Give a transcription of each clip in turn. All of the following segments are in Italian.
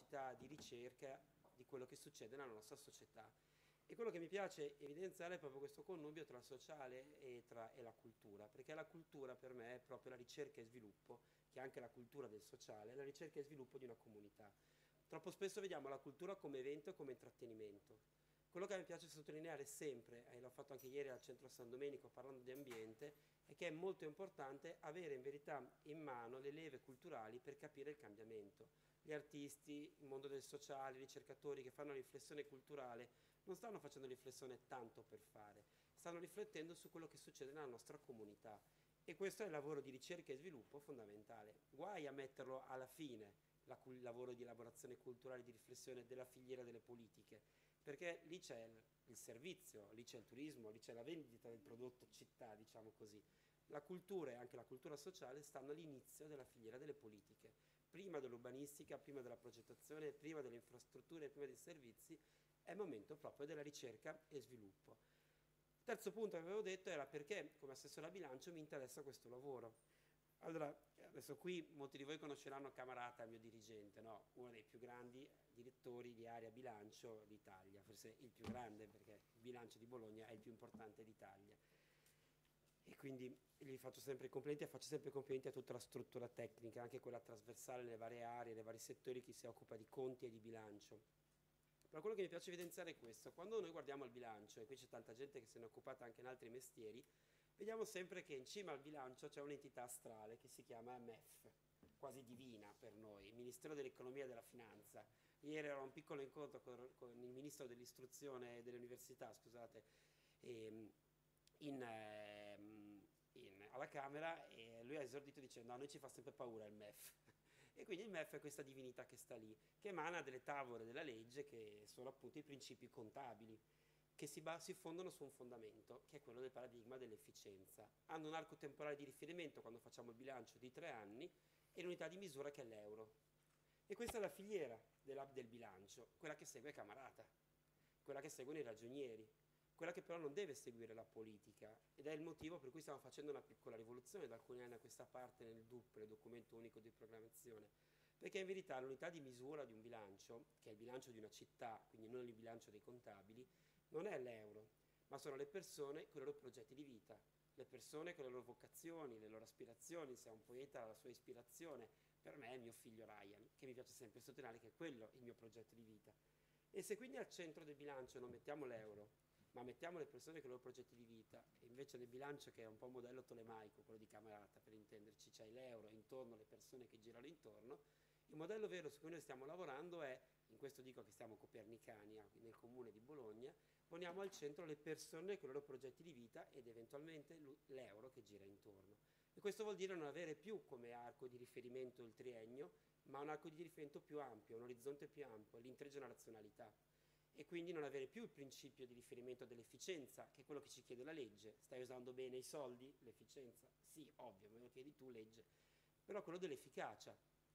capacità di ricerca di quello che succede nella nostra società. E quello che mi piace evidenziare è proprio questo connubio tra il sociale e la cultura, perché la cultura per me è proprio la ricerca e sviluppo, che è anche la cultura del sociale, la ricerca e sviluppo di una comunità. Troppo spesso vediamo la cultura come evento e come intrattenimento. Quello che mi piace sottolineare sempre, e l'ho fatto anche ieri al centro San Domenico parlando di ambiente, è che è molto importante avere in verità in mano le leve culturali per capire il cambiamento. Gli artisti, il mondo del sociale, i ricercatori che fanno riflessione culturale non stanno facendo riflessione tanto per fare, stanno riflettendo su quello che succede nella nostra comunità. E questo è il lavoro di ricerca e sviluppo fondamentale. Guai a metterlo alla fine, il lavoro di elaborazione culturale, di riflessione della filiera delle politiche, perché lì c'è il servizio, lì c'è il turismo, lì c'è la vendita del prodotto città, diciamo così. La cultura e anche la cultura sociale stanno all'inizio della filiera delle politiche, prima dell'urbanistica, prima della progettazione, prima delle infrastrutture, prima dei servizi, è il momento proprio della ricerca e sviluppo. Il terzo punto che avevo detto era perché come assessore a bilancio mi interessa questo lavoro. Allora, adesso qui molti di voi conosceranno Camarata, il mio dirigente, no? Uno dei più grandi direttori di area bilancio d'Italia, forse il più grande perché il bilancio di Bologna è il più importante d'Italia. E quindi gli faccio sempre i complimenti e faccio sempre i complimenti a tutta la struttura tecnica, anche quella trasversale nelle varie aree, nei vari settori, chi si occupa di conti e di bilancio. Però quello che mi piace evidenziare è questo: quando noi guardiamo il bilancio, e qui c'è tanta gente che se ne è occupata anche in altri mestieri, vediamo sempre che in cima al bilancio c'è un'entità astrale che si chiama MEF, quasi divina per noi, il Ministero dell'Economia e della Finanza. Ieri era un piccolo incontro con il Ministro dell'Istruzione e dell'Università, scusate, ehm, alla Camera, e lui ha esordito dicendo: no, a noi ci fa sempre paura il MEF. E quindi il MEF è questa divinità che sta lì, che emana delle tavole della legge, che sono appunto i principi contabili, che si fondano su un fondamento, che è quello del paradigma dell'efficienza. Hanno un arco temporale di riferimento quando facciamo il bilancio di 3 anni e l'unità di misura che è l'euro. E questa è la filiera del bilancio, quella che segue Camarata, quella che seguono i ragionieri, quella che però non deve seguire la politica, ed è il motivo per cui stiamo facendo una piccola rivoluzione da alcuni anni a questa parte nel DUP, nel documento unico di programmazione, perché in verità l'unità di misura di un bilancio, che è il bilancio di una città, quindi non il bilancio dei contabili, non è l'euro, ma sono le persone con i loro progetti di vita, le persone con le loro vocazioni, le loro aspirazioni. Se è un poeta la sua ispirazione, per me è mio figlio Ryan, che mi piace sempre sottolineare che è quello il mio progetto di vita. E se quindi al centro del bilancio non mettiamo l'euro, ma mettiamo le persone con i loro progetti di vita, e invece nel bilancio, che è un po' un modello tolemaico, quello di Camerata per intenderci, c'è l'euro intorno, le persone che girano intorno, il modello vero su cui noi stiamo lavorando è, in questo dico che stiamo copernicani nel comune di Bologna, poniamo al centro le persone con i loro progetti di vita ed eventualmente l'euro che gira intorno. E questo vuol dire non avere più come arco di riferimento il triennio, ma un arco di riferimento più ampio, un orizzonte più ampio, l'intergenerazionalità. E quindi non avere più il principio di riferimento dell'efficienza, che è quello che ci chiede la legge. Stai usando bene i soldi? L'efficienza? Sì, ovvio, me lo chiedi tu, legge. Però quello dell'efficacia.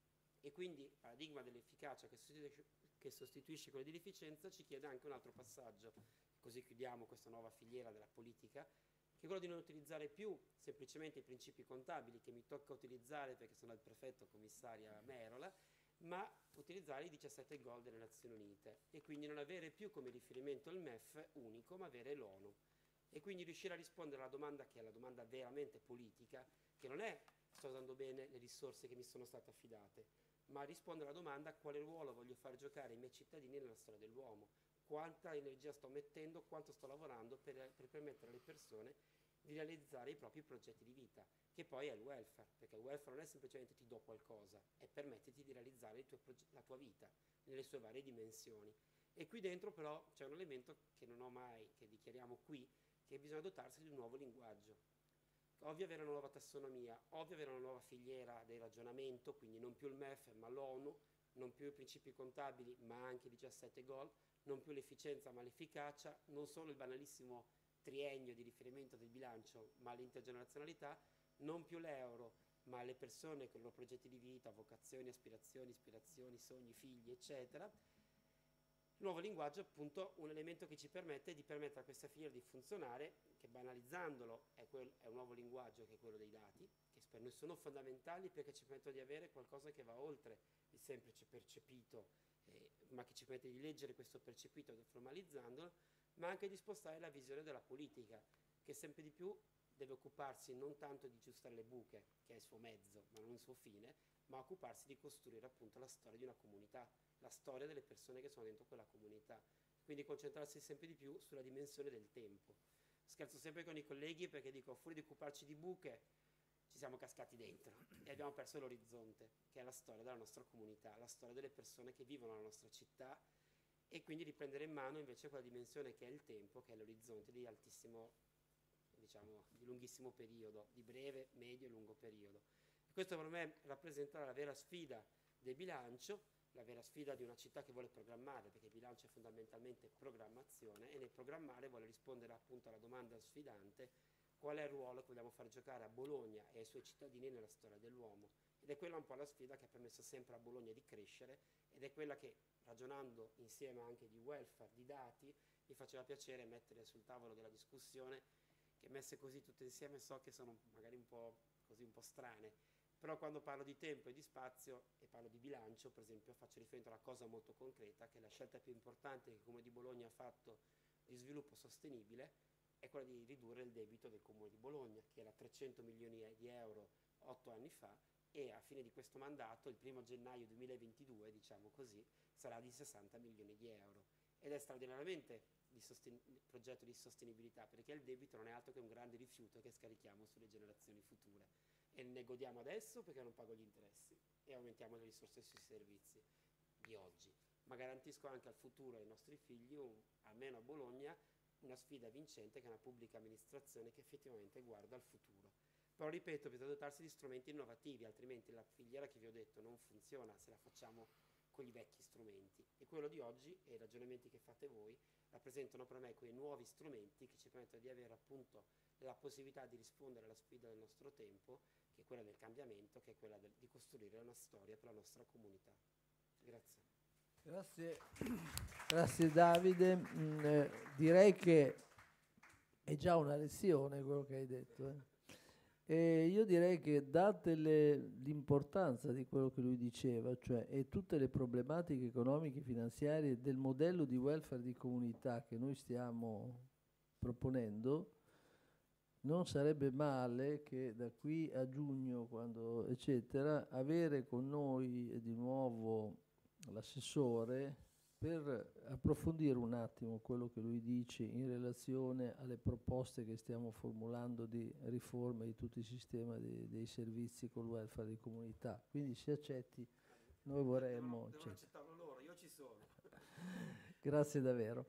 E quindi il paradigma dell'efficacia che sostituisce quello dell'efficienza ci chiede anche un altro passaggio. Così chiudiamo questa nuova filiera della politica, che è quello di non utilizzare più semplicemente i principi contabili che mi tocca utilizzare perché sono il prefetto commissaria Merola, ma utilizzare i 17 goal delle Nazioni Unite e quindi non avere più come riferimento il MEF unico, ma avere l'ONU. E quindi riuscire a rispondere alla domanda che è la domanda veramente politica, che non è sto usando bene le risorse che mi sono state affidate, ma rispondere alla domanda quale ruolo voglio far giocare i miei cittadini nella storia dell'uomo, quanta energia sto mettendo, quanto sto lavorando per permettere alle persone di realizzare i propri progetti di vita, che poi è il welfare, perché il welfare non è semplicemente ti do qualcosa, è permetterti di realizzare la tua vita nelle sue varie dimensioni. E qui dentro però c'è un elemento che non ho mai, che dichiariamo qui, che bisogna dotarsi di un nuovo linguaggio. Ovvio avere una nuova tassonomia, ovvio avere una nuova filiera del ragionamento, quindi non più il MEF ma l'ONU, non più i principi contabili ma anche i 17 goal, non più l'efficienza ma l'efficacia, non solo il banalissimo triennio di riferimento del bilancio ma l'intergenerazionalità, non più l'euro ma le persone con i loro progetti di vita, vocazioni, aspirazioni, ispirazioni, sogni, figli, eccetera. Il nuovo linguaggio è appunto un elemento che ci permette di permettere a questa filiera di funzionare, che banalizzandolo è un nuovo linguaggio che è quello dei dati, che per noi sono fondamentali perché ci permettono di avere qualcosa che va oltre il semplice percepito ma che ci permette di leggere questo percepito formalizzandolo, ma anche di spostare la visione della politica, che sempre di più deve occuparsi non tanto di aggiustare le buche, che è il suo mezzo, ma non il suo fine, ma occuparsi di costruire appunto la storia di una comunità, la storia delle persone che sono dentro quella comunità. Quindi concentrarsi sempre di più sulla dimensione del tempo. Scherzo sempre con i colleghi perché dico, fuori di occuparci di buche, ci siamo cascati dentro e abbiamo perso l'orizzonte, che è la storia della nostra comunità, la storia delle persone che vivono nella nostra città, e quindi riprendere in mano invece quella dimensione che è il tempo, che è l'orizzonte di altissimo, diciamo, di lunghissimo periodo, di breve, medio e lungo periodo. E questo per me rappresenta la vera sfida del bilancio, la vera sfida di una città che vuole programmare, perché il bilancio è fondamentalmente programmazione, e nel programmare vuole rispondere appunto alla domanda sfidante: qual è il ruolo che vogliamo far giocare a Bologna e ai suoi cittadini nella storia dell'uomo. Ed è quella un po' la sfida che ha permesso sempre a Bologna di crescere, ed è quella che, ragionando insieme anche di welfare, di dati, mi faceva piacere mettere sul tavolo della discussione, che messe così tutte insieme so che sono magari un po' così, un po' strane, però quando parlo di tempo e di spazio e parlo di bilancio, per esempio, faccio riferimento a una cosa molto concreta, che è la scelta più importante che il Comune di Bologna ha fatto di sviluppo sostenibile, è quella di ridurre il debito del Comune di Bologna, che era 300 milioni di euro 8 anni fa, e a fine di questo mandato, il 1 gennaio 2022, diciamo così, sarà di 60 milioni di euro. Ed è straordinariamente progetto di sostenibilità, perché il debito non è altro che un grande rifiuto che scarichiamo sulle generazioni future. E ne godiamo adesso perché non pago gli interessi e aumentiamo le risorse sui servizi di oggi. Ma garantisco anche al futuro ai nostri figli, almeno a Bologna, una sfida vincente, che è una pubblica amministrazione che effettivamente guarda al futuro. Però ripeto, bisogna dotarsi di strumenti innovativi, altrimenti la filiera che vi ho detto non funziona se la facciamo con i vecchi strumenti. E quello di oggi e i ragionamenti che fate voi rappresentano per me quei nuovi strumenti che ci permettono di avere appunto la possibilità di rispondere alla sfida del nostro tempo, che è quella del cambiamento, che è quella di costruire una storia per la nostra comunità. Grazie. Grazie, grazie Davide. Direi che è già una lezione quello che hai detto. E io direi che, date l'importanza di quello che lui diceva, cioè e tutte le problematiche economiche e finanziarie del modello di welfare di comunità che noi stiamo proponendo, non sarebbe male che da qui a giugno, quando eccetera, avere con noi di nuovo l'assessore per approfondire un attimo quello che lui dice in relazione alle proposte che stiamo formulando di riforma di tutto il sistema dei servizi col welfare di comunità. Quindi se accetti, noi vorremmo... Devono accettarlo loro, io ci sono. Grazie davvero.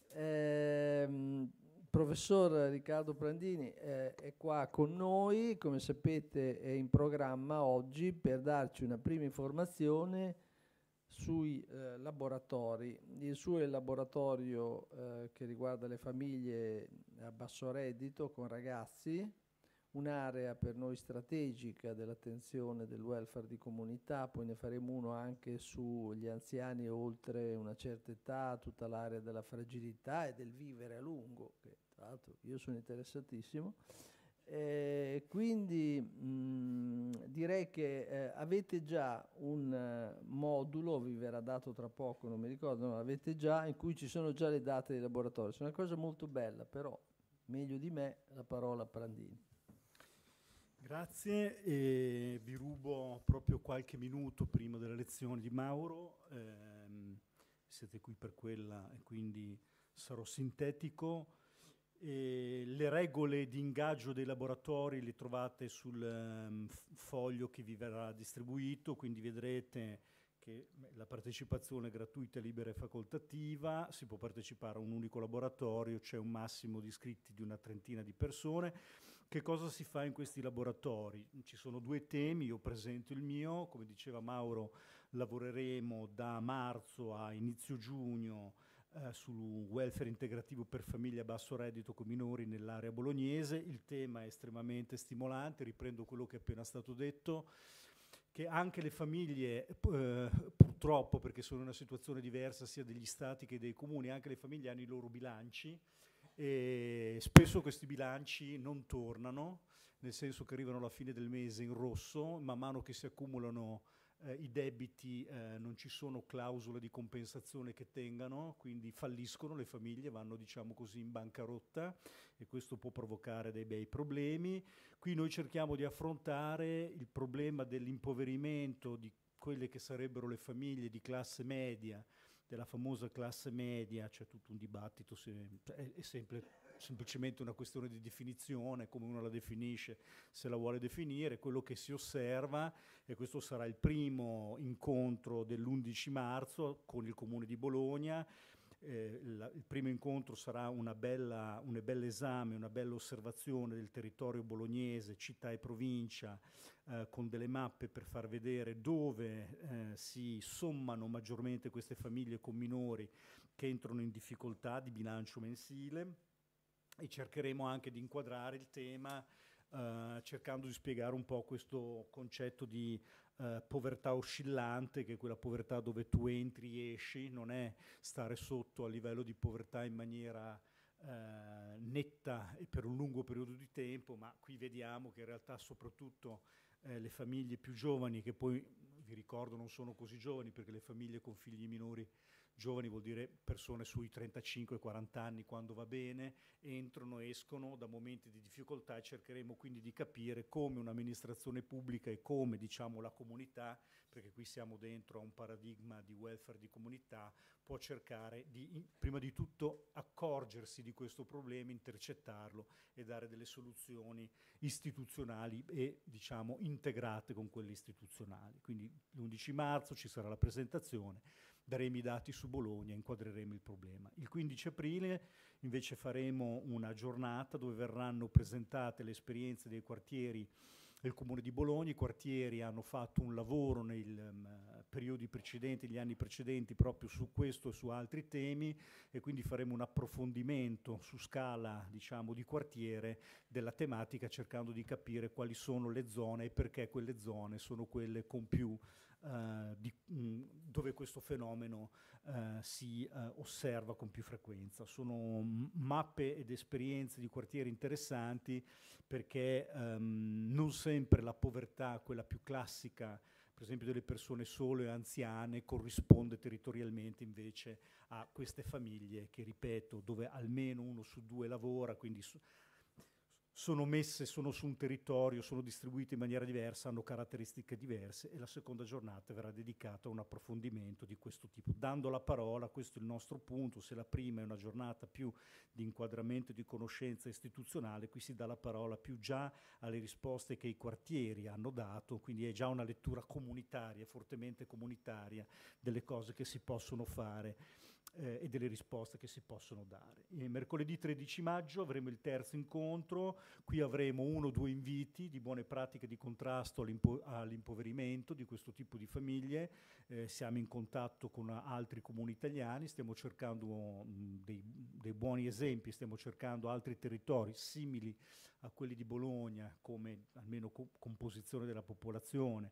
Professor Riccardo Prandini è qua con noi, come sapete è in programma oggi per darci una prima informazione sui laboratori. Il suo è il laboratorio che riguarda le famiglie a basso reddito con ragazzi, un'area per noi strategica dell'attenzione del welfare di comunità, poi ne faremo uno anche sugli anziani oltre una certa età, tutta l'area della fragilità e del vivere a lungo, che tra l'altro io sono interessatissimo. Quindi direi che avete già un modulo, vi verrà dato tra poco, non mi ricordo, no, avete già, in cui ci sono già le date dei laboratori. È una cosa molto bella, però meglio di me la parola a Prandini. Grazie, e vi rubo proprio qualche minuto prima della lezione di Mauro. Siete qui per quella e quindi sarò sintetico. Le regole di ingaggio dei laboratori le trovate sul foglio che vi verrà distribuito, quindi vedrete che la partecipazione è gratuita, libera e facoltativa, si può partecipare a un unico laboratorio, c'è un massimo di iscritti di una trentina di persone. Che cosa si fa in questi laboratori? Ci sono due temi, io presento il mio, come diceva Mauro, lavoreremo da marzo a inizio giugno sul welfare integrativo per famiglie a basso reddito con minori nell'area bolognese. Il tema è estremamente stimolante, riprendo quello che è appena stato detto, che anche le famiglie, purtroppo perché sono in una situazione diversa sia degli stati che dei comuni, anche le famiglie hanno i loro bilanci e spesso questi bilanci non tornano, nel senso che arrivano alla fine del mese in rosso, man mano che si accumulano i debiti, non ci sono clausole di compensazione che tengano, quindi falliscono le famiglie, vanno diciamo così in bancarotta, e questo può provocare dei bei problemi. Qui noi cerchiamo di affrontare il problema dell'impoverimento di quelle che sarebbero le famiglie di classe media, della famosa classe media. C'è tutto un dibattito, è semplicemente una questione di definizione, come uno la definisce, se la vuole definire. Quello che si osserva, e questo sarà il primo incontro dell'11 marzo con il Comune di Bologna, il primo incontro sarà un bel esame, una bella osservazione del territorio bolognese, città e provincia, con delle mappe per far vedere dove si sommano maggiormente queste famiglie con minori che entrano in difficoltà di bilancio mensile, e cercheremo anche di inquadrare il tema cercando di spiegare un po' questo concetto di povertà oscillante, che è quella povertà dove tu entri e esci, non è stare sotto a livello di povertà in maniera netta e per un lungo periodo di tempo, ma qui vediamo che in realtà soprattutto le famiglie più giovani, che poi vi ricordo non sono così giovani, perché le famiglie con figli minori, giovani vuol dire persone sui 35-40 anni quando va bene, entrano, escono da momenti di difficoltà, e cercheremo quindi di capire come un'amministrazione pubblica e come diciamo la comunità, perché qui siamo dentro a un paradigma di welfare di comunità, può cercare di prima di tutto accorgersi di questo problema, intercettarlo e dare delle soluzioni istituzionali e diciamo integrate con quelle istituzionali. Quindi l'11 marzo ci sarà la presentazione, daremo i dati su Bologna, inquadreremo il problema. Il 15 aprile invece faremo una giornata dove verranno presentate le esperienze dei quartieri del Comune di Bologna. I quartieri hanno fatto un lavoro nei periodi precedenti, gli anni precedenti, proprio su questo e su altri temi, e quindi faremo un approfondimento su scala, diciamo, di quartiere della tematica, cercando di capire quali sono le zone e perché quelle zone sono quelle con più dove questo fenomeno si osserva con più frequenza. Sono mappe ed esperienze di quartieri interessanti, perché non sempre la povertà, quella più classica, per esempio delle persone sole e anziane, corrisponde territorialmente invece a queste famiglie che, ripeto, dove almeno uno su due lavora, quindi sono su un territorio, sono distribuite in maniera diversa, hanno caratteristiche diverse, e la seconda giornata verrà dedicata a un approfondimento di questo tipo, dando la parola. Questo è il nostro punto. Se la prima è una giornata più di inquadramento e di conoscenza istituzionale, qui si dà la parola più già alle risposte che i quartieri hanno dato, quindi è già una lettura comunitaria, fortemente comunitaria, delle cose che si possono fare e delle risposte che si possono dare. Mercoledì 13 maggio avremo il terzo incontro. Qui avremo 1 o 2 inviti di buone pratiche di contrasto all'impoverimento di questo tipo di famiglie. Siamo in contatto con altri comuni italiani, stiamo cercando dei buoni esempi, stiamo cercando altri territori simili a quelli di Bologna come almeno composizione della popolazione,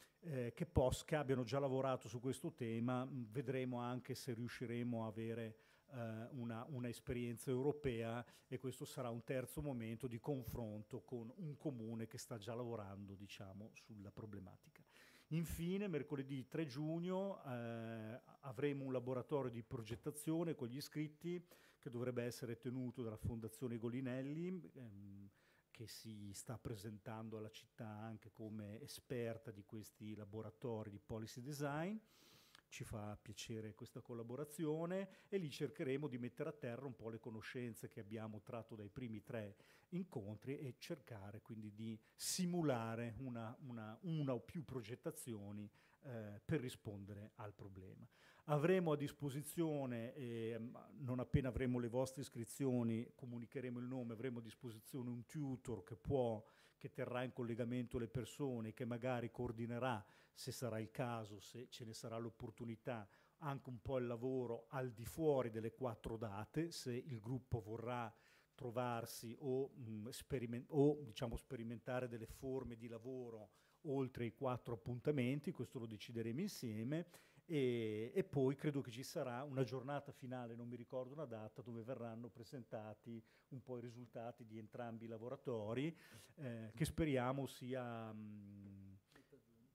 che abbiano già lavorato su questo tema. Vedremo anche se riusciremo a avere una esperienza europea, e questo sarà un terzo momento di confronto con un comune che sta già lavorando, diciamo, sulla problematica. Infine, mercoledì 3 giugno avremo un laboratorio di progettazione con gli iscritti, che dovrebbe essere tenuto dalla Fondazione Golinelli, che si sta presentando alla città anche come esperta di questi laboratori di policy design. Ci fa piacere questa collaborazione, e lì cercheremo di mettere a terra un po' le conoscenze che abbiamo tratto dai primi 3 incontri, e cercare quindi di simulare una o più progettazioni per rispondere al problema. Avremo a disposizione, non appena avremo le vostre iscrizioni, comunicheremo il nome, avremo a disposizione un tutor che terrà in collegamento le persone, che magari coordinerà, se sarà il caso, se ce ne sarà l'opportunità, anche un po' il lavoro al di fuori delle 4 date, se il gruppo vorrà trovarsi o diciamo sperimentare delle forme di lavoro oltre i 4 appuntamenti. Questo lo decideremo insieme. E poi credo che ci sarà una giornata finale, non mi ricordo una data, dove verranno presentati un po' i risultati di entrambi i laboratori, che speriamo sia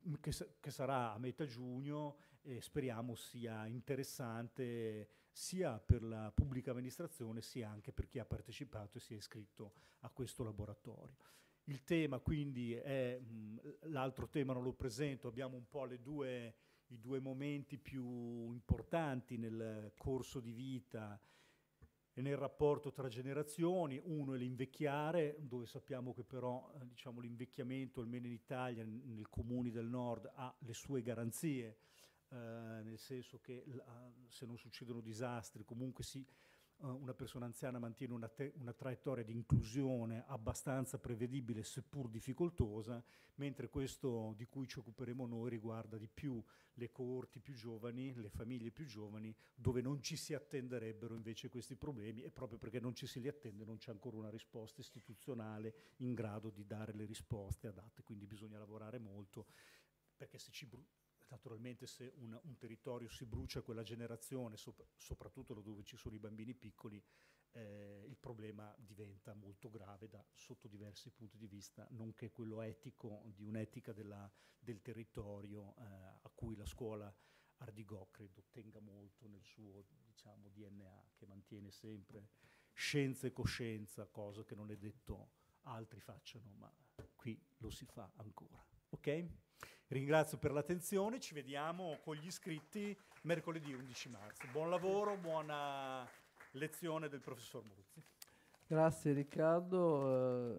che sarà a metà giugno e speriamo sia interessante sia per la pubblica amministrazione sia anche per chi ha partecipato e si è iscritto a questo laboratorio. Il tema quindi è, l'altro tema non lo presento, abbiamo un po' i due momenti più importanti nel corso di vita e nel rapporto tra generazioni. Uno è l'invecchiare, dove sappiamo che però diciamo, l'invecchiamento, almeno in Italia, nei comuni del nord, ha le sue garanzie, nel senso che se non succedono disastri, comunque una persona anziana mantiene una traiettoria di inclusione abbastanza prevedibile, seppur difficoltosa, mentre questo di cui ci occuperemo noi riguarda di più le coorti più giovani, le famiglie più giovani, dove non ci si attenderebbero invece questi problemi, e proprio perché non ci si li attende non c'è ancora una risposta istituzionale in grado di dare le risposte adatte, quindi bisogna lavorare molto, perché naturalmente se un territorio si brucia quella generazione, soprattutto dove ci sono i bambini piccoli, il problema diventa molto grave sotto diversi punti di vista, nonché quello etico, di un'etica del territorio a cui la scuola Ardigò credo tenga molto nel suo, diciamo, DNA, che mantiene sempre scienza e coscienza, cosa che non è detto altri facciano, ma qui lo si fa ancora. Ok? Ringrazio per l'attenzione, ci vediamo con gli iscritti mercoledì 11 marzo. Buon lavoro, buona lezione del professor Muruzzi. Grazie Riccardo.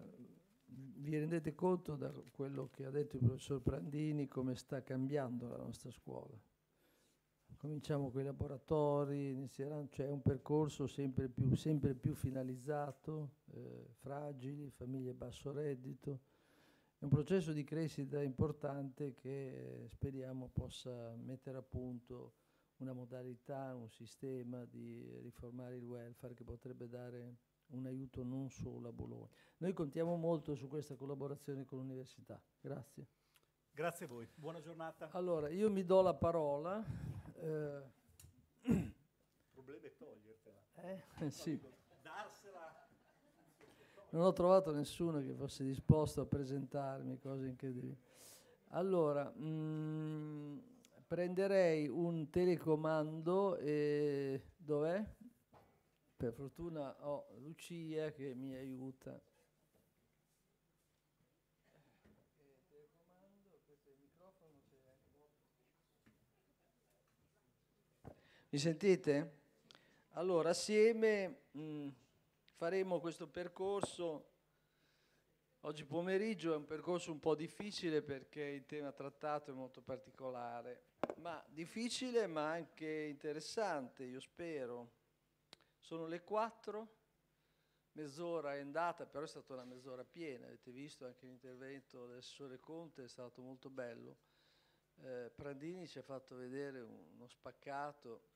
Vi rendete conto da quello che ha detto il professor Prandini come sta cambiando la nostra scuola? Cominciamo con i laboratori, inizieranno, cioè è un percorso sempre più finalizzato, fragili, famiglie a basso reddito. È un processo di crescita importante che speriamo possa mettere a punto una modalità, un sistema di riformare il welfare che potrebbe dare un aiuto non solo a Bologna. Noi contiamo molto su questa collaborazione con l'università. Grazie. Grazie a voi, buona giornata. Allora, io mi do la parola. Il problema è togliertela. Sì. Darsela. Non ho trovato nessuno che fosse disposto a presentarmi, cose incredibili. Allora, prenderei un telecomando e dov'è? Per fortuna ho Lucia che mi aiuta. Mi sentite? Allora, assieme faremo questo percorso. Oggi pomeriggio è un percorso un po' difficile perché il tema trattato è molto particolare, ma difficile ma anche interessante, io spero. Sono le 4, mezz'ora è andata, però è stata una mezz'ora piena, avete visto anche l'intervento dell'assessore Conte, è stato molto bello. Prandini ci ha fatto vedere uno spaccato.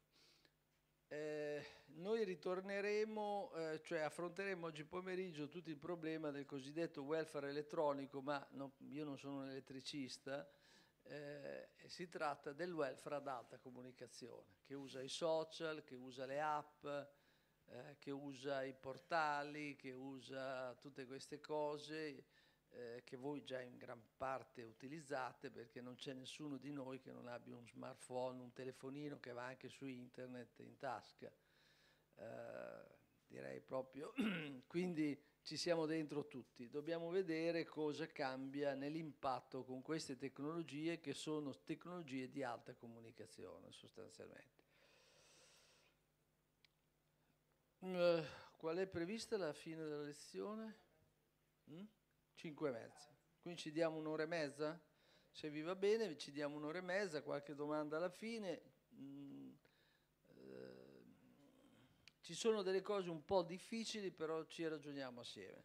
Noi ritorneremo, cioè affronteremo oggi pomeriggio tutto il problema del cosiddetto welfare elettronico, ma io non sono un elettricista, si tratta del welfare ad alta comunicazione, che usa i social, che usa le app, che usa i portali, che usa tutte queste cose che voi già in gran parte utilizzate, perché non c'è nessuno di noi che non abbia un smartphone, un telefonino che va anche su internet in tasca, direi proprio. Quindi ci siamo dentro tutti. Dobbiamo vedere cosa cambia nell'impatto con queste tecnologie, che sono tecnologie di alta comunicazione sostanzialmente. Qual è prevista la fine della lezione? 5:30. Quindi ci diamo un'ora e mezza? Se vi va bene ci diamo un'ora e mezza, qualche domanda alla fine. Ci sono delle cose un po' difficili, però ci ragioniamo assieme.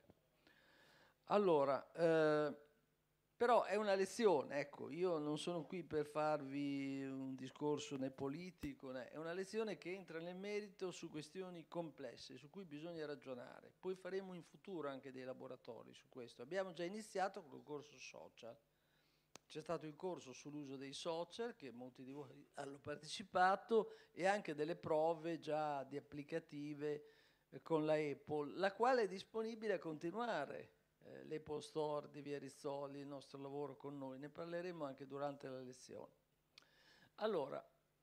Allora, però è una lezione, ecco, io non sono qui per farvi un discorso né politico, è una lezione che entra nel merito su questioni complesse, su cui bisogna ragionare. Poi faremo in futuro anche dei laboratori su questo. Abbiamo già iniziato con il corso social. C'è stato il corso sull'uso dei social, che molti di voi hanno partecipato, e anche delle prove già di applicative con la Apple, la quale è disponibile a continuare. l'Apple Store di Via Rizzoli, il nostro lavoro con noi. Ne parleremo anche durante la lezione. Allora,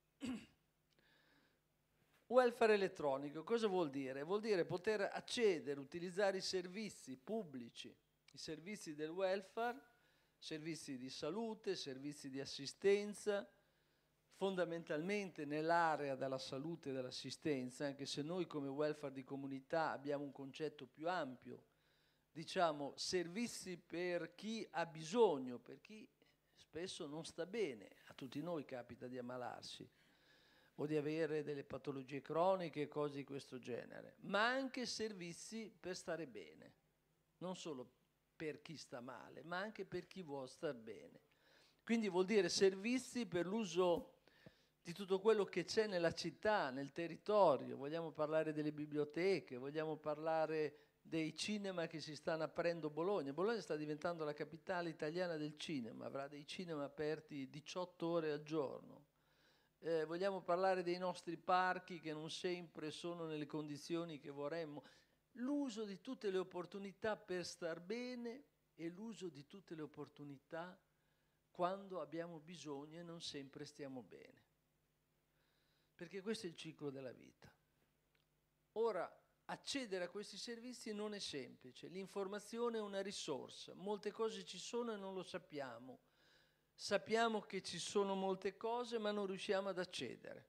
welfare elettronico, cosa vuol dire? Vuol dire poter accedere, utilizzare i servizi pubblici, i servizi del welfare, servizi di salute, servizi di assistenza, fondamentalmente nell'area della salute e dell'assistenza, anche se noi come welfare di comunità abbiamo un concetto più ampio, diciamo servizi per chi ha bisogno, per chi spesso non sta bene. A tutti noi capita di ammalarsi o di avere delle patologie croniche, cose di questo genere, ma anche servizi per stare bene, non solo per chi sta male, ma anche per chi vuole star bene. Quindi vuol dire servizi per l'uso di tutto quello che c'è nella città, nel territorio. Vogliamo parlare delle biblioteche, vogliamo parlare dei cinema che si stanno aprendo a Bologna. Bologna sta diventando la capitale italiana del cinema, avrà dei cinema aperti 18 ore al giorno. Vogliamo parlare dei nostri parchi che non sempre sono nelle condizioni che vorremmo. L'uso di tutte le opportunità per star bene e l'uso di tutte le opportunità quando abbiamo bisogno e non sempre stiamo bene. Perché questo è il ciclo della vita. Ora, accedere a questi servizi non è semplice. L'informazione è una risorsa. Molte cose ci sono e non lo sappiamo. Sappiamo che ci sono molte cose, ma non riusciamo ad accedere.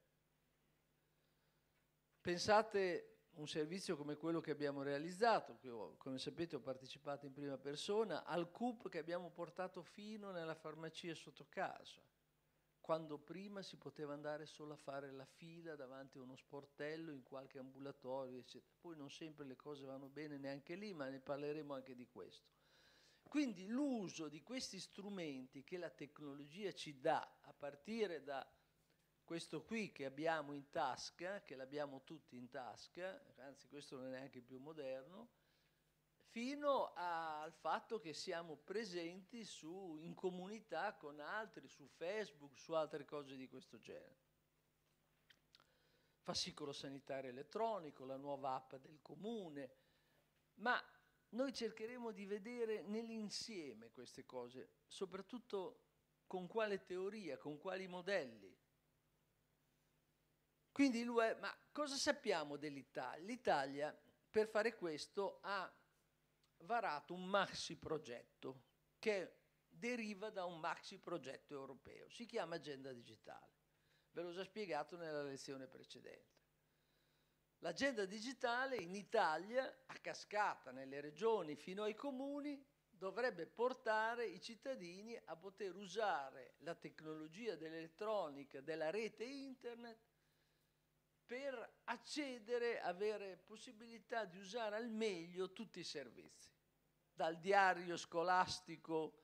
Pensate un servizio come quello che abbiamo realizzato, che come sapete ho partecipato in prima persona, al CUP che abbiamo portato fino nella farmacia sotto casa, quando prima si poteva andare solo a fare la fila davanti a uno sportello in qualche ambulatorio, eccetera. Poi non sempre le cose vanno bene neanche lì, ma ne parleremo anche di questo. Quindi l'uso di questi strumenti che la tecnologia ci dà, a partire da questo qui che abbiamo in tasca, che l'abbiamo tutti in tasca, anzi questo non è neanche più moderno, fino al fatto che siamo presenti in comunità con altri, su Facebook, su altre cose di questo genere. Fascicolo sanitario elettronico, la nuova app del comune, ma noi cercheremo di vedere nell'insieme queste cose, soprattutto con quale teoria, con quali modelli. Quindi ma cosa sappiamo dell'Italia? L'Italia per fare questo ha varato un maxi progetto che deriva da un maxi progetto europeo, si chiama Agenda Digitale. Ve l'ho già spiegato nella lezione precedente. L'agenda digitale in Italia, a cascata nelle regioni fino ai comuni, dovrebbe portare i cittadini a poter usare la tecnologia dell'elettronica, della rete internet, per accedere, avere possibilità di usare al meglio tutti i servizi. Dal diario scolastico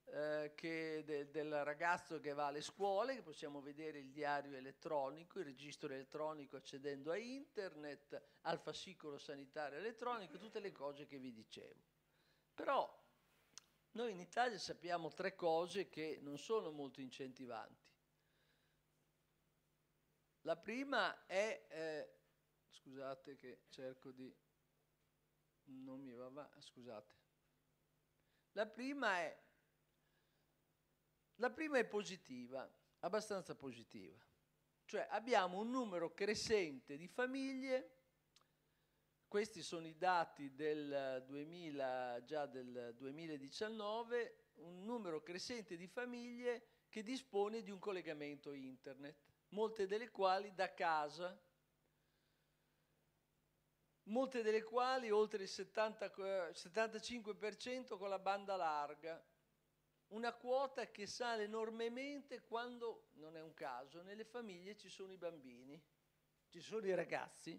del ragazzo che va alle scuole, che possiamo vedere il diario elettronico, il registro elettronico accedendo a internet, al fascicolo sanitario elettronico, tutte le cose che vi dicevo. Però noi in Italia sappiamo tre cose che non sono molto incentivanti. La prima è, scusate che cerco di, non mi va, scusate. La prima è positiva, abbastanza positiva. Cioè abbiamo un numero crescente di famiglie, questi sono i dati del 2019, un numero crescente di famiglie che dispone di un collegamento internet, molte delle quali da casa, molte delle quali oltre il 75% con la banda larga, una quota che sale enormemente quando, non è un caso, nelle famiglie ci sono i bambini, ci sono i ragazzi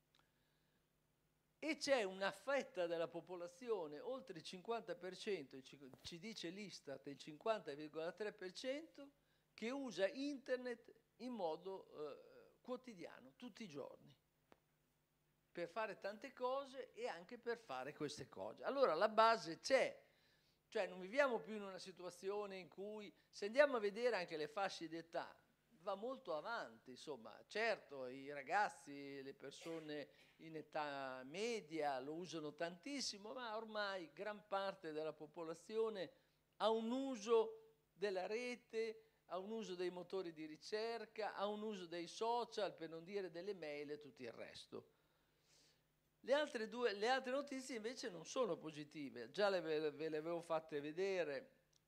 e c'è una fetta della popolazione, oltre il 50%, ci dice l'Istat, il 50,3%, che usa internet in modo quotidiano, tutti i giorni, per fare tante cose e anche per fare queste cose. Allora la base c'è, cioè non viviamo più in una situazione in cui, se andiamo a vedere anche le fasce d'età, va molto avanti, insomma. Certo, i ragazzi, le persone in età media lo usano tantissimo, ma ormai gran parte della popolazione ha un uso della rete, ha un uso dei motori di ricerca, ha un uso dei social, per non dire delle mail e tutto il resto. Le altre notizie invece non sono positive, già ve le avevo fatte vedere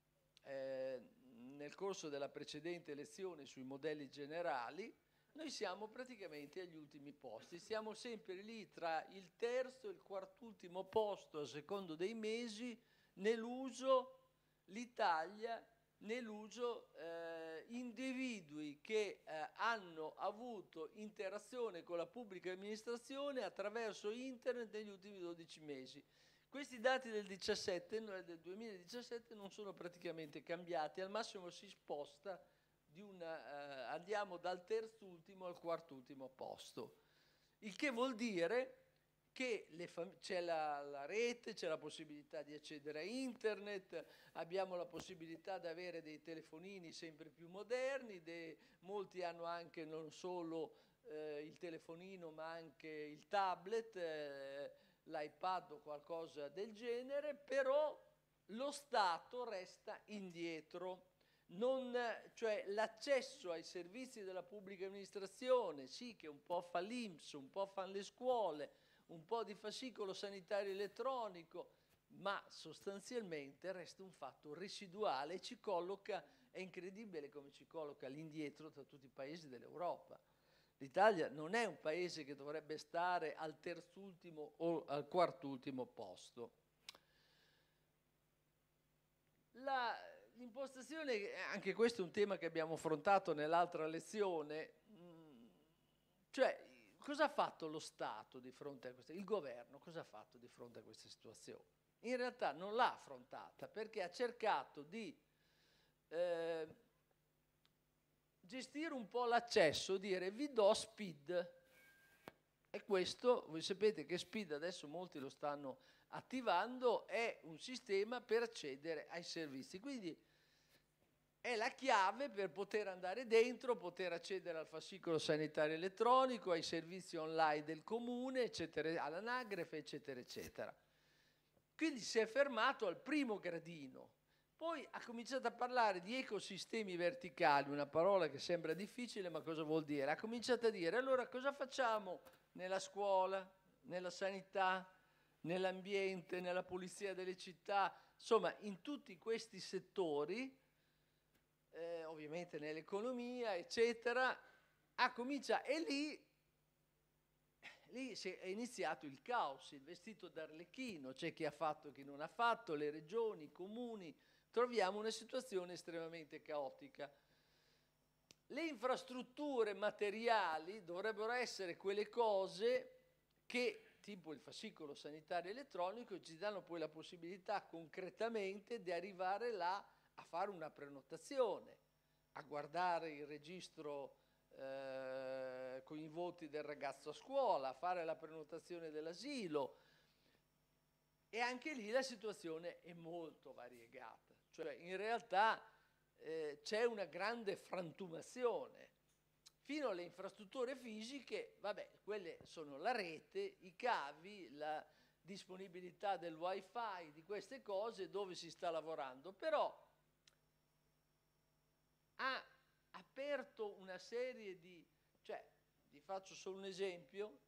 nel corso della precedente elezione sui modelli generali. Noi siamo praticamente agli ultimi posti, siamo sempre lì tra il terzo e il quartultimo posto a secondo dei mesi nell'uso, l'Italia nell'uso individui che hanno avuto interazione con la pubblica amministrazione attraverso internet negli ultimi 12 mesi. Questi dati del 2017 non sono praticamente cambiati, al massimo si sposta andiamo dal terzultimo al quartultimo posto, il che vuol dire che c'è la rete, c'è la possibilità di accedere a internet, abbiamo la possibilità di avere dei telefonini sempre più moderni, molti hanno anche non solo il telefonino ma anche il tablet, l'iPad o qualcosa del genere, però lo Stato resta indietro. Cioè l'accesso ai servizi della pubblica amministrazione, sì, che un po' fa l'INPS, un po' fanno le scuole, un po' di fascicolo sanitario elettronico, ma sostanzialmente resta un fatto residuale e ci colloca, è incredibile come ci colloca all'indietro tra tutti i paesi dell'Europa. L'Italia non è un paese che dovrebbe stare al terzultimo o al quartultimo posto. L'impostazione, anche questo è un tema che abbiamo affrontato nell'altra lezione, cioè cosa ha fatto lo Stato di fronte a questa, il governo cosa ha fatto di fronte a questa situazione? In realtà non l'ha affrontata perché ha cercato di gestire un po' l'accesso, dire vi do SPID, e questo, voi sapete che SPID adesso molti lo stanno attivando, è un sistema per accedere ai servizi, quindi è la chiave per poter andare dentro, poter accedere al fascicolo sanitario elettronico, ai servizi online del comune, eccetera, all'anagrafe, eccetera, eccetera. Quindi si è fermato al primo gradino. Poi ha cominciato a parlare di ecosistemi verticali, una parola che sembra difficile, ma cosa vuol dire? Ha cominciato a dire, allora cosa facciamo nella scuola, nella sanità, nell'ambiente, nella pulizia delle città, insomma in tutti questi settori, ovviamente nell'economia, eccetera, ha cominciato, e lì è iniziato il caos, il vestito d'Arlecchino, c'è chi ha fatto, chi non ha fatto, le regioni, i comuni, troviamo una situazione estremamente caotica. Le infrastrutture materiali dovrebbero essere quelle cose che, tipo il fascicolo sanitario elettronico, ci danno poi la possibilità concretamente di arrivare là a fare una prenotazione, a guardare il registro con i voti del ragazzo a scuola, a fare la prenotazione dell'asilo, e anche lì la situazione è molto variegata, cioè in realtà c'è una grande frantumazione, fino alle infrastrutture fisiche, vabbè, quelle sono la rete, i cavi, la disponibilità del wifi, di queste cose dove si sta lavorando, però ha aperto una serie di, cioè vi faccio solo un esempio,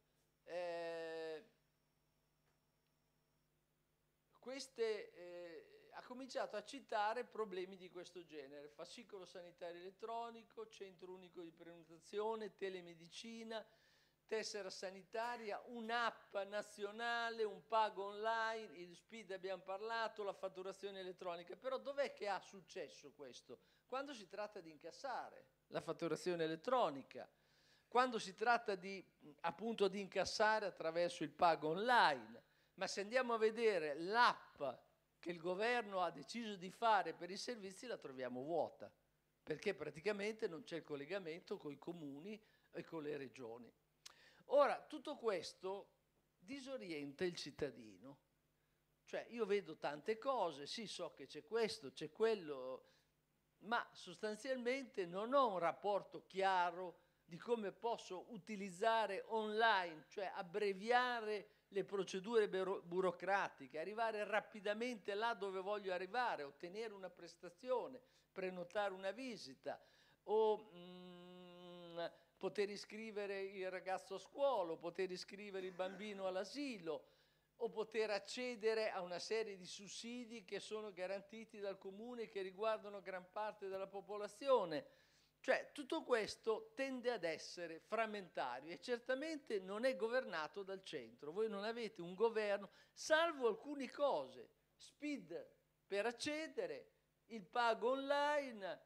ha cominciato a citare problemi di questo genere: fascicolo sanitario elettronico, centro unico di prenotazione, telemedicina, tessera sanitaria, un'app nazionale, un pago online, il SPID abbiamo parlato, la fatturazione elettronica. Però dov'è che ha successo questo? Quando si tratta di incassare la fatturazione elettronica, quando si tratta di, appunto, di incassare attraverso il pago online. Ma se andiamo a vedere l'app che il governo ha deciso di fare per i servizi, la troviamo vuota, perché praticamente non c'è il collegamento con i comuni e con le regioni. Ora, tutto questo disorienta il cittadino. Cioè, io vedo tante cose, sì, so che c'è questo, c'è quello, ma sostanzialmente non ho un rapporto chiaro di come posso utilizzare online, cioè abbreviare le procedure burocratiche, arrivare rapidamente là dove voglio arrivare, ottenere una prestazione, prenotare una visita o poter iscrivere il ragazzo a scuola, poter iscrivere il bambino all'asilo o poter accedere a una serie di sussidi che sono garantiti dal comune e che riguardano gran parte della popolazione. Cioè tutto questo tende ad essere frammentario e certamente non è governato dal centro. Voi non avete un governo, salvo alcune cose, SPID per accedere, il pago online,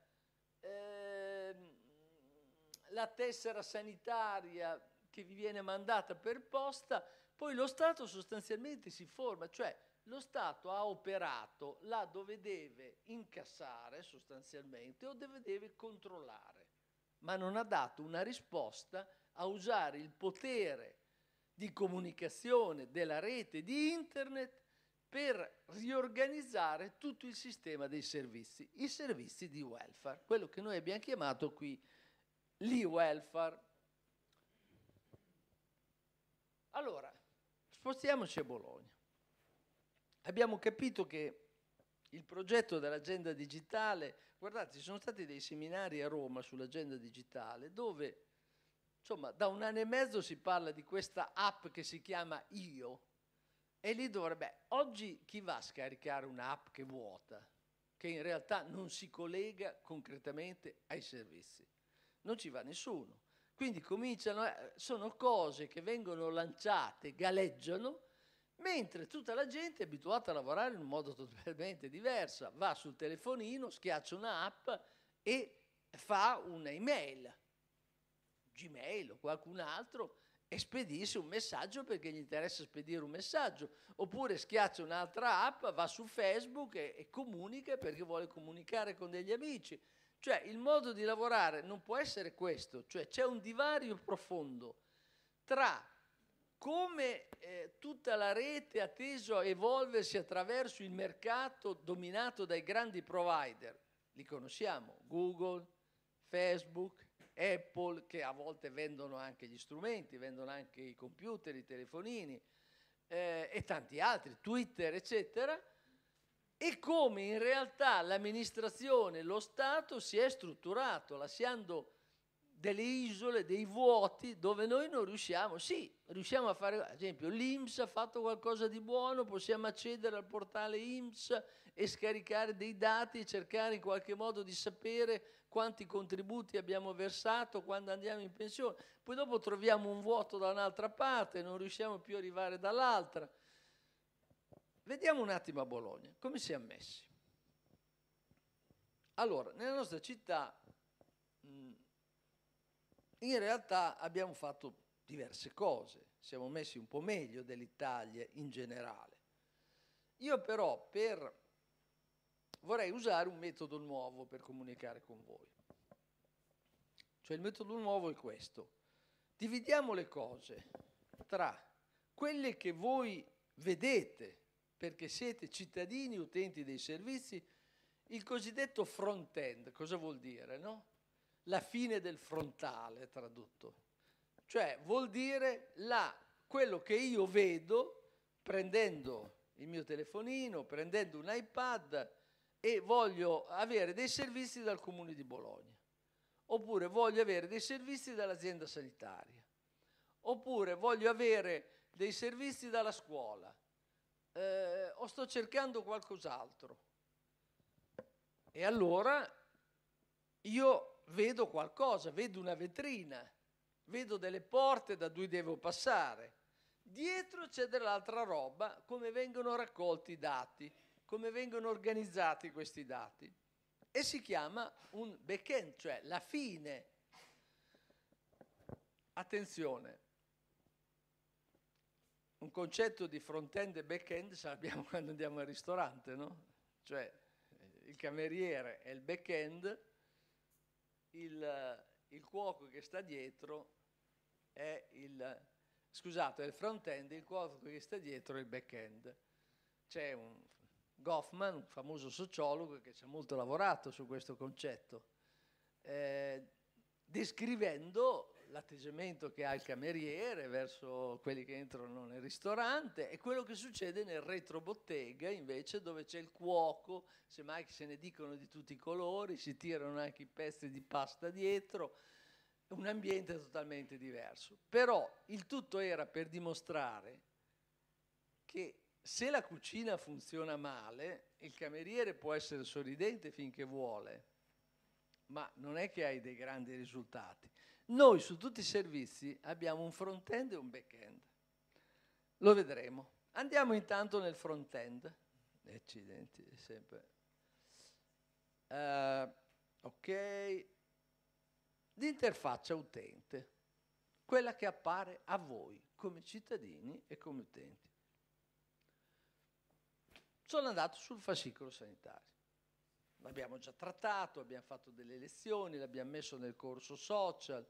la tessera sanitaria che vi viene mandata per posta, poi lo Stato sostanzialmente si forma, cioè lo Stato ha operato là dove deve incassare sostanzialmente o dove deve controllare, ma non ha dato una risposta a usare il potere di comunicazione della rete di internet per riorganizzare tutto il sistema dei servizi, i servizi di welfare, quello che noi abbiamo chiamato qui l'e-welfare. Allora, spostiamoci a Bologna. Abbiamo capito che il progetto dell'agenda digitale, guardate, ci sono stati dei seminari a Roma sull'agenda digitale dove, insomma, da 1 anno e mezzo si parla di questa app che si chiama Io e lì dovrebbe, oggi chi va a scaricare un'app che è vuota, che in realtà non si collega concretamente ai servizi? Non ci va nessuno. Quindi cominciano, sono cose che vengono lanciate, galleggiano, mentre tutta la gente è abituata a lavorare in un modo totalmente diverso. Va sul telefonino, schiaccia un'app e fa un'email, Gmail o qualcun altro, e spedisce un messaggio perché gli interessa spedire un messaggio. Oppure schiaccia un'altra app, va su Facebook e comunica perché vuole comunicare con degli amici. Cioè il modo di lavorare non può essere questo, cioè c'è un divario profondo tra come tutta la rete ha teso a evolversi attraverso il mercato dominato dai grandi provider, li conosciamo, Google, Facebook, Apple, che a volte vendono anche gli strumenti, vendono anche i computer, i telefonini e tanti altri, Twitter, eccetera, e come in realtà l'amministrazione, lo Stato si è strutturato lasciando delle isole, dei vuoti dove noi non riusciamo, sì, riusciamo a fare, ad esempio l'INPS ha fatto qualcosa di buono, possiamo accedere al portale INPS e scaricare dei dati e cercare in qualche modo di sapere quanti contributi abbiamo versato quando andiamo in pensione, poi dopo troviamo un vuoto da un'altra parte, non riusciamo più a arrivare dall'altra. Vediamo un attimo a Bologna, come si è messi. Allora, nella nostra città in realtà abbiamo fatto diverse cose, siamo messi un po' meglio dell'Italia in generale. Io però vorrei usare un metodo nuovo per comunicare con voi. Cioè il metodo nuovo è questo. Dividiamo le cose tra quelle che voi vedete perché siete cittadini utenti dei servizi, il cosiddetto front-end. Cosa vuol dire, no? La fine del frontale, tradotto. Cioè vuol dire quello che io vedo prendendo il mio telefonino, prendendo un iPad e voglio avere dei servizi dal Comune di Bologna, oppure voglio avere dei servizi dall'azienda sanitaria, oppure voglio avere dei servizi dalla scuola, o sto cercando qualcos'altro. E allora io vedo qualcosa, vedo una vetrina, vedo delle porte da cui devo passare. Dietro c'è dell'altra roba, come vengono raccolti i dati, come vengono organizzati questi dati. E si chiama un back-end, cioè la fine. Attenzione, un concetto di front-end e back-end ce l'abbiamo quando andiamo al ristorante, no? Cioè il cameriere è il back-end, il cuoco che sta dietro è è il front-end, il cuoco che sta dietro è il back-end. C'è Goffman, un famoso sociologo che ci ha molto lavorato su questo concetto, descrivendo l'atteggiamento che ha il cameriere verso quelli che entrano nel ristorante e quello che succede nel retrobottega invece, dove c'è il cuoco, semmai che se ne dicono di tutti i colori, si tirano anche i pezzi di pasta dietro, un ambiente totalmente diverso. Però il tutto era per dimostrare che se la cucina funziona male, il cameriere può essere sorridente finché vuole, ma non è che hai dei grandi risultati. Noi su tutti i servizi abbiamo un front-end e un back-end. Lo vedremo. Andiamo intanto nel front-end. Accidenti, sempre. Ok. L'interfaccia utente, quella che appare a voi come cittadini e come utenti. Sono andato sul fascicolo sanitario. L'abbiamo già trattato, abbiamo fatto delle lezioni, l'abbiamo messo nel corso social.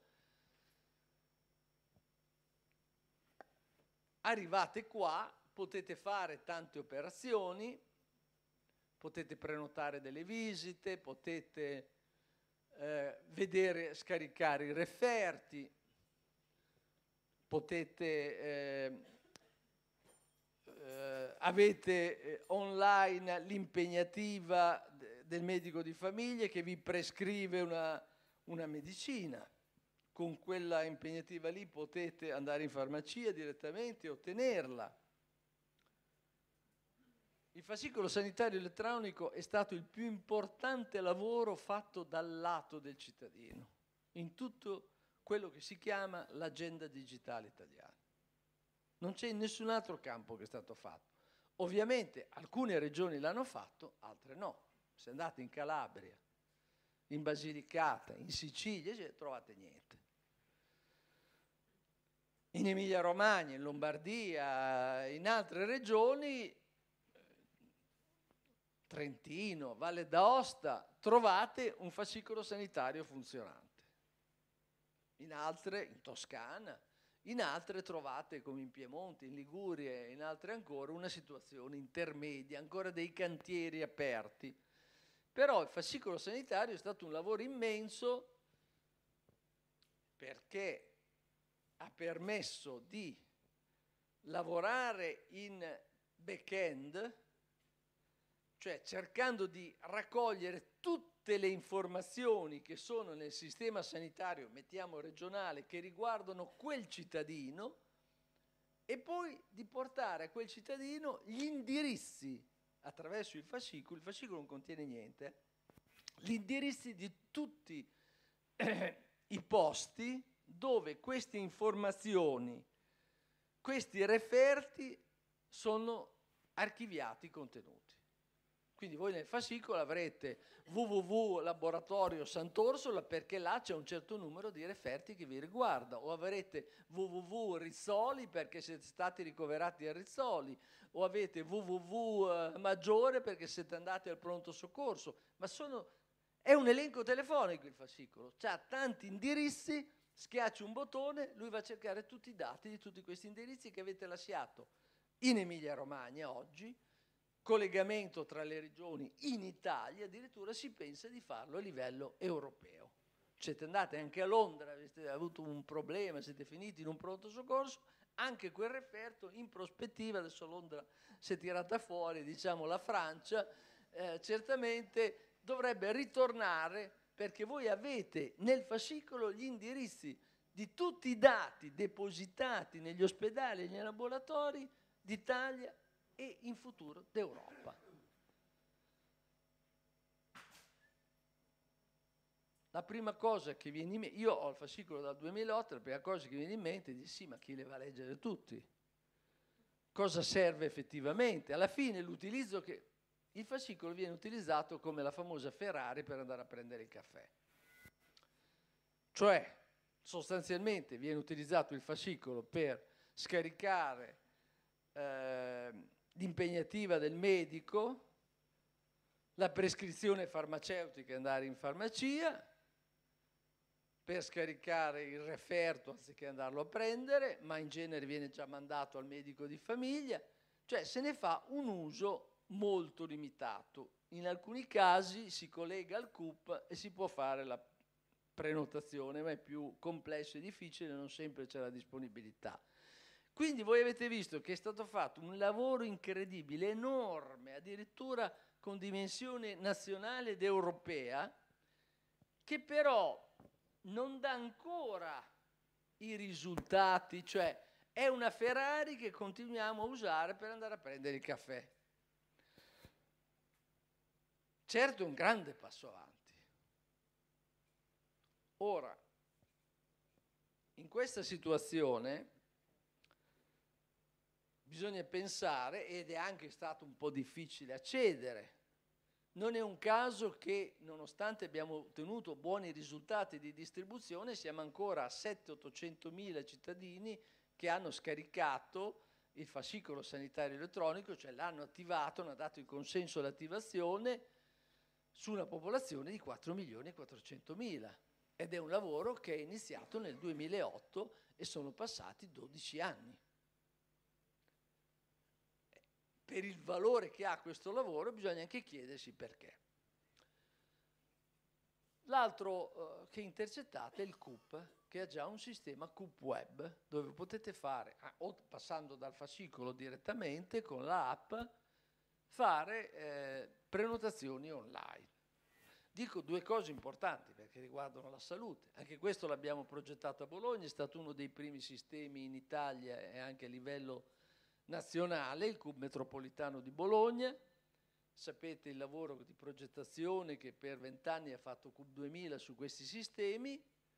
Arrivate qua, potete fare tante operazioni, potete prenotare delle visite, potete vedere, scaricare i referti, potete avete online l'impegnativa del medico di famiglia che vi prescrive una medicina. Con quella impegnativa lì potete andare in farmacia direttamente e ottenerla. Il fascicolo sanitario elettronico è stato il più importante lavoro fatto dal lato del cittadino in tutto quello che si chiama l'agenda digitale italiana. Non c'è in nessun altro campo che è stato fatto. Ovviamente alcune regioni l'hanno fatto, altre no. Se andate in Calabria, in Basilicata, in Sicilia, trovate niente. In Emilia-Romagna, in Lombardia, in altre regioni, Trentino, Valle d'Aosta, trovate un fascicolo sanitario funzionante. In altre, in Toscana, in altre trovate, come in Piemonte, in Liguria e in altre ancora, una situazione intermedia, ancora dei cantieri aperti. Però il fascicolo sanitario è stato un lavoro immenso perché ha permesso di lavorare in back-end, cioè cercando di raccogliere tutte le informazioni che sono nel sistema sanitario, mettiamo regionale, che riguardano quel cittadino e poi di portare a quel cittadino gli indirizzi attraverso il fascicolo non contiene niente, gli indirizzi di tutti i posti dove queste informazioni, questi referti sono archiviati, contenuti. Quindi voi nel fascicolo avrete www.laboratorio Sant'Orsola perché là c'è un certo numero di referti che vi riguarda, o avrete www.Rizzoli perché siete stati ricoverati a Rizzoli, o avete www.Maggiore perché siete andati al pronto soccorso, ma è un elenco telefonico il fascicolo, c'ha tanti indirizzi, schiacci un bottone, lui va a cercare tutti i dati di tutti questi indirizzi che avete lasciato in Emilia-Romagna oggi, collegamento tra le regioni in Italia, addirittura si pensa di farlo a livello europeo. Siete andati anche a Londra, avete avuto un problema, siete finiti in un pronto soccorso, anche quel referto in prospettiva, adesso Londra si è tirata fuori, diciamo la Francia, certamente dovrebbe ritornare perché voi avete nel fascicolo gli indirizzi di tutti i dati depositati negli ospedali e negli laboratori d'Italia e in futuro d'Europa. La prima cosa che viene in mente, io ho il fascicolo dal 2008, la prima cosa che viene in mente è di sì, ma chi le va a leggere tutti? Cosa serve effettivamente? Alla fine l'utilizzo che il fascicolo viene utilizzato come la famosa Ferrari per andare a prendere il caffè. Cioè, sostanzialmente viene utilizzato il fascicolo per scaricare l'impegnativa del medico, la prescrizione farmaceutica e andare in farmacia, per scaricare il referto anziché andarlo a prendere, ma in genere viene già mandato al medico di famiglia, cioè se ne fa un uso molto limitato. In alcuni casi si collega al CUP e si può fare la prenotazione, ma è più complesso e difficile, non sempre c'è la disponibilità. Quindi voi avete visto che è stato fatto un lavoro incredibile, enorme, addirittura con dimensione nazionale ed europea, che però non dà ancora i risultati, cioè è una Ferrari che continuiamo a usare per andare a prendere il caffè. Certo è un grande passo avanti. Ora, in questa situazione bisogna pensare, ed è anche stato un po' difficile accedere, non è un caso che nonostante abbiamo ottenuto buoni risultati di distribuzione siamo ancora a 700-800 mila cittadini che hanno scaricato il fascicolo sanitario elettronico, cioè l'hanno attivato, hanno dato il consenso all'attivazione su una popolazione di 4.400.000, ed è un lavoro che è iniziato nel 2008 e sono passati 12 anni. Per il valore che ha questo lavoro bisogna anche chiedersi perché. L'altro che intercettate è il CUP, che ha già un sistema CUP Web, dove potete fare, o passando dal fascicolo direttamente con l'app, fare prenotazioni online. Dico due cose importanti perché riguardano la salute. Anche questo l'abbiamo progettato a Bologna, è stato uno dei primi sistemi in Italia e anche a livello nazionale, il CUP metropolitano di Bologna. Sapete il lavoro di progettazione che per 20 anni ha fatto CUP 2000 su questi sistemi.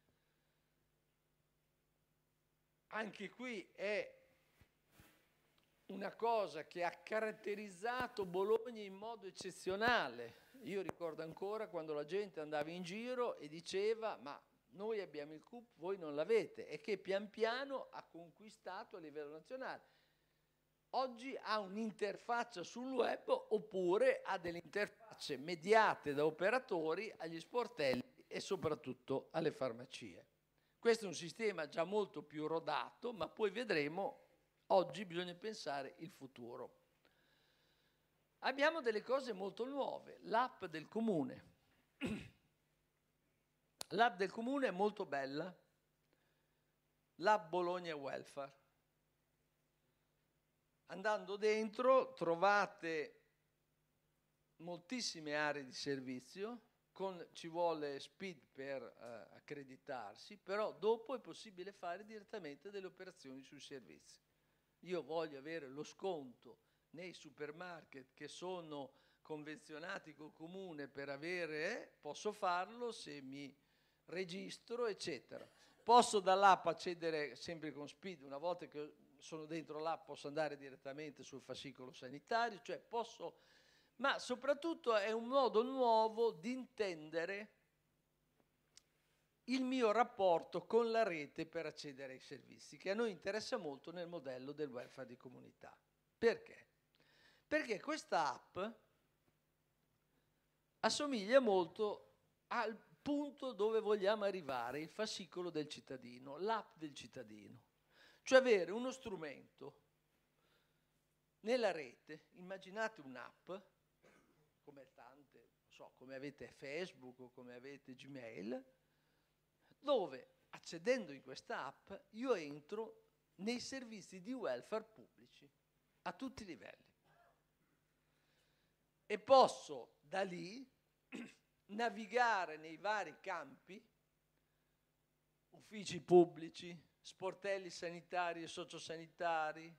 Anche qui è una cosa che ha caratterizzato Bologna in modo eccezionale. Io ricordo ancora quando la gente andava in giro e diceva ma noi abbiamo il CUP, voi non l'avete, e che pian piano ha conquistato a livello nazionale. Oggi ha un'interfaccia sul web oppure ha delle interfacce mediate da operatori agli sportelli e soprattutto alle farmacie. Questo è un sistema già molto più rodato, ma poi vedremo, oggi bisogna pensare il futuro. Abbiamo delle cose molto nuove, l'app del comune. L'app del comune è molto bella, l'app Bologna Welfare. Andando dentro trovate moltissime aree di servizio, ci vuole SPID per accreditarsi, però dopo è possibile fare direttamente delle operazioni sui servizi. Io voglio avere lo sconto nei supermarket che sono convenzionati col comune per avere, posso farlo se mi registro, eccetera. Posso dall'app accedere sempre con SPID, una volta che sono dentro l'app posso andare direttamente sul fascicolo sanitario, cioè posso, ma soprattutto è un modo nuovo di intendere il mio rapporto con la rete per accedere ai servizi, che a noi interessa molto nel modello del welfare di comunità. Perché? Perché questa app assomiglia molto al punto dove vogliamo arrivare, il fascicolo del cittadino, l'app del cittadino. Cioè avere uno strumento nella rete, immaginate un'app, come tante, non so, come avete Facebook o come avete Gmail, dove accedendo in questa app io entro nei servizi di welfare pubblici a tutti i livelli e posso da lì navigare nei vari campi, uffici pubblici, sportelli sanitari e sociosanitari,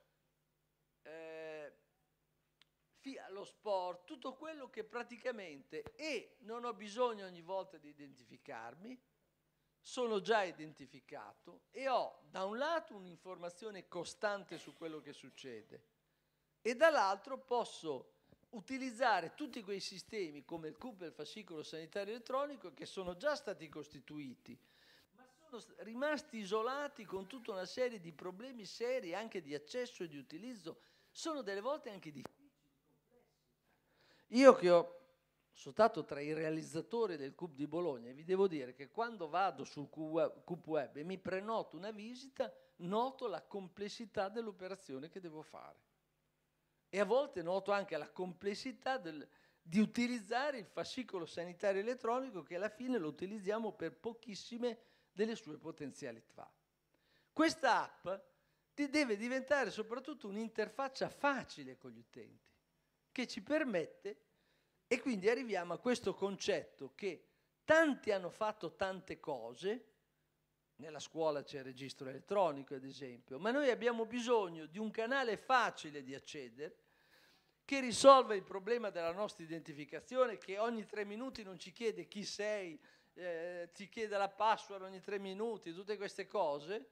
lo sport, tutto quello che praticamente, e non ho bisogno ogni volta di identificarmi, sono già identificato e ho da un lato un'informazione costante su quello che succede e dall'altro posso utilizzare tutti quei sistemi come il CUP e il fascicolo sanitario elettronico che sono già stati costituiti, ma sono rimasti isolati con tutta una serie di problemi seri anche di accesso e di utilizzo, sono delle volte anche difficili, complessi. Io che sono stato tra i realizzatori del CUP di Bologna e vi devo dire che quando vado sul CUP Web e mi prenoto una visita, noto la complessità dell'operazione che devo fare. E a volte noto anche la complessità di utilizzare il fascicolo sanitario elettronico, che alla fine lo utilizziamo per pochissime delle sue potenzialità. Questa app deve diventare soprattutto un'interfaccia facile con gli utenti, che ci permette, e quindi arriviamo a questo concetto che tanti hanno fatto tante cose, nella scuola c'è il registro elettronico ad esempio, ma noi abbiamo bisogno di un canale facile di accedere, che risolva il problema della nostra identificazione, che ogni 3 minuti non ci chiede chi sei, ti chiede la password ogni 3 minuti, tutte queste cose.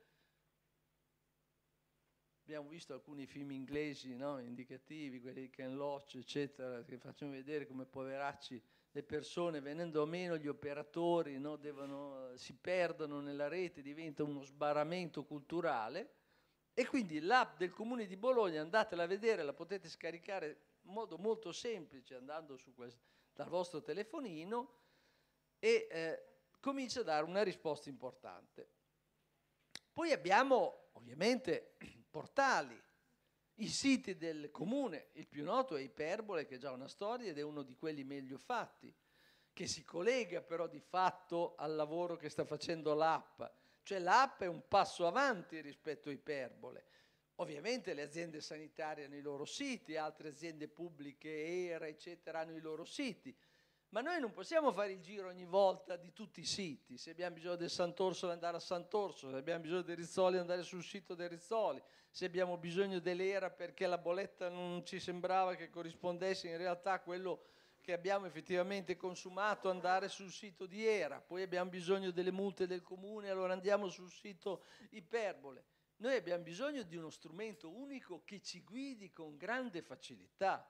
Abbiamo visto alcuni film inglesi, no, indicativi, quelli di Ken Loach, eccetera, che facciano vedere come poveracci le persone, venendo meno gli operatori, no, si perdono nella rete, diventa uno sbarramento culturale. E quindi l'app del Comune di Bologna, andatela a vedere, la potete scaricare in modo molto semplice andando dal vostro telefonino, e comincia a dare una risposta importante. Poi abbiamo ovviamente portali, i siti del comune, il più noto è Iperbole, che ha già una storia ed è uno di quelli meglio fatti, che si collega però di fatto al lavoro che sta facendo l'app, cioè l'app è un passo avanti rispetto a Iperbole. Ovviamente le aziende sanitarie hanno i loro siti, altre aziende pubbliche, ERA, eccetera, hanno i loro siti, ma noi non possiamo fare il giro ogni volta di tutti i siti. Se abbiamo bisogno del Sant'Orso andare a Sant'Orso, se abbiamo bisogno del Rizzoli andare sul sito del Rizzoli, se abbiamo bisogno dell'ERA perché la bolletta non ci sembrava che corrispondesse in realtà a quello che abbiamo effettivamente consumato, andare sul sito di ERA. Poi abbiamo bisogno delle multe del comune, allora andiamo sul sito Iperbole. Noi abbiamo bisogno di uno strumento unico che ci guidi con grande facilità.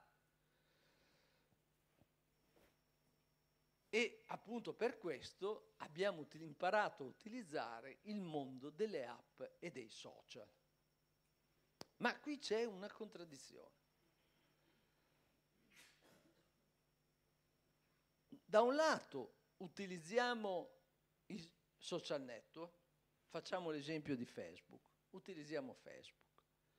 E appunto per questo abbiamo imparato a utilizzare il mondo delle app e dei social. Ma qui c'è una contraddizione. Da un lato utilizziamo i social network, facciamo l'esempio di Facebook, utilizziamo Facebook.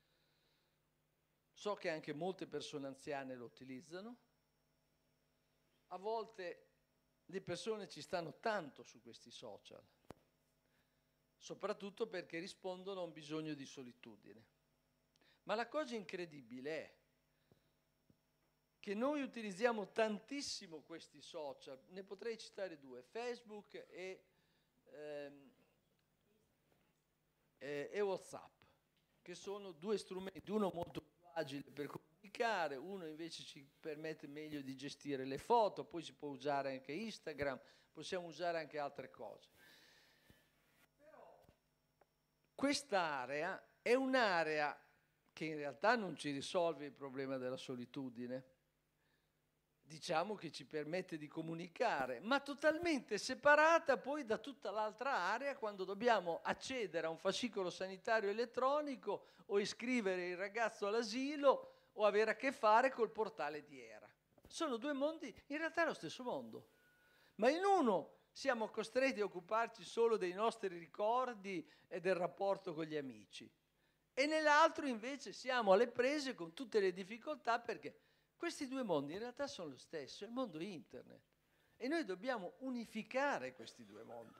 So che anche molte persone anziane lo utilizzano, a volte le persone ci stanno tanto su questi social, soprattutto perché rispondono a un bisogno di solitudine. Ma la cosa incredibile è che noi utilizziamo tantissimo questi social, ne potrei citare 2, Facebook e WhatsApp, che sono 2 strumenti, uno molto più agile per comunicare, uno invece ci permette meglio di gestire le foto, poi si può usare anche Instagram, possiamo usare anche altre cose. Però quest'area è un'area che in realtà non ci risolve il problema della solitudine, diciamo che ci permette di comunicare, ma totalmente separata poi da tutta l'altra area quando dobbiamo accedere a un fascicolo sanitario elettronico o iscrivere il ragazzo all'asilo o avere a che fare col portale di ERA. Sono 2 mondi, in realtà è lo stesso mondo, ma in uno siamo costretti a occuparci solo dei nostri ricordi e del rapporto con gli amici, e nell'altro invece siamo alle prese con tutte le difficoltà, perché questi 2 mondi in realtà sono lo stesso, è il mondo internet, e noi dobbiamo unificare questi 2 mondi.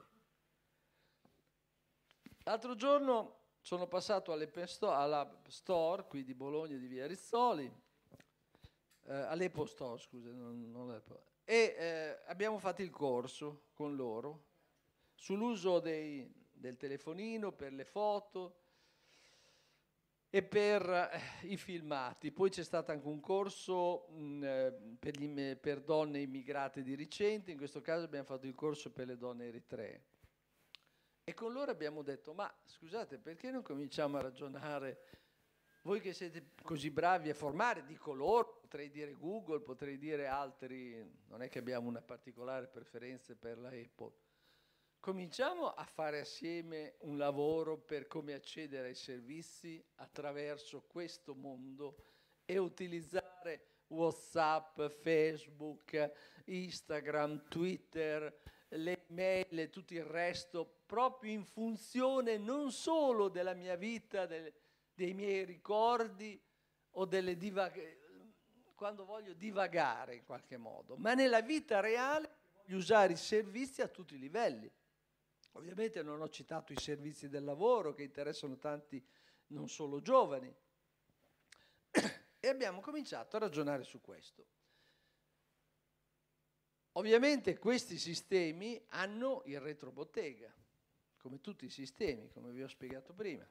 L'altro giorno sono passato all'App Store qui di Bologna, di via Rizzoli, all'Apple Store, scusa, non l'Apple, e abbiamo fatto il corso con loro sull'uso del telefonino per le foto e per i filmati. Poi c'è stato anche un corso per donne immigrate di recente, in questo caso abbiamo fatto il corso per le donne eritree. E con loro abbiamo detto, ma scusate, perché non cominciamo a ragionare, voi che siete così bravi a formare, dico loro, potrei dire Google, potrei dire altri, non è che abbiamo una particolare preferenza per la Apple, cominciamo a fare assieme un lavoro per come accedere ai servizi attraverso questo mondo e utilizzare WhatsApp, Facebook, Instagram, Twitter, le mail e tutto il resto, proprio in funzione non solo della mia vita, dei miei ricordi o quando voglio divagare in qualche modo, ma nella vita reale voglio usare i servizi a tutti i livelli. Ovviamente non ho citato i servizi del lavoro che interessano tanti, non solo giovani. E abbiamo cominciato a ragionare su questo. Ovviamente questi sistemi hanno il retrobottega, come tutti i sistemi, come vi ho spiegato prima.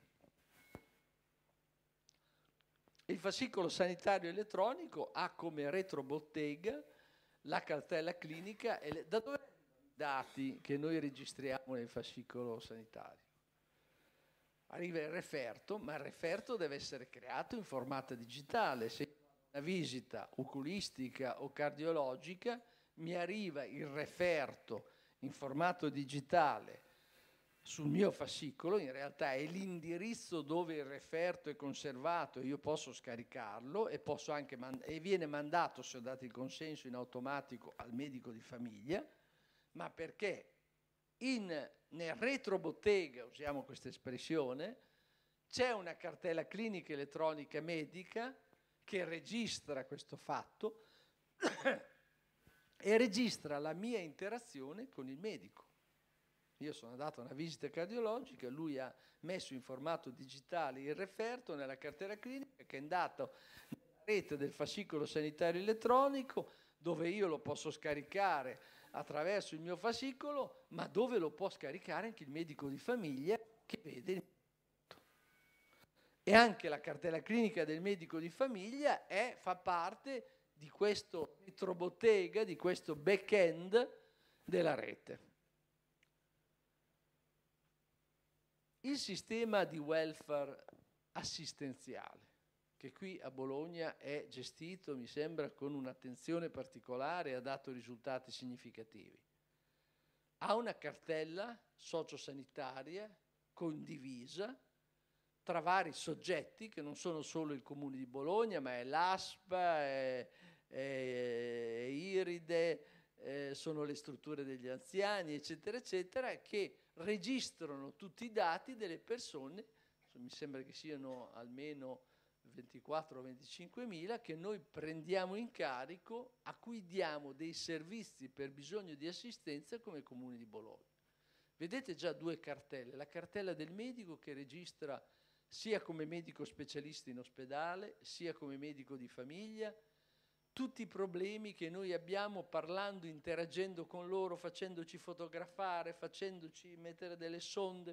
Il fascicolo sanitario elettronico ha come retrobottega la cartella clinica e da dove arrivano i dati che noi registriamo nel fascicolo sanitario? Arriva il referto, ma il referto deve essere creato in formato digitale. Se una visita oculistica o cardiologica mi arriva il referto in formato digitale sul mio fascicolo, in realtà è l'indirizzo dove il referto è conservato, io posso scaricarlo e posso anche e viene mandato, se ho dato il consenso, in automatico al medico di famiglia, ma perché nel retrobottega, usiamo questa espressione, c'è una cartella clinica elettronica medica che registra questo fatto e registra la mia interazione con il medico. Io sono andato a una visita cardiologica, lui ha messo in formato digitale il referto nella cartella clinica che è andato nella rete del fascicolo sanitario elettronico, dove io lo posso scaricare attraverso il mio fascicolo, ma dove lo può scaricare anche il medico di famiglia che vede il medico. E anche la cartella clinica del medico di famiglia fa parte di questo retrobottega, di questo back-end della rete. Il sistema di welfare assistenziale, che qui a Bologna è gestito, mi sembra, con un'attenzione particolare e ha dato risultati significativi, ha una cartella sociosanitaria condivisa tra vari soggetti che non sono solo il Comune di Bologna, ma è l'ASPA, è Iride, sono le strutture degli anziani, eccetera, eccetera, che registrano tutti i dati delle persone, mi sembra che siano almeno 24 o 25 mila, che noi prendiamo in carico, a cui diamo dei servizi per bisogno di assistenza come Comune di Bologna. Vedete già due cartelle, la cartella del medico che registra sia come medico specialista in ospedale, sia come medico di famiglia, tutti i problemi che noi abbiamo parlando, interagendo con loro, facendoci fotografare, facendoci mettere delle sonde,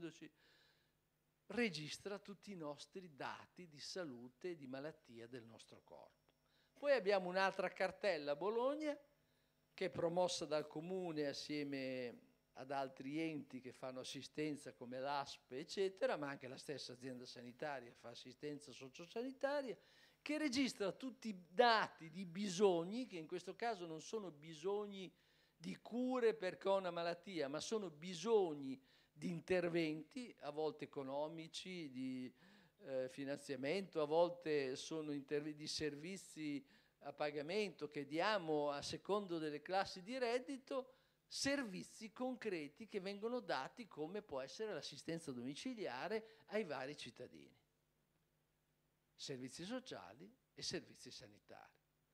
registra tutti i nostri dati di salute e di malattia del nostro corpo. Poi abbiamo un'altra cartella a Bologna che è promossa dal Comune assieme ad altri enti che fanno assistenza come l'ASP, eccetera, ma anche la stessa azienda sanitaria fa assistenza sociosanitaria, che registra tutti i dati di bisogni, che in questo caso non sono bisogni di cure perché ho una malattia, ma sono bisogni di interventi, a volte economici, di finanziamento, a volte sono interventi di servizi a pagamento che diamo a secondo delle classi di reddito, servizi concreti che vengono dati come può essere l'assistenza domiciliare ai vari cittadini. Servizi sociali e servizi sanitari.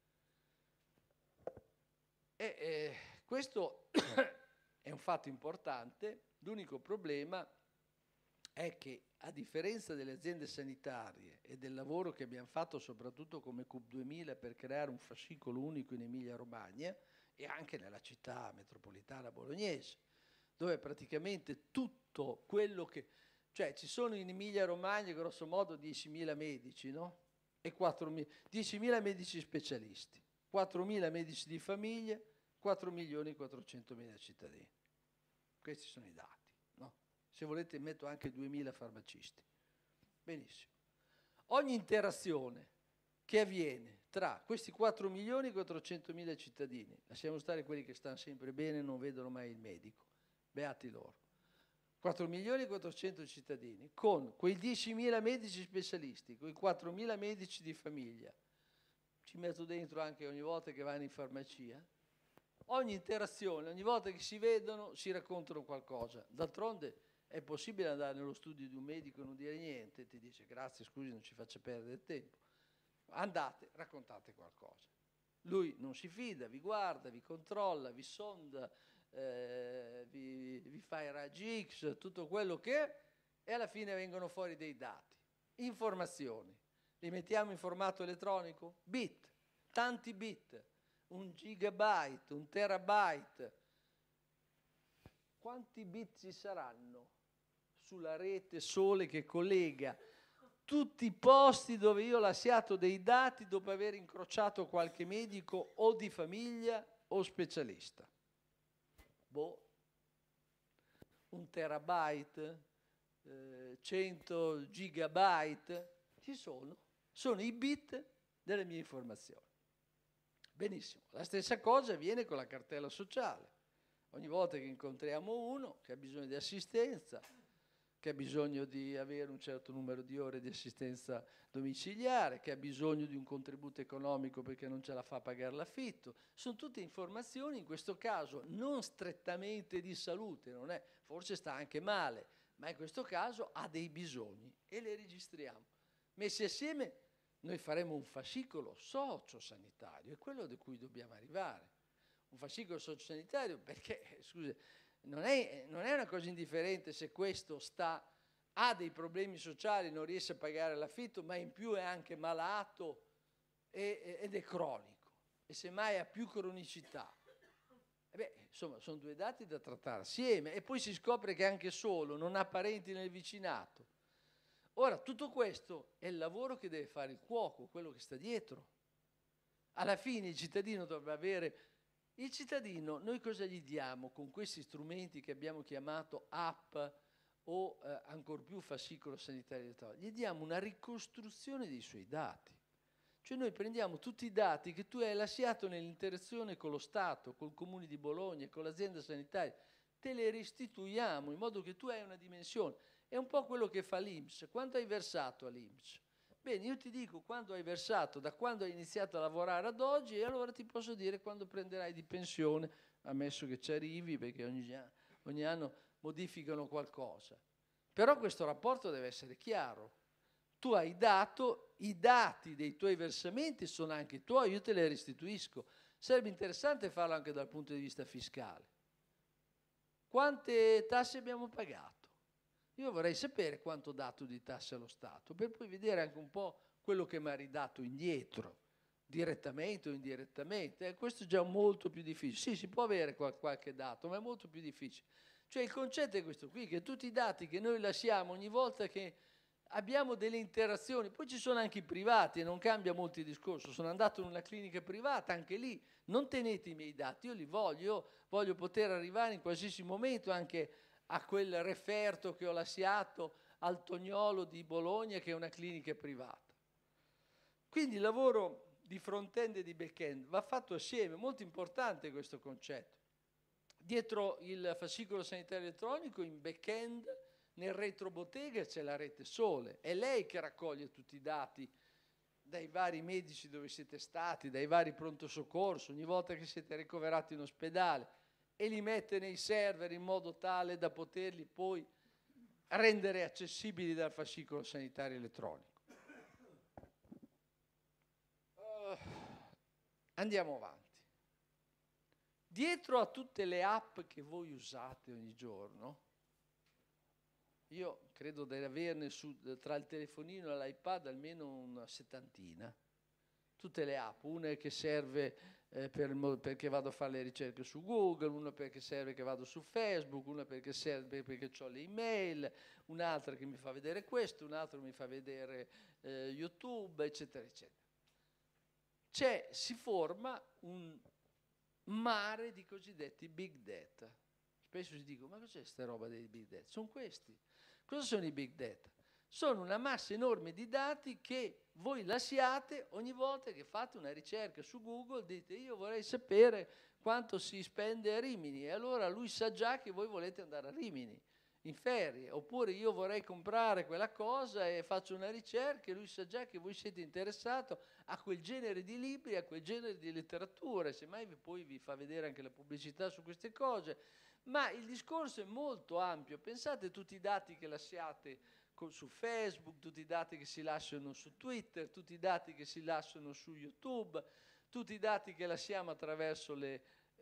Questo è un fatto importante. L'unico problema è che, a differenza delle aziende sanitarie e del lavoro che abbiamo fatto soprattutto come CUP 2000 per creare un fascicolo unico in Emilia-Romagna e anche nella città metropolitana bolognese, dove praticamente tutto quello che... Cioè ci sono in Emilia-Romagna grosso modo 10.000 medici, no? E 10.000 medici specialisti, 4.000 medici di famiglia, 4.400.000 cittadini. Questi sono i dati, no? Se volete metto anche 2.000 farmacisti. Benissimo. Ogni interazione che avviene tra questi 4.400.000 cittadini, lasciamo stare quelli che stanno sempre bene e non vedono mai il medico, beati loro, 4.400.000 cittadini, con quei 10.000 medici specialisti, quei 4.000 medici di famiglia, ci metto dentro anche ogni volta che vanno in farmacia, ogni interazione, ogni volta che si vedono, si raccontano qualcosa. D'altronde è possibile andare nello studio di un medico e non dire niente, ti dice grazie, scusi, non ci faccia perdere tempo. andate, raccontate qualcosa. Lui non si fida, vi guarda, vi controlla, vi sonda, vi fa i raggi X, tutto quello che è, e alla fine vengono fuori dei dati. Informazioni. Li mettiamo in formato elettronico? Bit, tanti bit, 1 gigabyte, 1 terabyte. Quanti bit ci saranno sulla rete sole che collega tutti i posti dove io ho lasciato dei dati dopo aver incrociato qualche medico o di famiglia o specialista? 1 terabyte, 100 gigabyte, ci sono i bit delle mie informazioni. Benissimo, la stessa cosa avviene con la cartella sociale. Ogni volta che incontriamo uno che ha bisogno di assistenza, che ha bisogno di avere un certo numero di ore di assistenza domiciliare, che ha bisogno di un contributo economico perché non ce la fa pagare l'affitto, sono tutte informazioni, in questo caso non strettamente di salute, non è, forse sta anche male, ma in questo caso ha dei bisogni e le registriamo. Messi assieme noi faremo un fascicolo sociosanitario, è quello di cui dobbiamo arrivare. Un fascicolo sociosanitario perché, scusi, non è una cosa indifferente se questo ha dei problemi sociali, non riesce a pagare l'affitto, ma in più è anche malato ed è cronico, e semmai ha più cronicità. Insomma, sono due dati da trattare assieme, e poi si scopre che anche solo non ha parenti nel vicinato. Ora, tutto questo è il lavoro che deve fare il cuoco, quello che sta dietro. Alla fine il cittadino dovrebbe avere... Il cittadino, noi cosa gli diamo con questi strumenti che abbiamo chiamato app o ancor più fascicolo sanitario elettronico? Gli diamo una ricostruzione dei suoi dati. Cioè noi prendiamo tutti i dati che tu hai lasciato nell'interazione con lo Stato, col Comune di Bologna, con l'azienda sanitaria, te le restituiamo in modo che tu hai una dimensione. È un po' quello che fa l'INPS. Quanto hai versato all'INPS? Bene, io ti dico quando hai versato, da quando hai iniziato a lavorare ad oggi, e allora ti posso dire quando prenderai di pensione, ammesso che ci arrivi, perché ogni anno modificano qualcosa. Però questo rapporto deve essere chiaro. Tu hai dato, i dati dei tuoi versamenti sono anche tuoi, io te li restituisco. Sarebbe interessante farlo anche dal punto di vista fiscale. Quante tasse abbiamo pagato? Io vorrei sapere quanto ho dato di tasse allo Stato, per poi vedere anche un po' quello che mi ha ridato indietro, direttamente o indirettamente. Questo è già molto più difficile. Sì, si può avere qualche dato, ma è molto più difficile. Cioè il concetto è questo qui, che tutti i dati che noi lasciamo ogni volta che abbiamo delle interazioni, poi ci sono anche i privati e non cambia molto il discorso. Sono andato in una clinica privata, anche lì non tenete i miei dati, io li voglio poter arrivare in qualsiasi momento anche a quel referto che ho lasciato al Tognolo di Bologna, che è una clinica privata. Quindi il lavoro di front-end e di back-end va fatto assieme, molto importante questo concetto. Dietro il fascicolo sanitario elettronico, in back-end, nel retrobottega c'è la rete Sole, è lei che raccoglie tutti i dati dai vari medici dove siete stati, dai vari pronto soccorso, ogni volta che siete ricoverati in ospedale, e li mette nei server in modo tale da poterli poi rendere accessibili dal fascicolo sanitario elettronico. Andiamo avanti. Dietro a tutte le app che voi usate ogni giorno, io credo di averne tra il telefonino e l'iPad almeno una settantina. Tutte le app, una che serve perché vado a fare le ricerche su Google, una perché serve che vado su Facebook, una perché serve perché ho le email, un'altra che mi fa vedere questo, un'altra che mi fa vedere YouTube, eccetera, eccetera. Si forma un mare di cosiddetti big data. Spesso si dicono, ma cos'è questa roba dei big data? Sono questi. Cosa sono i big data? Sono una massa enorme di dati che voi lasciate ogni volta che fate una ricerca su Google, dite io vorrei sapere quanto si spende a Rimini, e allora lui sa già che voi volete andare a Rimini in ferie, oppure io vorrei comprare quella cosa e faccio una ricerca e lui sa già che voi siete interessato a quel genere di libri, a quel genere di letteratura, semmai poi vi fa vedere anche la pubblicità su queste cose. Ma il discorso è molto ampio. Pensate a tutti i dati che lasciate su Facebook, tutti i dati che si lasciano su Twitter, tutti i dati che si lasciano su YouTube, tutti i dati che lasciamo attraverso le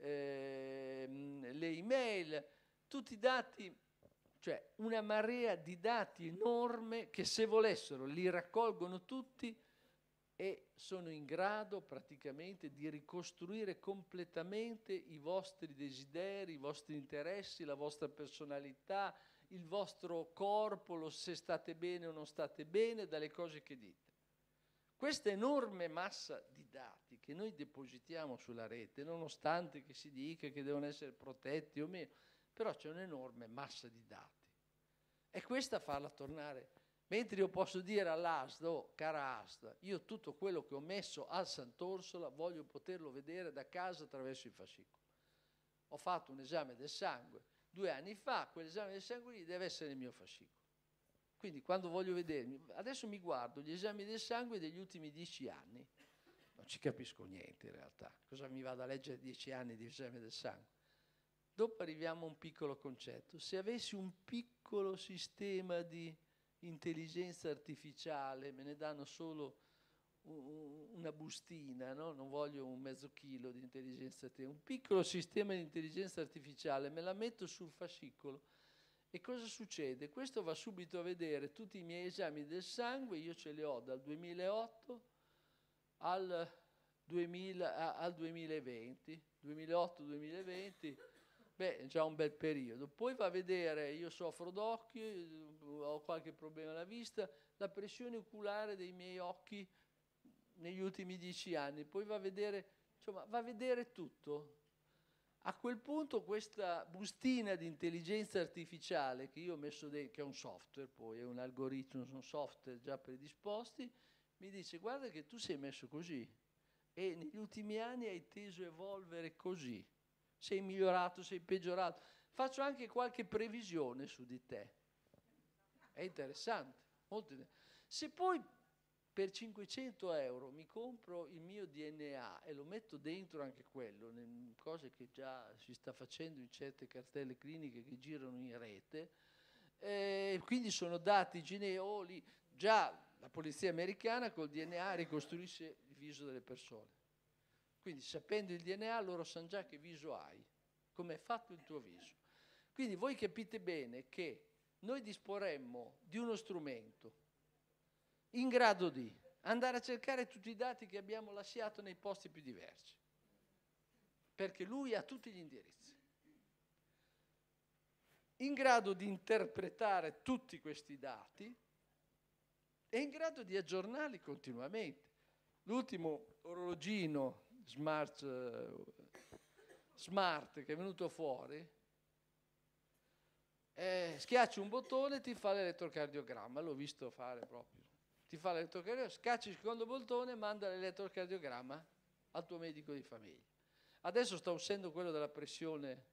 email, tutti i dati, cioè una marea di dati enorme che se volessero li raccolgono tutti e sono in grado praticamente di ricostruire completamente i vostri desideri, i vostri interessi, la vostra personalità, il vostro corpo, se state bene o non state bene, dalle cose che dite. Questa enorme massa di dati che noi depositiamo sulla rete, nonostante che si dica che devono essere protetti o meno, però c'è un'enorme massa di dati. E questa farla tornare. Mentre io posso dire all'ASL, oh, cara ASL, io tutto quello che ho messo al Sant'Orsola voglio poterlo vedere da casa attraverso il fascicolo. Ho fatto un esame del sangue 2 anni fa, quell'esame del sangue lì deve essere il mio fascicolo. Quindi quando voglio vedermi, adesso mi guardo gli esami del sangue degli ultimi 10 anni, non ci capisco niente in realtà, cosa mi vado a leggere 10 anni di esame del sangue? Dopo arriviamo a un piccolo concetto, se avessi un piccolo sistema di intelligenza artificiale, me ne danno solo una bustina, no? Non voglio un mezzo chilo di intelligenza artificiale, un piccolo sistema di intelligenza artificiale, me la metto sul fascicolo e cosa succede? Questo va subito a vedere tutti i miei esami del sangue, io ce li ho dal 2008 al 2020, 2008-2020, beh, è già un bel periodo. Poi va a vedere, io soffro d'occhio, ho qualche problema alla vista, la pressione oculare dei miei occhi negli ultimi 10 anni, poi va a vedere, insomma, va a vedere tutto. A quel punto questa bustina di intelligenza artificiale che io ho messo dentro, che è un software, poi è un algoritmo, sono software già predisposti, mi dice guarda che tu sei messo così e negli ultimi anni hai teso a evolvere così, sei migliorato, sei peggiorato, faccio anche qualche previsione su di te, è interessante, molto interessante. Se poi per 500 euro mi compro il mio DNA e lo metto dentro anche quello, cose che già si sta facendo in certe cartelle cliniche che girano in rete, quindi sono dati genetici, già la polizia americana col DNA ricostruisce il viso delle persone. Quindi sapendo il DNA loro sanno già che viso hai, come è fatto il tuo viso. Quindi voi capite bene che noi disporremmo di uno strumento in grado di andare a cercare tutti i dati che abbiamo lasciato nei posti più diversi, perché lui ha tutti gli indirizzi, in grado di interpretare tutti questi dati e in grado di aggiornarli continuamente. L'ultimo orologino smart che è venuto fuori, schiacci un bottone e ti fa l'elettrocardiogramma, l'ho visto fare proprio. Ti fa l'elettrocardiogramma, scacci il secondo bottone, manda l'elettrocardiogramma al tuo medico di famiglia. Adesso sta usando quello della pressione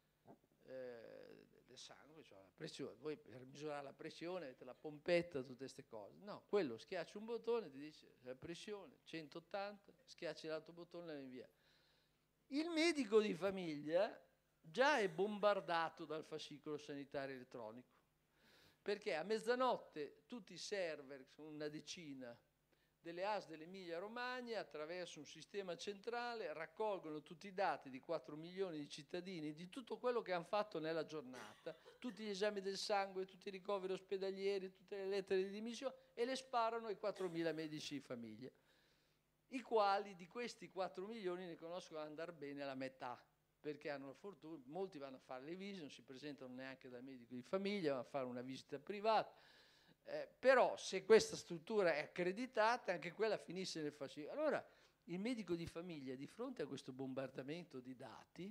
del sangue, cioè la pressione. Voi per misurare la pressione avete la pompetta, tutte queste cose. No, quello schiacci un bottone, ti dice la pressione 180, schiacci l'altro bottone e la invia. Il medico di famiglia già è bombardato dal fascicolo sanitario elettronico. Perché a mezzanotte tutti i server, sono una decina, delle ASL dell'Emilia Romagna, attraverso un sistema centrale, raccolgono tutti i dati di 4 milioni di cittadini, di tutto quello che hanno fatto nella giornata, tutti gli esami del sangue, tutti i ricoveri ospedalieri, tutte le lettere di dimissione, e le sparano ai 4.000 medici di famiglia, i quali di questi 4 milioni ne conoscono andare bene la metà, perché hanno la fortuna, molti vanno a fare le visite, non si presentano neanche dal medico di famiglia, vanno a fare una visita privata, però se questa struttura è accreditata, anche quella finisce nel fascicolo. Allora il medico di famiglia, di fronte a questo bombardamento di dati,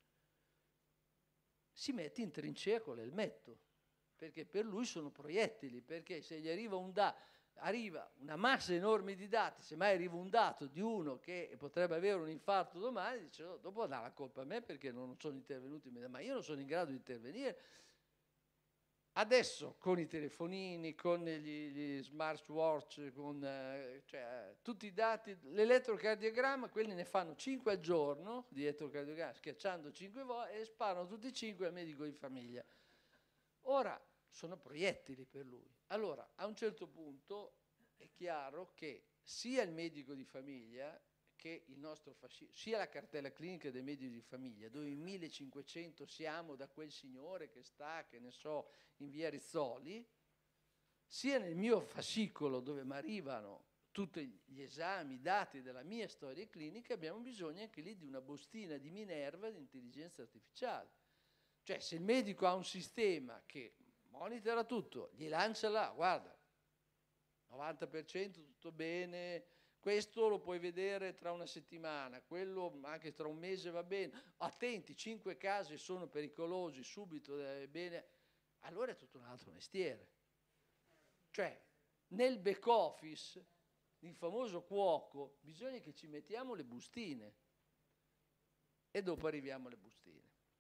si mette in trincea con l'elmetto, perché per lui sono proiettili, perché se gli arriva una massa enorme di dati, se mai arriva un dato di uno che potrebbe avere un infarto domani, dice no, dopo dà la colpa a me perché non sono intervenuto, ma io non sono in grado di intervenire. Adesso con i telefonini, con gli smartwatch, con tutti i dati, l'elettrocardiogramma, quelli ne fanno 5 al giorno di elettrocardiogramma, schiacciando 5 volte e sparano tutti e 5 al medico di famiglia. Ora sono proiettili per lui. Allora, a un certo punto è chiaro che sia il medico di famiglia che il nostro fascicolo, sia la cartella clinica del medico di famiglia, dove in 1500 siamo da quel signore che sta, che ne so, in via Rizzoli, sia nel mio fascicolo dove mi arrivano tutti gli esami, i dati della mia storia clinica, abbiamo bisogno anche lì di una bustina di Minerva di intelligenza artificiale. Cioè, se il medico ha un sistema che monitora tutto, gli lancia là, guarda, 90% tutto bene, questo lo puoi vedere tra una settimana, quello anche tra un mese va bene, attenti, 5 casi sono pericolosi, subito bene, allora è tutto un altro mestiere. Cioè, nel back office, il famoso cuoco, bisogna che ci mettiamo le bustine e dopo arriviamo alle bustine.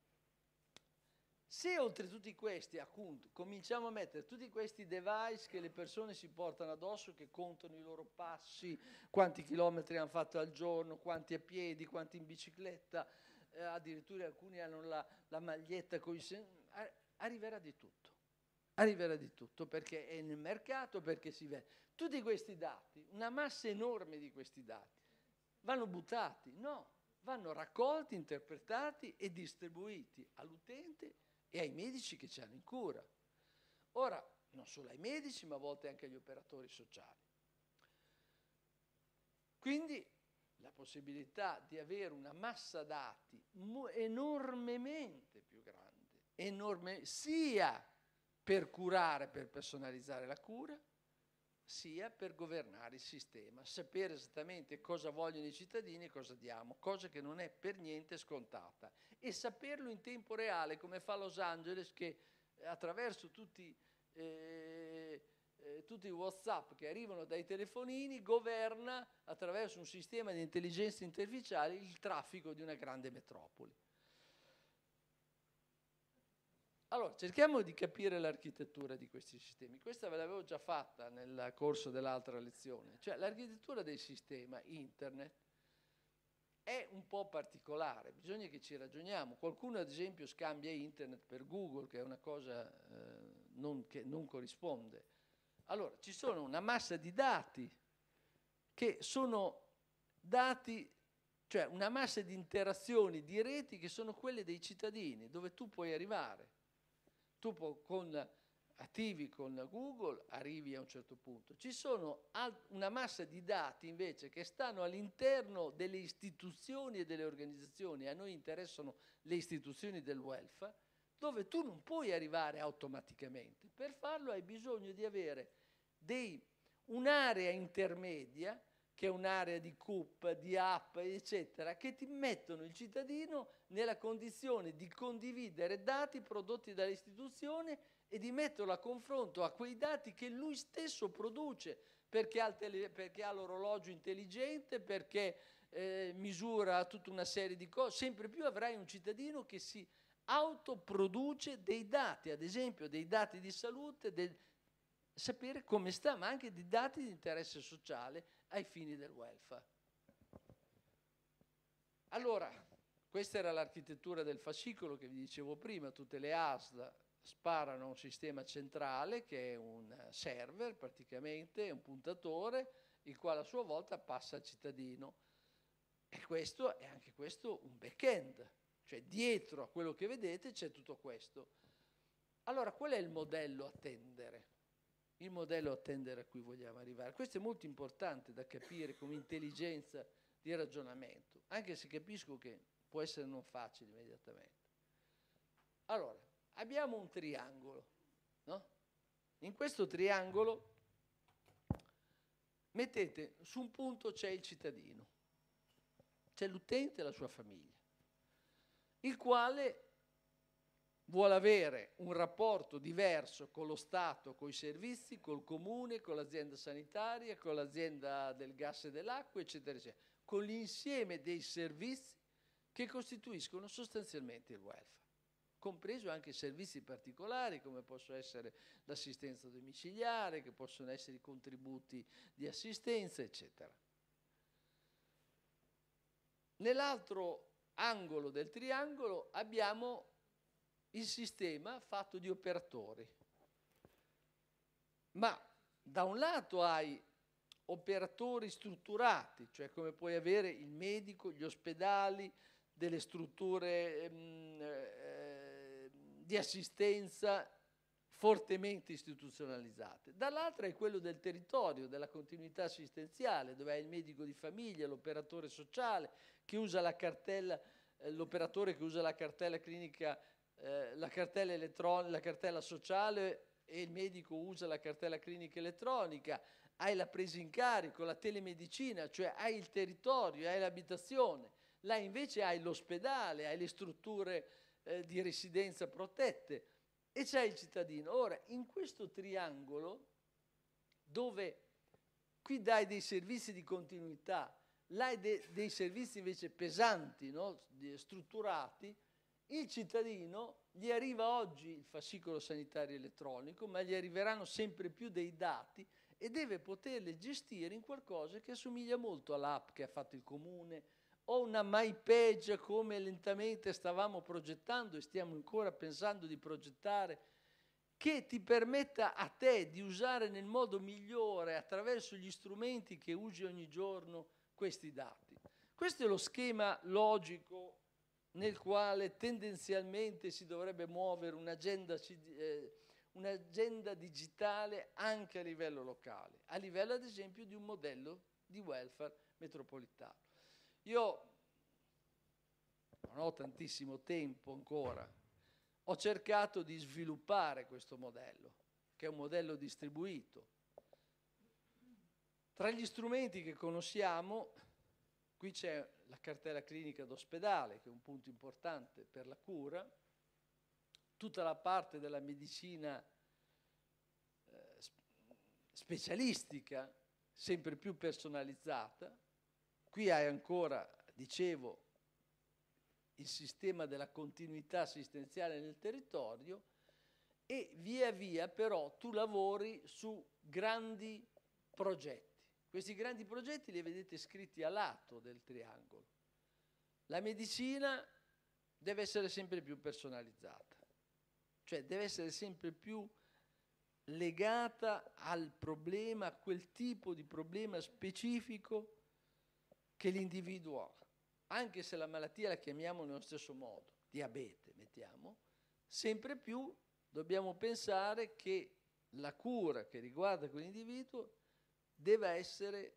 Se oltre tutti questi, appunto, cominciamo a mettere tutti questi device che le persone si portano addosso, che contano i loro passi, quanti chilometri hanno fatto al giorno, quanti a piedi, quanti in bicicletta, addirittura alcuni hanno la maglietta con i arriverà di tutto. Arriverà di tutto perché è nel mercato, perché si vede. Tutti questi dati, una massa enorme di questi dati, vanno buttati? No, vanno raccolti, interpretati e distribuiti all'utente e ai medici che ci hanno in cura. Ora, non solo ai medici, ma a volte anche agli operatori sociali. Quindi la possibilità di avere una massa dati enormemente più grande, sia per curare, per personalizzare la cura, sia per governare il sistema, sapere esattamente cosa vogliono i cittadini e cosa diamo, cosa che non è per niente scontata, e saperlo in tempo reale, come fa Los Angeles, che attraverso tutti i WhatsApp che arrivano dai telefonini governa attraverso un sistema di intelligenza artificiale il traffico di una grande metropoli. Allora, cerchiamo di capire l'architettura di questi sistemi. Questa ve l'avevo già fatta nel corso dell'altra lezione. Cioè, l'architettura del sistema Internet è un po' particolare, bisogna che ci ragioniamo. Qualcuno, ad esempio, scambia Internet per Google, che è una cosa che non corrisponde. Allora, ci sono una massa di dati che sono dati, cioè una massa di interazioni, di reti che sono quelle dei cittadini, dove tu puoi arrivare. Tu attivi con Google, arrivi a un certo punto. Ci sono una massa di dati invece che stanno all'interno delle istituzioni e delle organizzazioni, a noi interessano le istituzioni del welfare, dove tu non puoi arrivare automaticamente. Per farlo hai bisogno di avere un'area intermedia, che è un'area di CUP, di app, eccetera, che ti mettono il cittadino nella condizione di condividere dati prodotti dall'istituzione e di metterlo a confronto a quei dati che lui stesso produce, perché ha l'orologio intelligente, perché misura tutta una serie di cose. Sempre più avrai un cittadino che si autoproduce dei dati, ad esempio dei dati di salute, sapere come sta, ma anche di dati di interesse sociale ai fini del welfare. Allora, questa era l'architettura del fascicolo che vi dicevo prima. Tutte le ASL sparano a un sistema centrale che è un server praticamente, un puntatore, il quale a sua volta passa al cittadino. E questo è anche questo un back-end, cioè dietro a quello che vedete c'è tutto questo. Allora, qual è il modello a tendere? Il modello a tendere a cui vogliamo arrivare. Questo è molto importante da capire come intelligenza di ragionamento, anche se capisco che può essere non facile immediatamente. Allora, abbiamo un triangolo, no? In questo triangolo mettete su un punto c'è il cittadino, c'è l'utente e la sua famiglia, il quale vuole avere un rapporto diverso con lo Stato, con i servizi, col comune, con l'azienda sanitaria, con l'azienda del gas e dell'acqua, eccetera, eccetera, con l'insieme dei servizi che costituiscono sostanzialmente il welfare, compreso anche servizi particolari come possono essere l'assistenza domiciliare, che possono essere i contributi di assistenza, eccetera. Nell'altro angolo del triangolo abbiamo il sistema fatto di operatori. Ma da un lato hai operatori strutturati, cioè come puoi avere il medico, gli ospedali, delle strutture di assistenza fortemente istituzionalizzate. Dall'altra è quello del territorio, della continuità assistenziale, dove hai il medico di famiglia, l'operatore sociale che usa la cartella, l'operatore che usa la cartella clinica, la cartella elettronica, la cartella sociale, e il medico usa la cartella clinica elettronica. Hai la presa in carico, la telemedicina, cioè hai il territorio, hai l'abitazione. Là invece hai l'ospedale, hai le strutture di residenza protette e c'è il cittadino. Ora, in questo triangolo, dove qui dai dei servizi di continuità, là hai dei servizi invece pesanti, no? Strutturati, il cittadino gli arriva oggi il fascicolo sanitario elettronico, ma gli arriveranno sempre più dei dati e deve poterli gestire in qualcosa che assomiglia molto all'app che ha fatto il comune, o una MyPage come lentamente stavamo progettando e stiamo ancora pensando di progettare, che ti permetta a te di usare nel modo migliore, attraverso gli strumenti che usi ogni giorno, questi dati. Questo è lo schema logico nel quale tendenzialmente si dovrebbe muovere un'agenda digitale anche a livello locale, a livello ad esempio di un modello di welfare metropolitano. Io non ho tantissimo tempo ancora, ho cercato di sviluppare questo modello, che è un modello distribuito. Tra gli strumenti che conosciamo, qui c'è la cartella clinica d'ospedale, che è un punto importante per la cura, tutta la parte della medicina specialistica, sempre più personalizzata. Qui hai ancora, dicevo, il sistema della continuità assistenziale nel territorio e via via però tu lavori su grandi progetti. Questi grandi progetti li vedete scritti a lato del triangolo. La medicina deve essere sempre più personalizzata, cioè deve essere sempre più legata al problema, a quel tipo di problema specifico che l'individuo ha. Anche se la malattia la chiamiamo nello stesso modo, diabete mettiamo, sempre più dobbiamo pensare che la cura che riguarda quell'individuo deve essere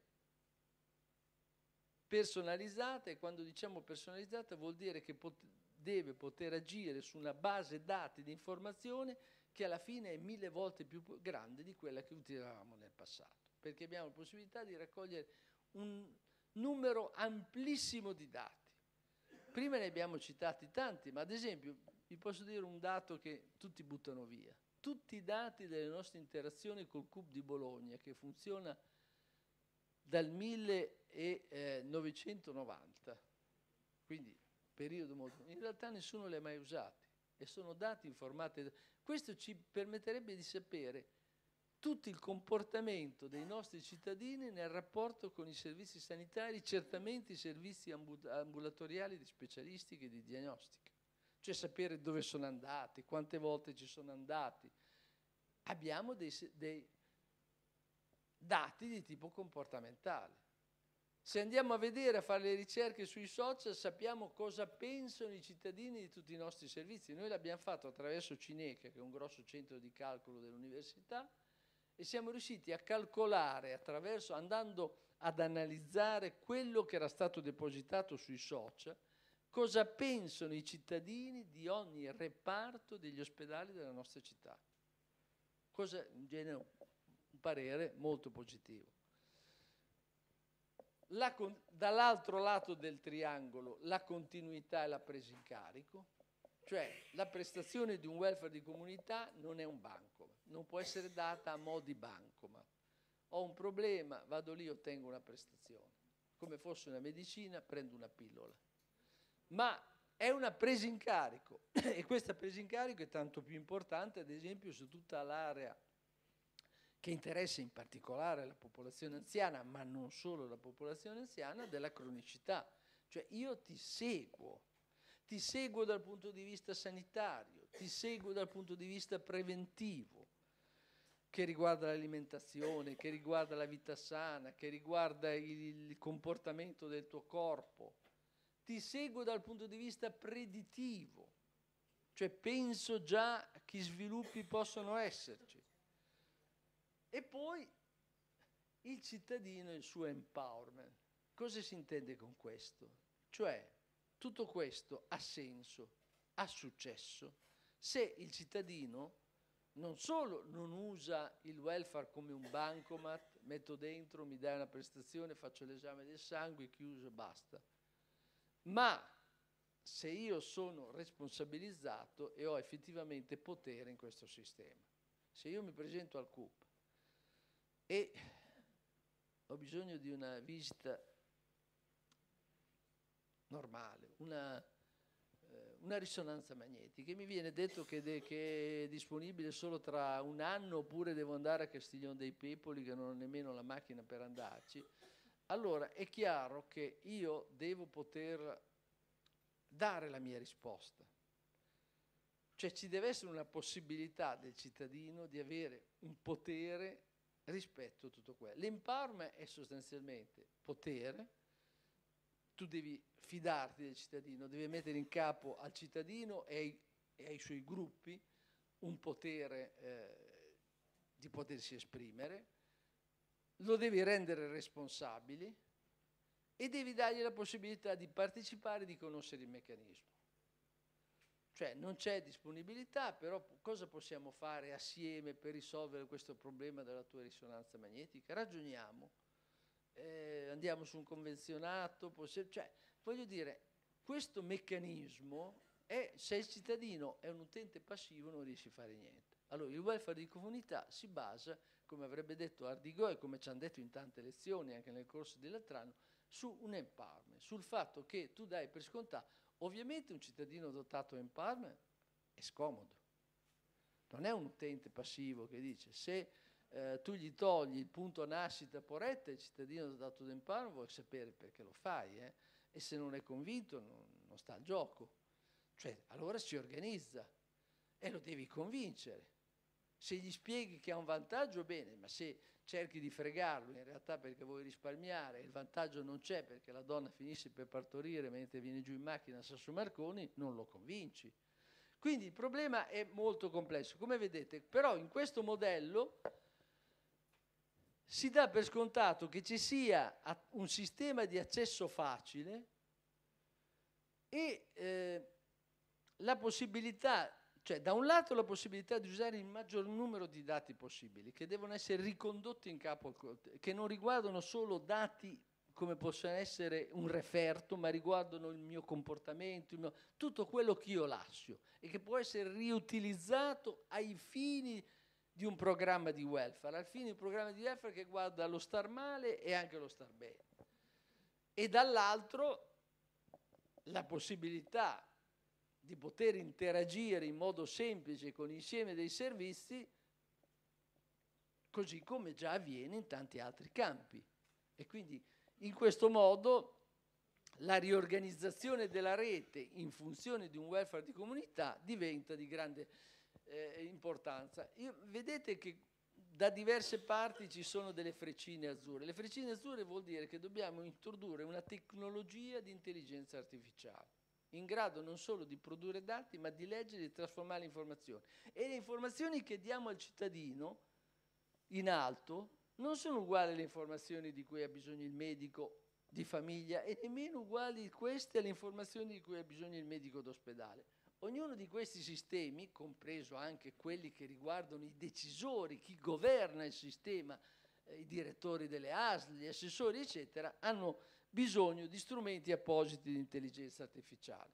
personalizzata, e quando diciamo personalizzata vuol dire che deve poter agire su una base dati di informazione che alla fine è 1000 volte più grande di quella che utilizzavamo nel passato, perché abbiamo la possibilità di raccogliere un numero amplissimo di dati. Prima ne abbiamo citati tanti, ma ad esempio vi posso dire un dato che tutti buttano via. Tutti i dati delle nostre interazioni col CUP di Bologna, che funziona dal 1990, quindi periodo molto... In realtà nessuno li ha mai usati e sono dati informati. Questo ci permetterebbe di sapere tutto il comportamento dei nostri cittadini nel rapporto con i servizi sanitari, certamente i servizi ambulatoriali di specialistica e di diagnostica, cioè sapere dove sono andati, quante volte ci sono andati. Abbiamo dei dati di tipo comportamentale. Se andiamo a vedere, a fare le ricerche sui social, sappiamo cosa pensano i cittadini di tutti i nostri servizi. Noi l'abbiamo fatto attraverso Cineca, che è un grosso centro di calcolo dell'università, e siamo riusciti a calcolare, andando ad analizzare quello che era stato depositato sui social, cosa pensano i cittadini di ogni reparto degli ospedali della nostra città. Cosa in genere un parere molto positivo. Dall'altro lato del triangolo la continuità e la presa in carico, cioè la prestazione di un welfare di comunità non è un bancomat, non può essere data a mo' di bancomat. Ho un problema, vado lì, ottengo una prestazione. Come fosse una medicina, prendo una pillola. Ma è una presa in carico e questa presa in carico è tanto più importante, ad esempio, su tutta l'area che interessa in particolare la popolazione anziana, ma non solo la popolazione anziana, della cronicità. Cioè io ti seguo dal punto di vista sanitario, ti seguo dal punto di vista preventivo, che riguarda l'alimentazione, che riguarda la vita sana, che riguarda il comportamento del tuo corpo. Ti seguo dal punto di vista predittivo, cioè penso già che sviluppi possono esserci. E poi il cittadino e il suo empowerment. Cosa si intende con questo? Cioè, tutto questo ha senso, ha successo, se il cittadino non solo non usa il welfare come un bancomat, metto dentro, mi dai una prestazione, faccio l'esame del sangue, chiuso e basta, ma se io sono responsabilizzato e ho effettivamente potere in questo sistema. Se io mi presento al CUP e ho bisogno di una visita normale, una risonanza magnetica, e mi viene detto che è disponibile solo tra un anno, oppure devo andare a Castiglione dei Pepoli che non ho nemmeno la macchina per andarci, allora è chiaro che io devo poter dare la mia risposta. Cioè ci deve essere una possibilità del cittadino di avere un potere rispetto a tutto quello. L'empowerment è sostanzialmente potere, tu devi fidarti del cittadino, devi mettere in capo al cittadino e ai suoi gruppi un potere di potersi esprimere, lo devi rendere responsabili e devi dargli la possibilità di partecipare e di conoscere il meccanismo. Cioè non c'è disponibilità, però cosa possiamo fare assieme per risolvere questo problema della tua risonanza magnetica? Ragioniamo, andiamo su un convenzionato, cioè voglio dire, questo meccanismo se il cittadino è un utente passivo non riesce a fare niente. Allora il welfare di comunità si basa, come avrebbe detto Ardigò e come ci hanno detto in tante lezioni anche nel corso dell'altro anno, su un empowerment, sul fatto che tu dai per scontato. Ovviamente un cittadino dotato di empowerment è scomodo, non è un utente passivo che dice se tu gli togli il punto nascita poretta, il cittadino dotato di empowerment vuole sapere perché lo fai, e se non è convinto non sta al gioco. Cioè allora si organizza e lo devi convincere. Se gli spieghi che ha un vantaggio, bene, ma se cerchi di fregarlo in realtà perché vuoi risparmiare, il vantaggio non c'è perché la donna finisce per partorire mentre viene giù in macchina a Sasso Marconi, non lo convinci. Quindi il problema è molto complesso. Come vedete, però in questo modello si dà per scontato che ci sia un sistema di accesso facile e la possibilità, cioè da un lato la possibilità di usare il maggior numero di dati possibili, che devono essere ricondotti in capo, che non riguardano solo dati come possono essere un referto, ma riguardano il mio comportamento, tutto quello che io lascio e che può essere riutilizzato ai fini di un programma di welfare, al fine di un programma di welfare che guarda lo star male e anche lo star bene. E dall'altro la possibilità di poter interagire in modo semplice con l'insieme dei servizi, così come già avviene in tanti altri campi. E quindi in questo modo la riorganizzazione della rete in funzione di un welfare di comunità diventa di grande importanza. Vedete che da diverse parti ci sono delle freccine azzurre. Le freccine azzurre vuol dire che dobbiamo introdurre una tecnologia di intelligenza artificiale in grado non solo di produrre dati, ma di leggere e di trasformare le informazioni. E le informazioni che diamo al cittadino in alto non sono uguali alle informazioni di cui ha bisogno il medico di famiglia e nemmeno uguali queste alle informazioni di cui ha bisogno il medico d'ospedale. Ognuno di questi sistemi, compreso anche quelli che riguardano i decisori, chi governa il sistema, i direttori delle ASL, gli assessori, eccetera, hanno bisogno di strumenti appositi di intelligenza artificiale.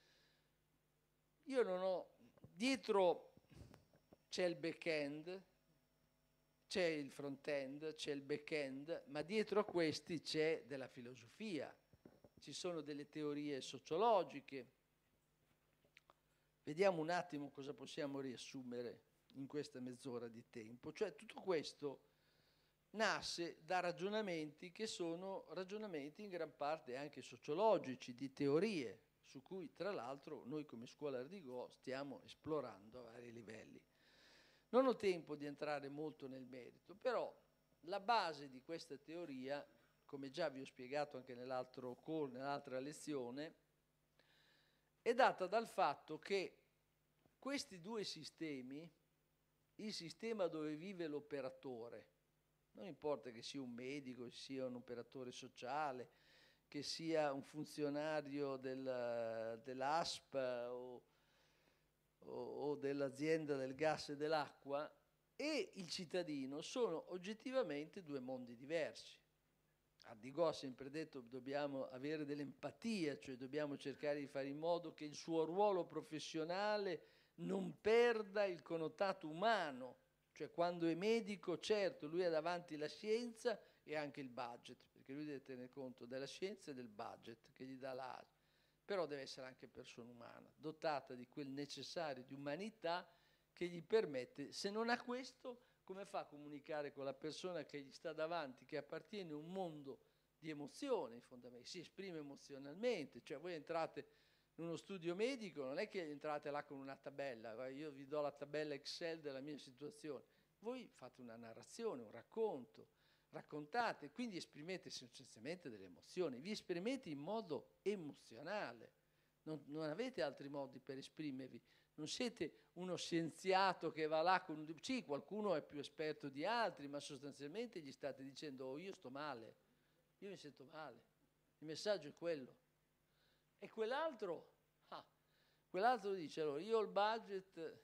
Io non ho... Dietro c'è il back-end, c'è il front-end, c'è il back-end, ma dietro a questi c'è della filosofia, ci sono delle teorie sociologiche. Vediamo un attimo cosa possiamo riassumere in questa mezz'ora di tempo. Cioè tutto questo nasce da ragionamenti che sono ragionamenti in gran parte anche sociologici, di teorie, su cui tra l'altro noi come Scuola Ardigò stiamo esplorando a vari livelli. Non ho tempo di entrare molto nel merito, però la base di questa teoria, come già vi ho spiegato anche nell'altra lezione, è data dal fatto che questi due sistemi, il sistema dove vive l'operatore, non importa che sia un medico, che sia un operatore sociale, che sia un funzionario dell'ASP o dell'azienda del gas e dell'acqua, e il cittadino sono oggettivamente due mondi diversi. Ardigò ha sempre detto che dobbiamo avere dell'empatia, cioè dobbiamo cercare di fare in modo che il suo ruolo professionale non perda il connotato umano, cioè quando è medico, certo, lui ha davanti la scienza e anche il budget, perché lui deve tenere conto della scienza e del budget che gli dà l'ASL, però deve essere anche persona umana, dotata di quel necessario di umanità che gli permette, se non ha questo, come fa a comunicare con la persona che gli sta davanti, che appartiene a un mondo di emozioni, fondamentalmente, si esprime emozionalmente, cioè voi entrate in uno studio medico, non è che entrate là con una tabella, io vi do la tabella Excel della mia situazione, voi fate una narrazione, un racconto, raccontate, quindi esprimete essenzialmente delle emozioni, vi esprimete in modo emozionale, non avete altri modi per esprimervi, non siete uno scienziato che va là con... Sì, qualcuno è più esperto di altri, ma sostanzialmente gli state dicendo oh, io sto male, io mi sento male, il messaggio è quello. E quell'altro dice allora io ho il budget,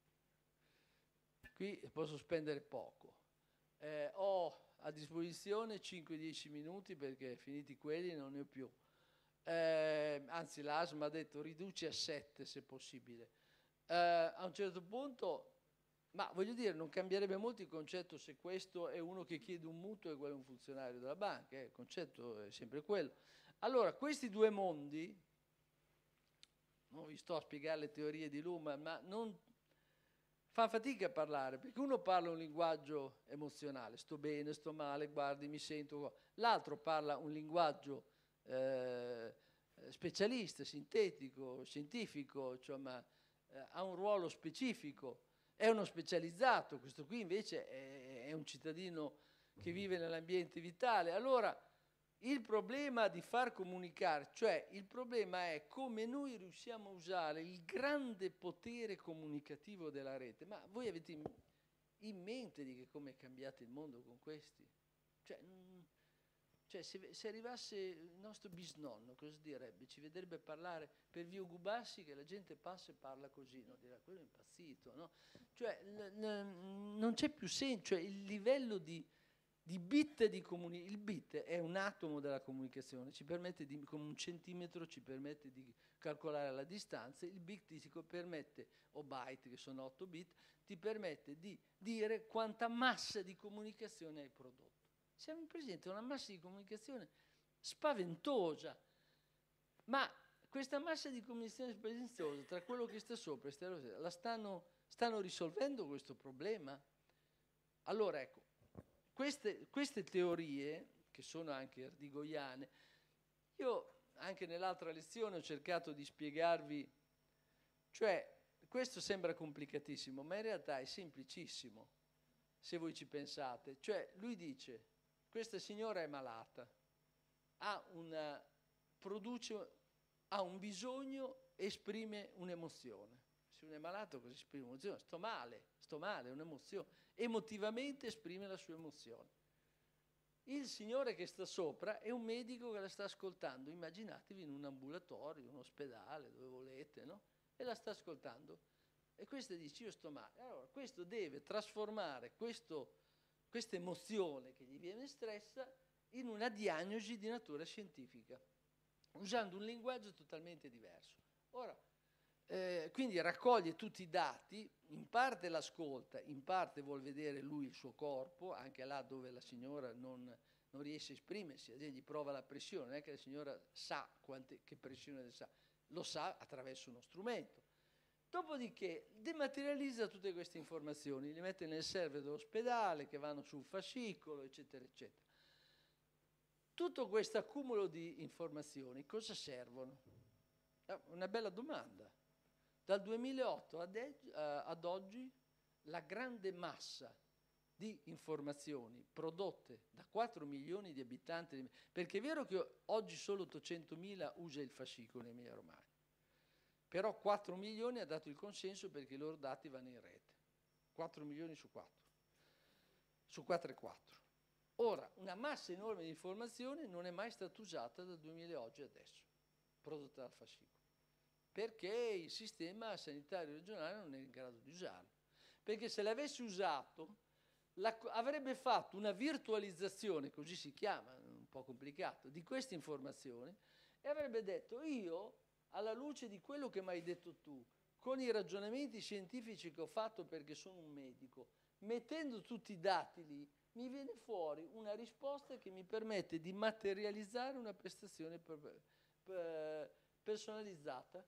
qui posso spendere poco, ho a disposizione 5-10 minuti perché finiti quelli non ne ho più, anzi l'ASM ha detto riduci a 7 se possibile. A un certo punto, ma voglio dire, non cambierebbe molto il concetto se questo è uno che chiede un mutuo e quello è un funzionario della banca, il concetto è sempre quello. Allora, questi due mondi, non vi sto a spiegare le teorie di Luhmann, ma non fa fatica a parlare, perché uno parla un linguaggio emozionale, sto bene, sto male, guardi, mi sento, l'altro parla un linguaggio specialista, sintetico, scientifico, insomma, ha un ruolo specifico, è uno specializzato, questo qui invece è un cittadino che vive nell'ambiente vitale. Allora il problema di far comunicare, cioè il problema è come noi riusciamo a usare il grande potere comunicativo della rete. Ma voi avete in mente di che come è cambiato il mondo con questi? Cioè se arrivasse il nostro bisnonno, cosa direbbe? Ci vedrebbe parlare per via Gubassi che la gente passa e parla così, no? Dirà, quello è impazzito, no? Cioè non c'è più senso, cioè il livello di bit di comunicazione, il bit è un atomo della comunicazione, ci permette come un centimetro ci permette di calcolare la distanza, il bit ti permette, o byte che sono 8 bit, ti permette di dire quanta massa di comunicazione hai prodotto. Siamo in presenza di una massa di comunicazione spaventosa, ma questa massa di comunicazione spaventosa tra quello che sta sopra e la stanno risolvendo questo problema? Allora ecco, queste teorie, che sono anche erdigoiane, io anche nell'altra lezione ho cercato di spiegarvi, cioè questo sembra complicatissimo, ma in realtà è semplicissimo, se voi ci pensate. Cioè lui dice, questa signora è malata, ha un bisogno, esprime un'emozione. Se uno è malato cosa esprime un'emozione? Sto male, è un'emozione. Emotivamente esprime la sua emozione. Il signore che sta sopra è un medico che la sta ascoltando, immaginatevi in un ambulatorio, in un ospedale, dove volete, no? E la sta ascoltando. E questo dice, io sto male. Allora, questo deve trasformare questa emozione che gli viene espressa in una diagnosi di natura scientifica, usando un linguaggio totalmente diverso. Ora, quindi raccoglie tutti i dati, in parte l'ascolta, in parte vuol vedere lui il suo corpo, anche là dove la signora non riesce a esprimersi, ad esempio gli prova la pressione, non è che la signora sa che pressione sa, lo sa attraverso uno strumento. Dopodiché dematerializza tutte queste informazioni, le mette nel server dell'ospedale che vanno sul fascicolo, eccetera, eccetera. Tutto questo accumulo di informazioni cosa servono? Una bella domanda. Dal 2008 ad oggi la grande massa di informazioni prodotte da 4 milioni di abitanti, perché è vero che oggi solo 800.000 usa il fascicolo in Emilia Romagna, però 4 milioni ha dato il consenso perché i loro dati vanno in rete. 4 milioni su 4, su 4 e 4. Ora, una massa enorme di informazioni non è mai stata usata dal 2000 oggi adesso, prodotta dal fascicolo, perché il sistema sanitario regionale non è in grado di usarlo. Perché se l'avesse usato, avrebbe fatto una virtualizzazione, così si chiama, un po' complicato, di queste informazioni e avrebbe detto: io, alla luce di quello che mi hai detto tu, con i ragionamenti scientifici che ho fatto perché sono un medico, mettendo tutti i dati lì, mi viene fuori una risposta che mi permette di materializzare una prestazione personalizzata.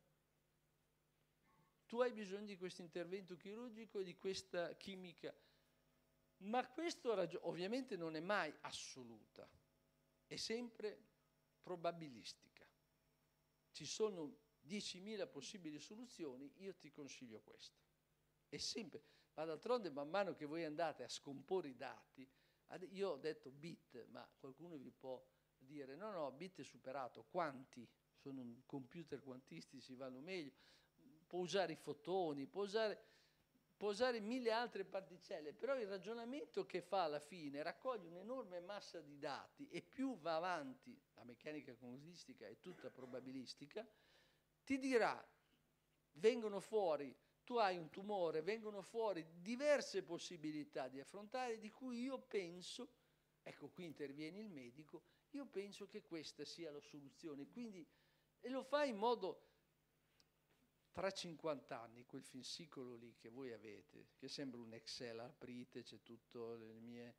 Tu hai bisogno di questo intervento chirurgico e di questa chimica, ma questo ovviamente non è mai assoluta, è sempre probabilistica. Ci sono 10.000 possibili soluzioni, io ti consiglio questa. È sempre, ma d'altronde man mano che voi andate a scomporre i dati, io ho detto bit, ma qualcuno vi può dire no, bit è superato, quanti? Sono computer quantistici, vanno meglio, può usare i fotoni, può usare 1000 altre particelle, però il ragionamento che fa alla fine raccoglie un'enorme massa di dati e più va avanti, la meccanica quantistica è tutta probabilistica, ti dirà, vengono fuori, tu hai un tumore, vengono fuori diverse possibilità di affrontare, di cui io penso, ecco qui interviene il medico, io penso che questa sia la soluzione, quindi, e lo fa in modo, tra 50 anni, quel fascicolo lì che voi avete, che sembra un Excel, aprite, c'è tutto i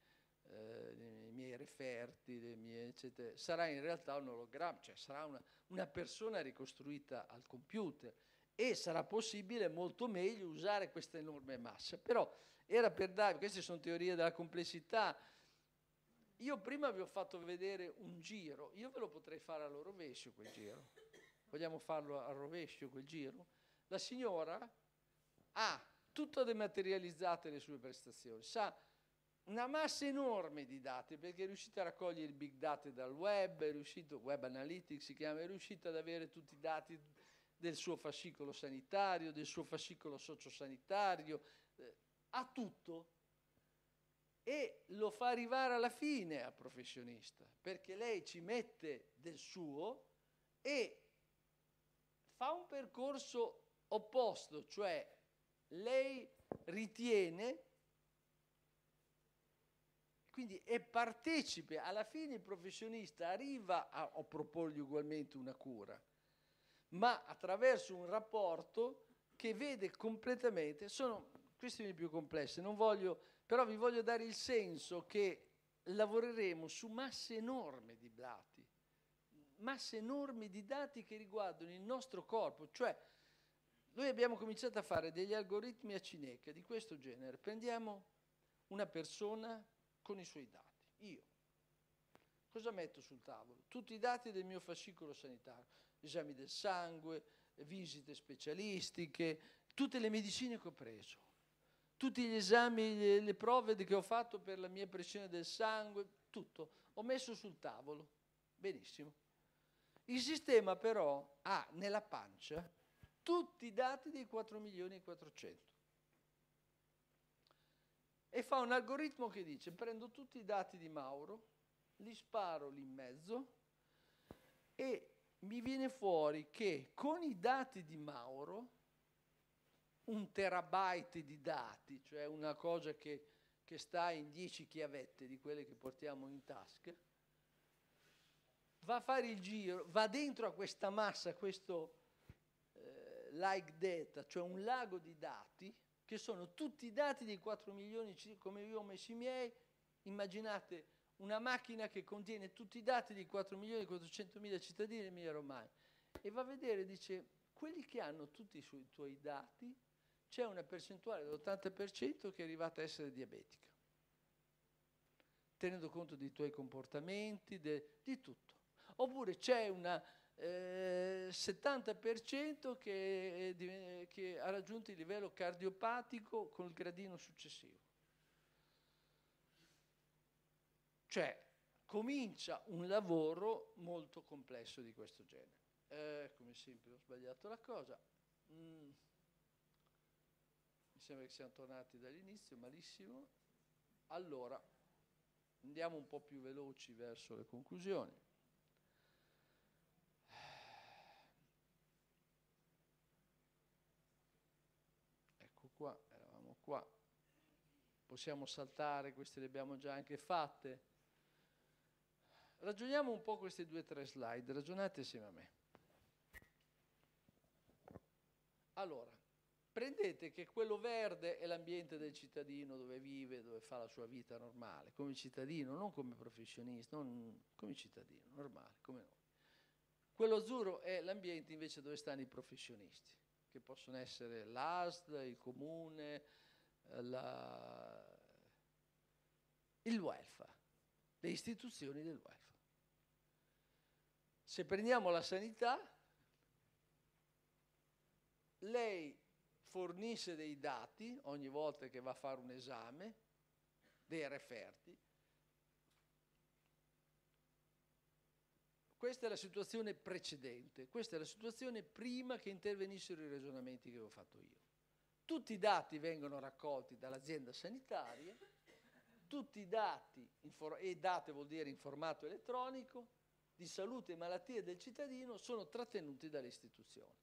miei referti, le mie, eccetera, sarà in realtà un ologramma, cioè sarà una persona ricostruita al computer e sarà possibile molto meglio usare questa enorme massa. Però era per darvi, queste sono teorie della complessità. Io prima vi ho fatto vedere un giro, io ve lo potrei fare al rovescio quel giro. Vogliamo farlo al rovescio quel giro? La signora ha tutto dematerializzate le sue prestazioni, sa una massa enorme di dati perché è riuscita a raccogliere il big data dal web, web analytics si chiama, è riuscita ad avere tutti i dati del suo fascicolo sanitario, del suo fascicolo sociosanitario, ha tutto e lo fa arrivare alla fine al professionista perché lei ci mette del suo e fa un percorso opposto, cioè lei ritiene, quindi è partecipe, alla fine il professionista arriva a proporgli ugualmente una cura, ma attraverso un rapporto che vede completamente, sono questioni più complesse, però vi voglio dare il senso che lavoreremo su masse enormi di dati che riguardano il nostro corpo, cioè noi abbiamo cominciato a fare degli algoritmi a cineca di questo genere. Prendiamo una persona con i suoi dati. Io cosa metto sul tavolo? Tutti i dati del mio fascicolo sanitario, esami del sangue, visite specialistiche, tutte le medicine che ho preso, tutti gli esami, le prove che ho fatto per la mia pressione del sangue, tutto. Ho messo sul tavolo. Benissimo. Il sistema però ha nella pancia tutti i dati dei 4 milioni e 400 e fa un algoritmo che dice: prendo tutti i dati di Mauro, li sparo lì in mezzo e mi viene fuori che con i dati di Mauro, 1 terabyte di dati, cioè una cosa che sta in 10 chiavette di quelle che portiamo in tasca, va a fare il giro, va dentro a questa massa, questo like data, cioè un lago di dati, che sono tutti i dati dei 4 milioni, come io ho messo i miei. Immaginate una macchina che contiene tutti i dati dei 4 milioni e 400 mila cittadini dell'Emilia Romagna, e va a vedere, dice, quelli che hanno tutti i tuoi dati, c'è una percentuale dell'80% che è arrivata a essere diabetica, tenendo conto dei tuoi comportamenti, di tutto. Oppure c'è una 70% che ha raggiunto il livello cardiopatico con il gradino successivo. Cioè, comincia un lavoro molto complesso di questo genere. Come sempre ho sbagliato la cosa. Mi sembra che siamo tornati dall'inizio, malissimo. Allora, andiamo un po' più veloci verso le conclusioni. Ecco qua, eravamo qua. Possiamo saltare, queste le abbiamo già anche fatte. Ragioniamo un po' queste 2 o 3 slide, ragionate insieme a me. Allora, prendete che quello verde è l'ambiente del cittadino dove vive, dove fa la sua vita normale, come cittadino, non come professionista, non come cittadino, normale, come noi. Quello azzurro è l'ambiente invece dove stanno i professionisti, che possono essere l'ASL, il comune, il welfare, le istituzioni del welfare. Se prendiamo la sanità, lei fornisce dei dati ogni volta che va a fare un esame, dei referti. Questa è la situazione precedente, questa è la situazione prima che intervenissero i ragionamenti che ho fatto io. Tutti i dati vengono raccolti dall'azienda sanitaria, tutti i dati, e dati vuol dire in formato elettronico, di salute e malattie del cittadino sono trattenuti dalle istituzioni,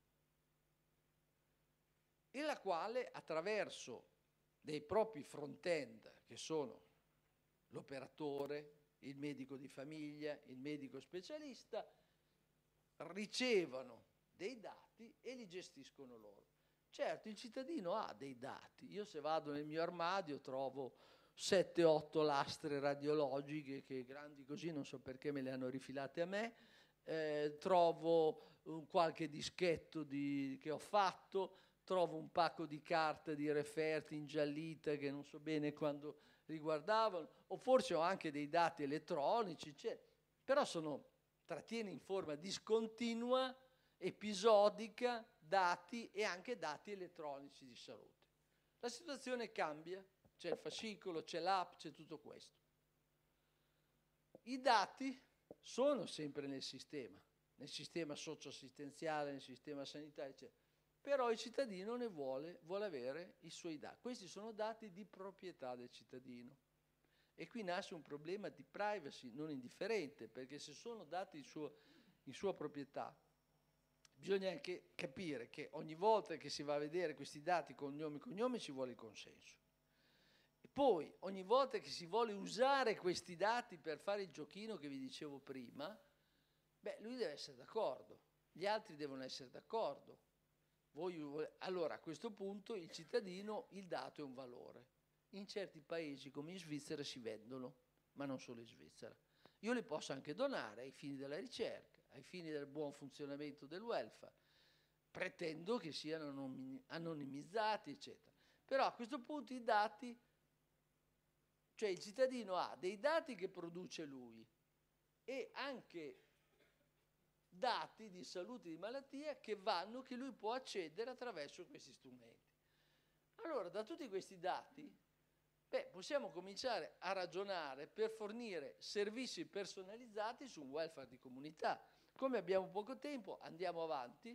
in la quale attraverso dei propri front-end, che sono l'operatore, il medico di famiglia, il medico specialista, ricevono dei dati e li gestiscono loro. Certo, il cittadino ha dei dati. Io se vado nel mio armadio trovo 7-8 lastre radiologiche, che grandi così, non so perché me le hanno rifilate a me, trovo qualche dischetto che ho fatto, trovo un pacco di carte di referti ingiallite che non so bene quando riguardavano, o forse ho anche dei dati elettronici, però trattiene in forma discontinua, episodica, dati e anche dati elettronici di salute. La situazione cambia, c'è il fascicolo, c'è l'app, c'è tutto questo. I dati sono sempre nel sistema socioassistenziale, nel sistema sanitario, eccetera. Però il cittadino ne vuole avere i suoi dati. Questi sono dati di proprietà del cittadino. E qui nasce un problema di privacy non indifferente, perché se sono dati in sua proprietà, bisogna anche capire che ogni volta che si va a vedere questi dati con nomi e cognomi ci vuole il consenso. E poi, ogni volta che si vuole usare questi dati per fare il giochino che vi dicevo prima, lui deve essere d'accordo, gli altri devono essere d'accordo. Allora a questo punto il cittadino, il dato è un valore. In certi paesi come in Svizzera si vendono, ma non solo in Svizzera. Io li posso anche donare ai fini della ricerca, ai fini del buon funzionamento del welfare, pretendo che siano anonimizzati, eccetera. Però a questo punto i dati, cioè il cittadino ha dei dati che produce lui e anche dati di salute e di malattia che lui può accedere attraverso questi strumenti. Allora, da tutti questi dati, possiamo cominciare a ragionare per fornire servizi personalizzati su un welfare di comunità. Come abbiamo poco tempo, andiamo avanti.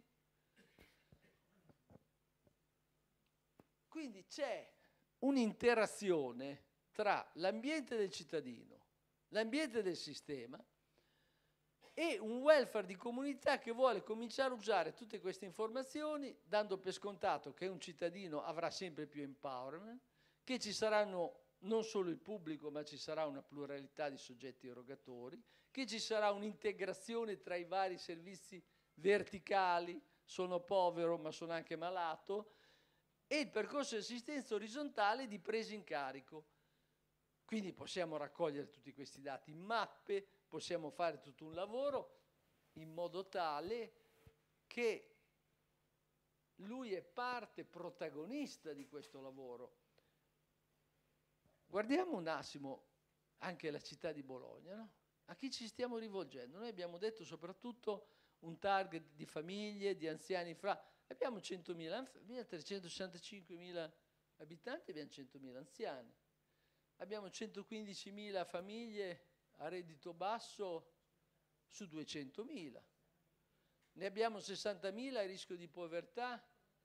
Quindi c'è un'interazione tra l'ambiente del cittadino, l'ambiente del sistema, e un welfare di comunità che vuole cominciare a usare tutte queste informazioni dando per scontato che un cittadino avrà sempre più empowerment, che ci saranno non solo il pubblico ma ci sarà una pluralità di soggetti erogatori, che ci sarà un'integrazione tra i vari servizi verticali, sono povero ma sono anche malato, e il percorso di assistenza orizzontale di presa in carico. Quindi possiamo raccogliere tutti questi dati in mappe, possiamo fare tutto un lavoro in modo tale che lui è parte protagonista di questo lavoro. Guardiamo un attimo anche la città di Bologna, no? A chi ci stiamo rivolgendo? Noi abbiamo detto soprattutto un target di famiglie, di anziani abbiamo 100.000, 365.000 abitanti, abbiamo 100.000 anziani. Abbiamo 115.000 famiglie a reddito basso su 200.000. Ne abbiamo 60.000 a rischio di povertà,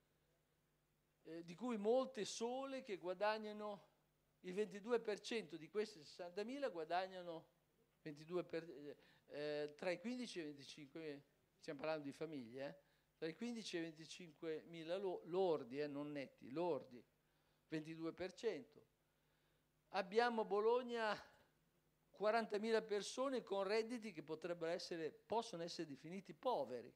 di cui molte sole che guadagnano il 22% di questi 60.000 guadagnano 22 tra i 15 e i 25, stiamo parlando di famiglie, tra i 15 e i 25.000 lordi, non netti, lordi, 22%. Abbiamo a Bologna 40.000 persone con redditi che possono essere definiti poveri,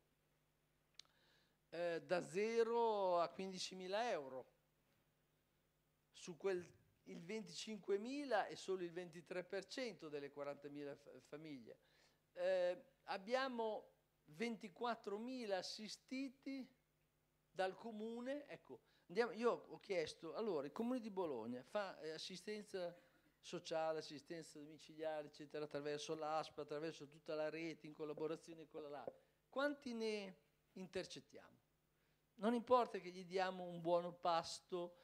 da 0 a 15.000 euro. Su il 25.000 è solo il 23% delle 40.000 famiglie. Abbiamo 24.000 assistiti dal comune. Ecco, io ho chiesto, allora, il Comune di Bologna fa assistenza sociale, assistenza domiciliare, eccetera, attraverso l'ASP, attraverso tutta la rete, in collaborazione con la LAV. Quanti ne intercettiamo? Non importa che gli diamo un buono pasto,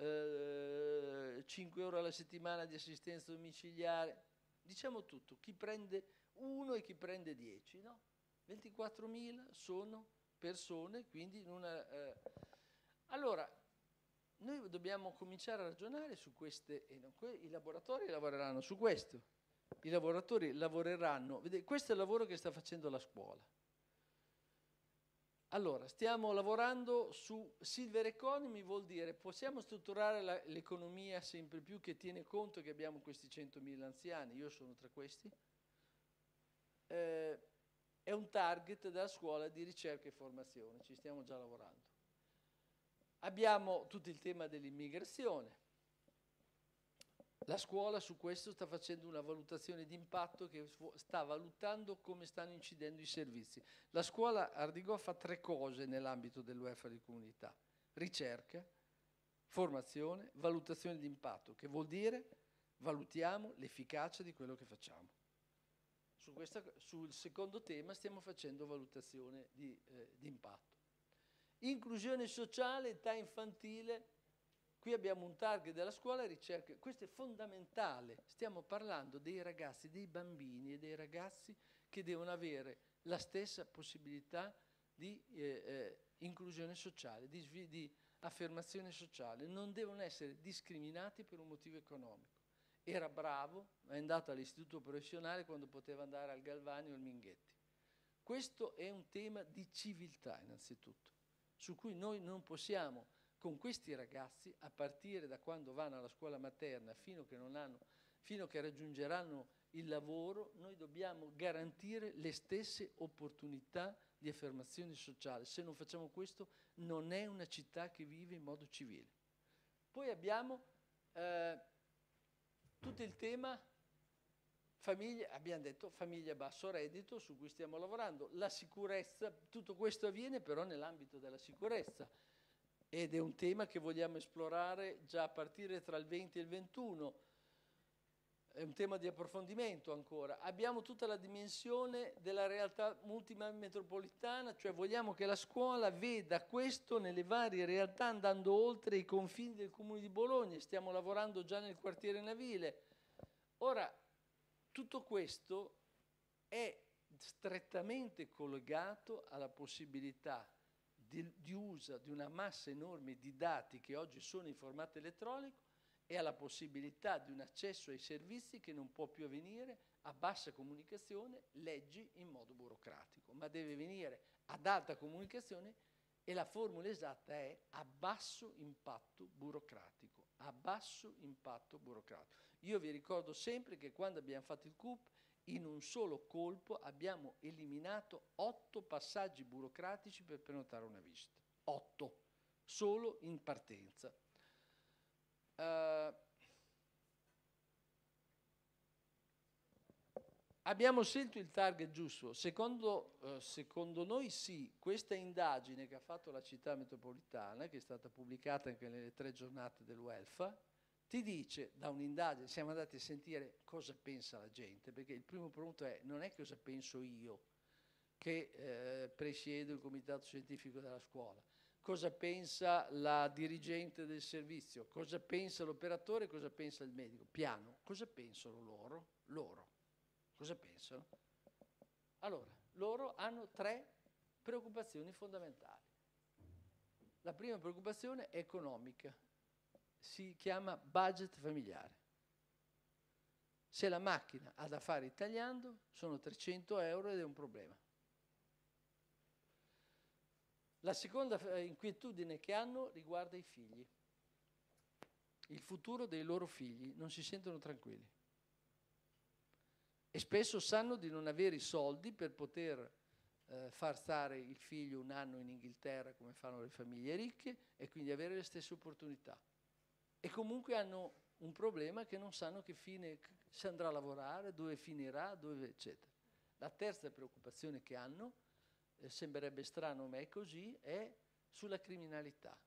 5 euro alla settimana di assistenza domiciliare, diciamo tutto, chi prende 1 e chi prende 10, no? 24.000 sono persone, quindi in una... Allora, noi dobbiamo cominciare a ragionare su queste, i laboratori lavoreranno su questo, i lavoratori lavoreranno, vedete, questo è il lavoro che sta facendo la scuola. Allora, stiamo lavorando su Silver Economy, vuol dire possiamo strutturare l'economia sempre più che tiene conto che abbiamo questi 100.000 anziani, io sono tra questi. È un target della scuola di ricerca e formazione, ci stiamo già lavorando. Abbiamo tutto il tema dell'immigrazione. La scuola su questo sta facendo una valutazione di impatto che sta valutando come stanno incidendo i servizi. La scuola Ardigò fa 3 cose nell'ambito del welfare di comunità: ricerca, formazione, valutazione di impatto, che vuol dire valutiamo l'efficacia di quello che facciamo. Sul secondo tema stiamo facendo valutazione di impatto. Inclusione sociale, età infantile. Qui abbiamo un target della scuola ricerca, questo è fondamentale, stiamo parlando dei ragazzi, dei bambini e dei ragazzi che devono avere la stessa possibilità di inclusione sociale, di affermazione sociale, non devono essere discriminati per un motivo economico. Era bravo, è andato all'istituto professionale quando poteva andare al Galvani o al Minghetti. Questo è un tema di civiltà innanzitutto, su cui noi non possiamo, con questi ragazzi, a partire da quando vanno alla scuola materna fino che raggiungeranno il lavoro, noi dobbiamo garantire le stesse opportunità di affermazione sociale. Se non facciamo questo, non è una città che vive in modo civile. Poi abbiamo tutto il tema famiglia, abbiamo detto famiglia a basso reddito, su cui stiamo lavorando. La sicurezza, tutto questo avviene però nell'ambito della sicurezza. Ed è un tema che vogliamo esplorare già a partire tra il 20 e il 21, è un tema di approfondimento ancora. Abbiamo tutta la dimensione della realtà multimetropolitana, cioè vogliamo che la scuola veda questo nelle varie realtà andando oltre i confini del Comune di Bologna, stiamo lavorando già nel quartiere Navile. Ora, tutto questo è strettamente collegato alla possibilità di uso di una massa enorme di dati che oggi sono in formato elettronico e alla possibilità di un accesso ai servizi che non può più avvenire a bassa comunicazione, leggi, in modo burocratico, ma deve venire ad alta comunicazione e la formula esatta è a basso impatto burocratico, a basso impatto burocratico. Io vi ricordo sempre che quando abbiamo fatto il CUP, in un solo colpo abbiamo eliminato 8 passaggi burocratici per prenotare una visita. 8, solo in partenza. Abbiamo scelto il target giusto. Secondo noi sì, questa indagine che ha fatto la città metropolitana, che è stata pubblicata anche nelle 3 giornate del welfare, ti dice, da un'indagine, siamo andati a sentire cosa pensa la gente, perché il primo punto non è cosa penso io, che presiedo il comitato scientifico della scuola, cosa pensa la dirigente del servizio, cosa pensa l'operatore, cosa pensa il medico. Piano, cosa pensano loro? Loro, cosa pensano? Allora, loro hanno 3 preoccupazioni fondamentali. La prima preoccupazione è economica, si chiama budget familiare. Se la macchina ha da fare il tagliando, sono 300 euro ed è un problema. La seconda inquietudine che hanno riguarda i figli. Il futuro dei loro figli, non si sentono tranquilli. E spesso sanno di non avere i soldi per poter far stare il figlio un anno in Inghilterra come fanno le famiglie ricche e quindi avere le stesse opportunità. E comunque hanno un problema che non sanno che fine, se andrà a lavorare, dove finirà, dove eccetera. La terza preoccupazione che hanno, sembrerebbe strano ma è così, è sulla criminalità.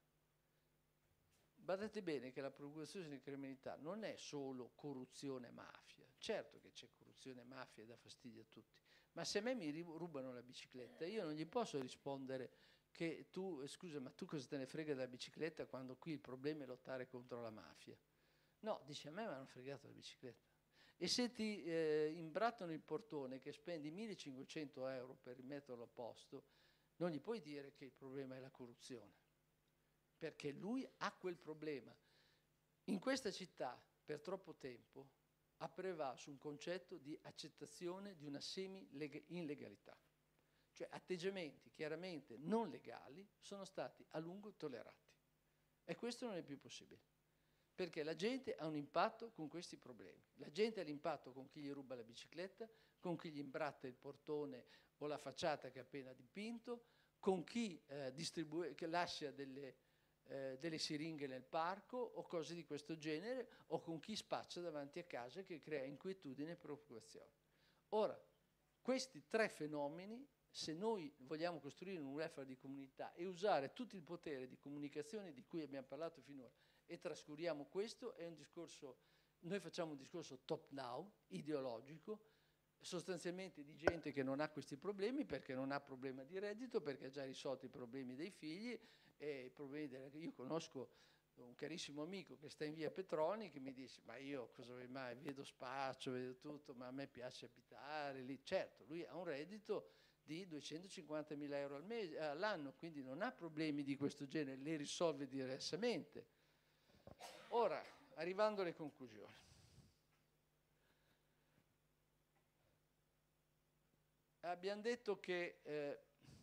Badate bene che la preoccupazione sulla criminalità non è solo corruzione e mafia. Certo che c'è corruzione e mafia e dà fastidio a tutti, ma se a me mi rubano la bicicletta, io non gli posso rispondere che tu, scusa, ma tu cosa te ne frega della bicicletta quando qui il problema è lottare contro la mafia? No, dice, a me mi hanno fregato la bicicletta. E se ti imbrattano il portone che spendi 1.500 euro per rimetterlo a posto, non gli puoi dire che il problema è la corruzione, perché lui ha quel problema. In questa città, per troppo tempo, ha prevalso un concetto di accettazione di una semi-illegalità. Cioè atteggiamenti chiaramente non legali sono stati a lungo tollerati. E questo non è più possibile, perché la gente ha un impatto con questi problemi. La gente ha l'impatto con chi gli ruba la bicicletta, con chi gli imbratta il portone o la facciata che ha appena dipinto, con chi che lascia delle siringhe nel parco o cose di questo genere, o con chi spaccia davanti a casa che crea inquietudine e preoccupazione. Ora, questi 3 fenomeni, se noi vogliamo costruire un welfare di comunità e usare tutto il potere di comunicazione di cui abbiamo parlato finora e trascuriamo questo, è un discorso, noi facciamo un discorso top-down, ideologico, sostanzialmente di gente che non ha questi problemi perché non ha problema di reddito, perché ha già risolto i problemi dei figli e i problemi io conosco un carissimo amico che sta in via Petroni che mi dice ma io cosa vuoi mai, vedo spaccio, vedo tutto, ma a me piace abitare lì. Certo, lui ha un reddito di 250.000 euro all'anno, quindi non ha problemi di questo genere, li risolve diversamente. Ora, arrivando alle conclusioni. Abbiamo detto che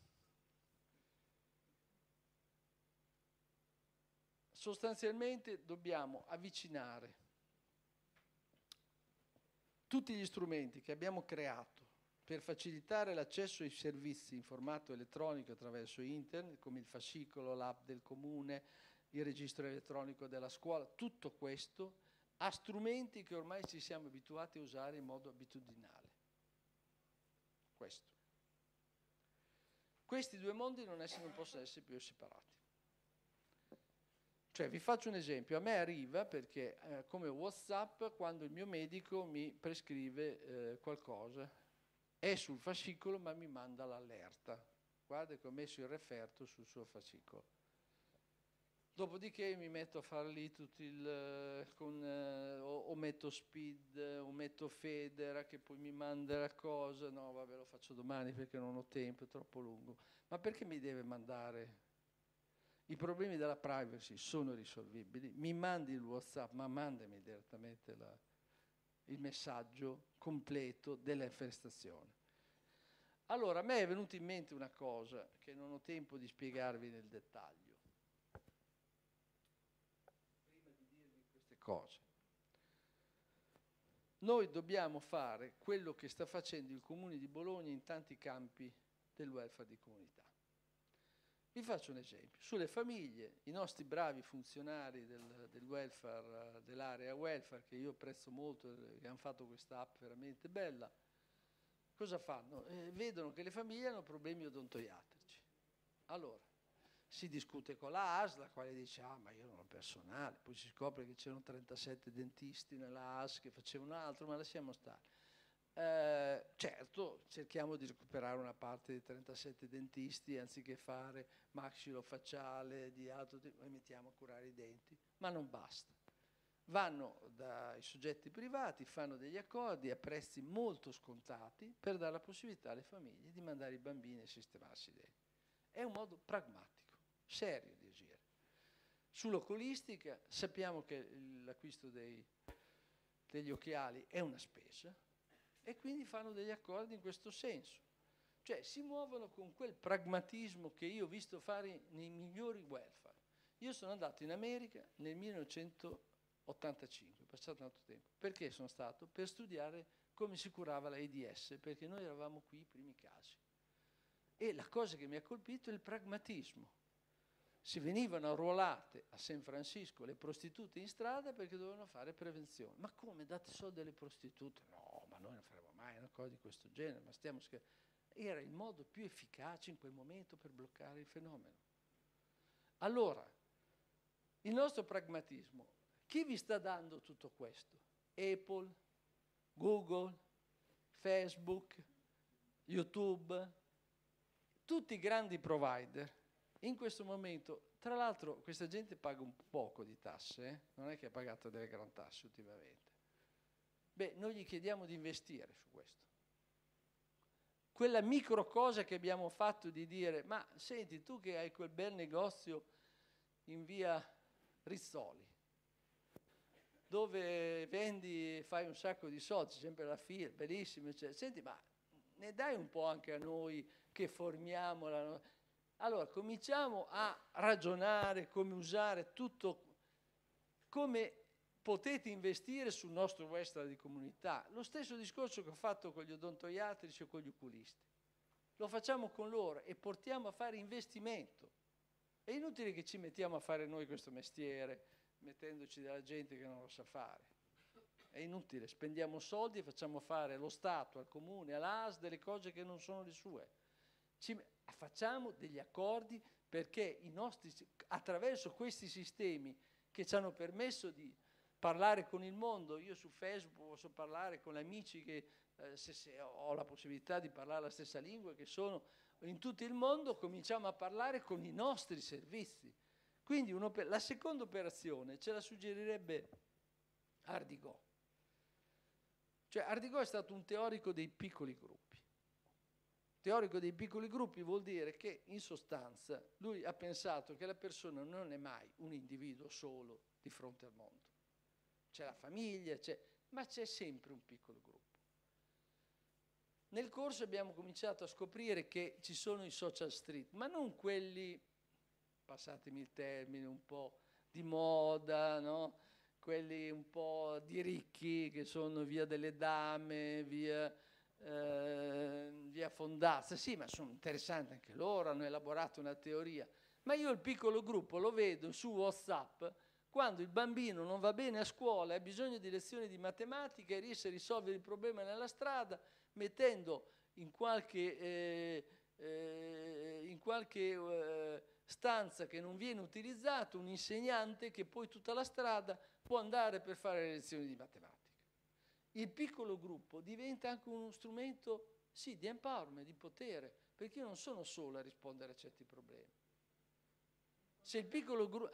sostanzialmente dobbiamo avvicinare tutti gli strumenti che abbiamo creato per facilitare l'accesso ai servizi in formato elettronico attraverso internet, come il fascicolo, l'app del comune, il registro elettronico della scuola, tutto questo a strumenti che ormai ci siamo abituati a usare in modo abitudinale. Questo. Questi 2 mondi non possono essere più separati. Cioè, vi faccio un esempio, a me arriva perché come WhatsApp quando il mio medico mi prescrive qualcosa, è sul fascicolo ma mi manda l'allerta, guarda che ho messo il referto sul suo fascicolo. Dopodiché mi metto a fare lì tutti o metto Speed, o metto Federa che poi mi manda la cosa, no vabbè lo faccio domani perché non ho tempo, è troppo lungo. Ma perché mi deve mandare? I problemi della privacy sono risolvibili, mi mandi il WhatsApp, ma mandami direttamente il messaggio completo dell'infestazione. Allora, a me è venuta in mente una cosa che non ho tempo di spiegarvi nel dettaglio. Prima di dirvi queste cose, noi dobbiamo fare quello che sta facendo il Comune di Bologna in tanti campi del welfare di comunità. Vi faccio un esempio. Sulle famiglie, i nostri bravi funzionari del welfare, dell'area welfare, che io apprezzo molto, che hanno fatto questa app veramente bella, cosa fanno? Vedono che le famiglie hanno problemi odontoiatrici. Allora, si discute con la ASL, la quale dice, ma io non ho personale, poi si scopre che c'erano 37 dentisti nella ASL che facevano altro, ma lasciamo stare. Certo, cerchiamo di recuperare una parte dei 37 dentisti, anziché fare maxillofacciale, di altro tipo, e mettiamo a curare i denti, ma non basta. Vanno dai soggetti privati, fanno degli accordi a prezzi molto scontati per dare la possibilità alle famiglie di mandare i bambini a sistemarsi i denti. È un modo pragmatico, serio di agire. Sull'oculistica sappiamo che l'acquisto degli occhiali è una spesa e quindi fanno degli accordi in questo senso. Cioè si muovono con quel pragmatismo che io ho visto fare nei migliori welfare. Io sono andato in America nel 1985, è passato tanto tempo. Perché sono stato? Per studiare come si curava l'AIDS, perché noi eravamo qui i primi casi. E la cosa che mi ha colpito è il pragmatismo. Si venivano arruolate a San Francisco le prostitute in strada perché dovevano fare prevenzione. Ma come, date soldi alle prostitute? No, ma noi non faremo mai una cosa di questo genere, ma stiamo scherzando. Era il modo più efficace in quel momento per bloccare il fenomeno. Allora, il nostro pragmatismo, chi vi sta dando tutto questo? Apple, Google, Facebook, YouTube, tutti i grandi provider. In questo momento, tra l'altro, questa gente paga un poco di tasse, non è che ha pagato delle gran tasse ultimamente. Beh, noi gli chiediamo di investire su questo. Quella micro cosa che abbiamo fatto di dire, ma senti, tu che hai quel bel negozio in via Rizzoli, dove vendi, fai un sacco di soldi, sempre la fila, bellissimo, eccetera. Senti, ma ne dai un po' anche a noi che formiamo la... Allora, cominciamo a ragionare come usare tutto, come potete investire sul nostro welfare di comunità. Lo stesso discorso che ho fatto con gli odontoiatrici o con gli oculisti. Lo facciamo con loro e portiamo a fare investimento. È inutile che ci mettiamo a fare noi questo mestiere, mettendoci della gente che non lo sa fare. È inutile, spendiamo soldi e facciamo fare allo Stato, al Comune, all'AS delle cose che non sono le sue. Facciamo degli accordi perché attraverso questi sistemi che ci hanno permesso di parlare con il mondo, io su Facebook posso parlare con amici che se ho la possibilità di parlare la stessa lingua, che sono in tutto il mondo, cominciamo a parlare con i nostri servizi. Quindi la seconda operazione ce la suggerirebbe Ardigò. Cioè Ardigò è stato un teorico dei piccoli gruppi. Teorico dei piccoli gruppi vuol dire che in sostanza lui ha pensato che la persona non è mai un individuo solo di fronte al mondo. C'è la famiglia, ma c'è sempre un piccolo gruppo. Nel corso abbiamo cominciato a scoprire che ci sono i social street, ma non quelli, passatemi il termine, un po' di moda, no? Quelli un po' di ricchi, che sono via delle Dame, via Fondazza. Sì, ma sono interessanti anche loro, hanno elaborato una teoria. Ma io il piccolo gruppo lo vedo su WhatsApp, quando il bambino non va bene a scuola, ha bisogno di lezioni di matematica e riesce a risolvere il problema nella strada, mettendo in qualche stanza che non viene utilizzato un insegnante che poi tutta la strada può andare per fare le lezioni di matematica. Il piccolo gruppo diventa anche uno strumento, sì, di empowerment, di potere, perché io non sono solo a rispondere a certi problemi. Se il piccolo gruppo...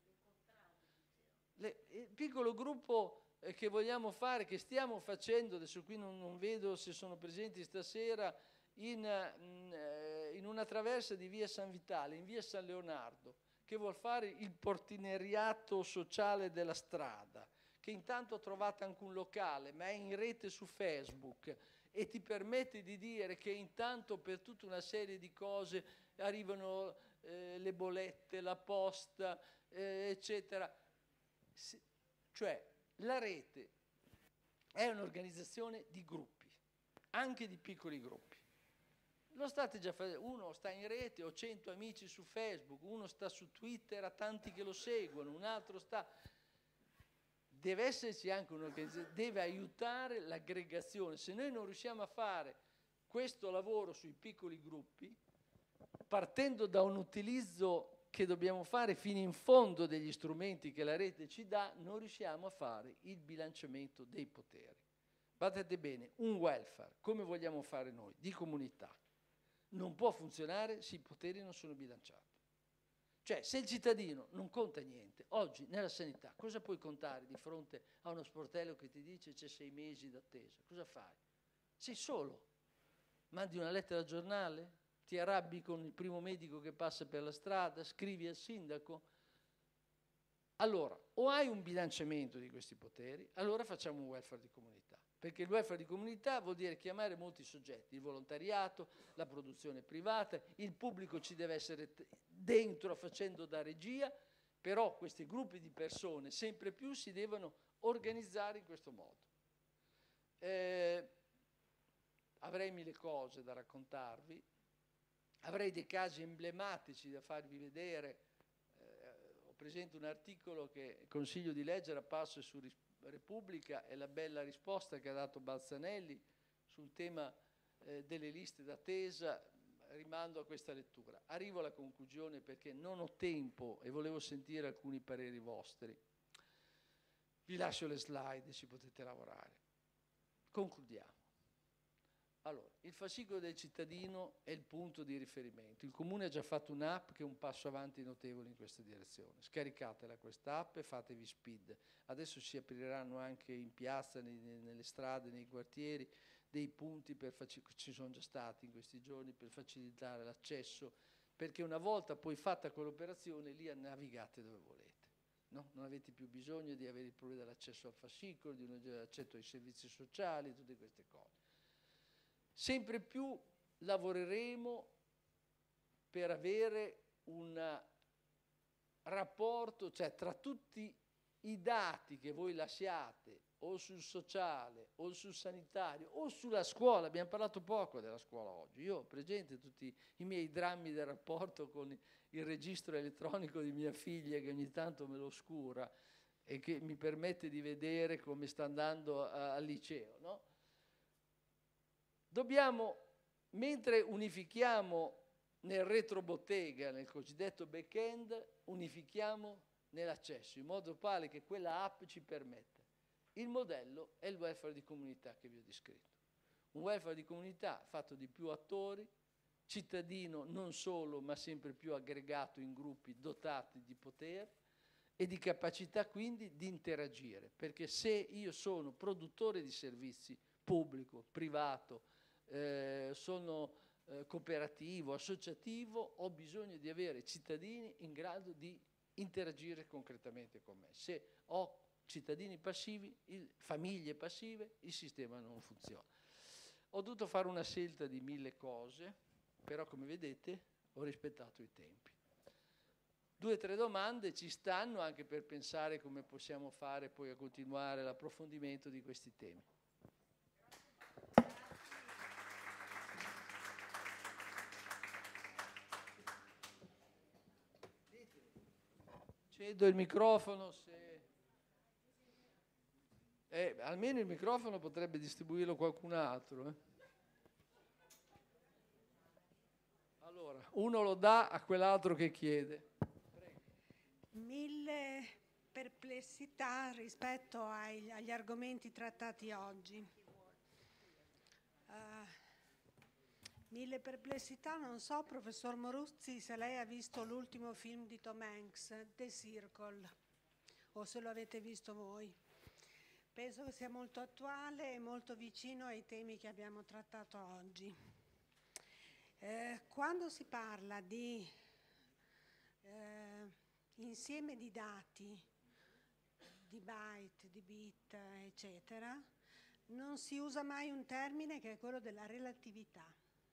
il piccolo gruppo che vogliamo fare, che stiamo facendo, adesso qui non vedo se sono presenti stasera, in una traversa di via San Vitale, in via San Leonardo, che vuol fare il portineriato sociale della strada, che intanto ha trovato anche un locale, ma è in rete su Facebook e ti permette di dire che intanto per tutta una serie di cose arrivano le bollette, la posta, eccetera. Cioè la rete è un'organizzazione di gruppi, anche di piccoli gruppi. Lo state già facendo, uno sta in rete, ho 100 amici su Facebook, uno sta su Twitter, ha tanti che lo seguono, un altro sta... Deve esserci anche un'organizzazione, deve aiutare l'aggregazione. Se noi non riusciamo a fare questo lavoro sui piccoli gruppi, partendo da un utilizzo che dobbiamo fare fino in fondo degli strumenti che la rete ci dà, non riusciamo a fare il bilanciamento dei poteri. badate bene, un welfare, come vogliamo fare noi, di comunità, non può funzionare se i poteri non sono bilanciati. Cioè, se il cittadino non conta niente, oggi nella sanità, cosa puoi contare di fronte a uno sportello che ti dice c'è 6 mesi d'attesa? Cosa fai? Sei solo. Mandi una lettera al giornale, ti arrabbi con il primo medico che passa per la strada, scrivi al sindaco. Allora, o hai un bilanciamento di questi poteri, allora facciamo un welfare di comunità. Perché il welfare di comunità vuol dire chiamare molti soggetti, il volontariato, la produzione privata, il pubblico ci deve essere dentro facendo da regia, però questi gruppi di persone sempre più si devono organizzare in questo modo. Avrei mille cose da raccontarvi, avrei dei casi emblematici da farvi vedere. Ho presente un articolo che consiglio di leggere, apparso su Repubblica, e la bella risposta che ha dato Balzanelli sul tema delle liste d'attesa. Rimando a questa lettura. Arrivo alla conclusione perché non ho tempo e volevo sentire alcuni pareri vostri. Vi lascio le slide, ci potete lavorare. Concludiamo. Allora, il fascicolo del cittadino è il punto di riferimento. Il Comune ha già fatto un'app che è un passo avanti notevole in questa direzione. Scaricatela questa app e fatevi speed. Adesso si apriranno anche in piazza, nelle strade, nei quartieri, dei punti ci sono già stati in questi giorni per facilitare l'accesso, perché una volta poi fatta quell'operazione lì navigate dove volete. No? Non avete più bisogno di avere il problema dell'accesso al fascicolo, di un accesso ai servizi sociali, tutte queste cose. Sempre più lavoreremo per avere un rapporto, cioè tra tutti i dati che voi lasciate o sul sociale o sul sanitario o sulla scuola. Abbiamo parlato poco della scuola oggi. Io ho presente tutti i miei drammi del rapporto con il registro elettronico di mia figlia, che ogni tanto me lo oscura e che mi permette di vedere come sta andando al liceo, no? Dobbiamo, mentre unifichiamo nel retrobottega, nel cosiddetto back-end, unifichiamo nell'accesso, in modo tale che quella app ci permetta. Il modello è il welfare di comunità che vi ho descritto. Un welfare di comunità fatto di più attori, cittadino non solo, ma sempre più aggregato in gruppi dotati di potere e di capacità quindi di interagire. Perché se io sono produttore di servizi, pubblico, privato, sono cooperativo, associativo, ho bisogno di avere cittadini in grado di interagire concretamente con me. Se ho cittadini passivi, famiglie passive, il sistema non funziona. Ho dovuto fare una scelta di 1000 cose, però come vedete ho rispettato i tempi. 2 o 3 domande ci stanno anche per pensare come possiamo fare poi a continuare l'approfondimento di questi temi. Cedo il microfono se... almeno il microfono potrebbe distribuirlo qualcun altro. Allora, uno lo dà a quell'altro che chiede. Prego. 1000 perplessità rispetto agli argomenti trattati oggi. 1000 perplessità, non so, professor Moruzzi, se lei ha visto l'ultimo film di Tom Hanks, The Circle, o se lo avete visto voi. Penso che sia molto attuale e molto vicino ai temi che abbiamo trattato oggi. Quando si parla di insieme di dati, di byte, di bit, eccetera, non si usa mai un termine che è quello della relatività.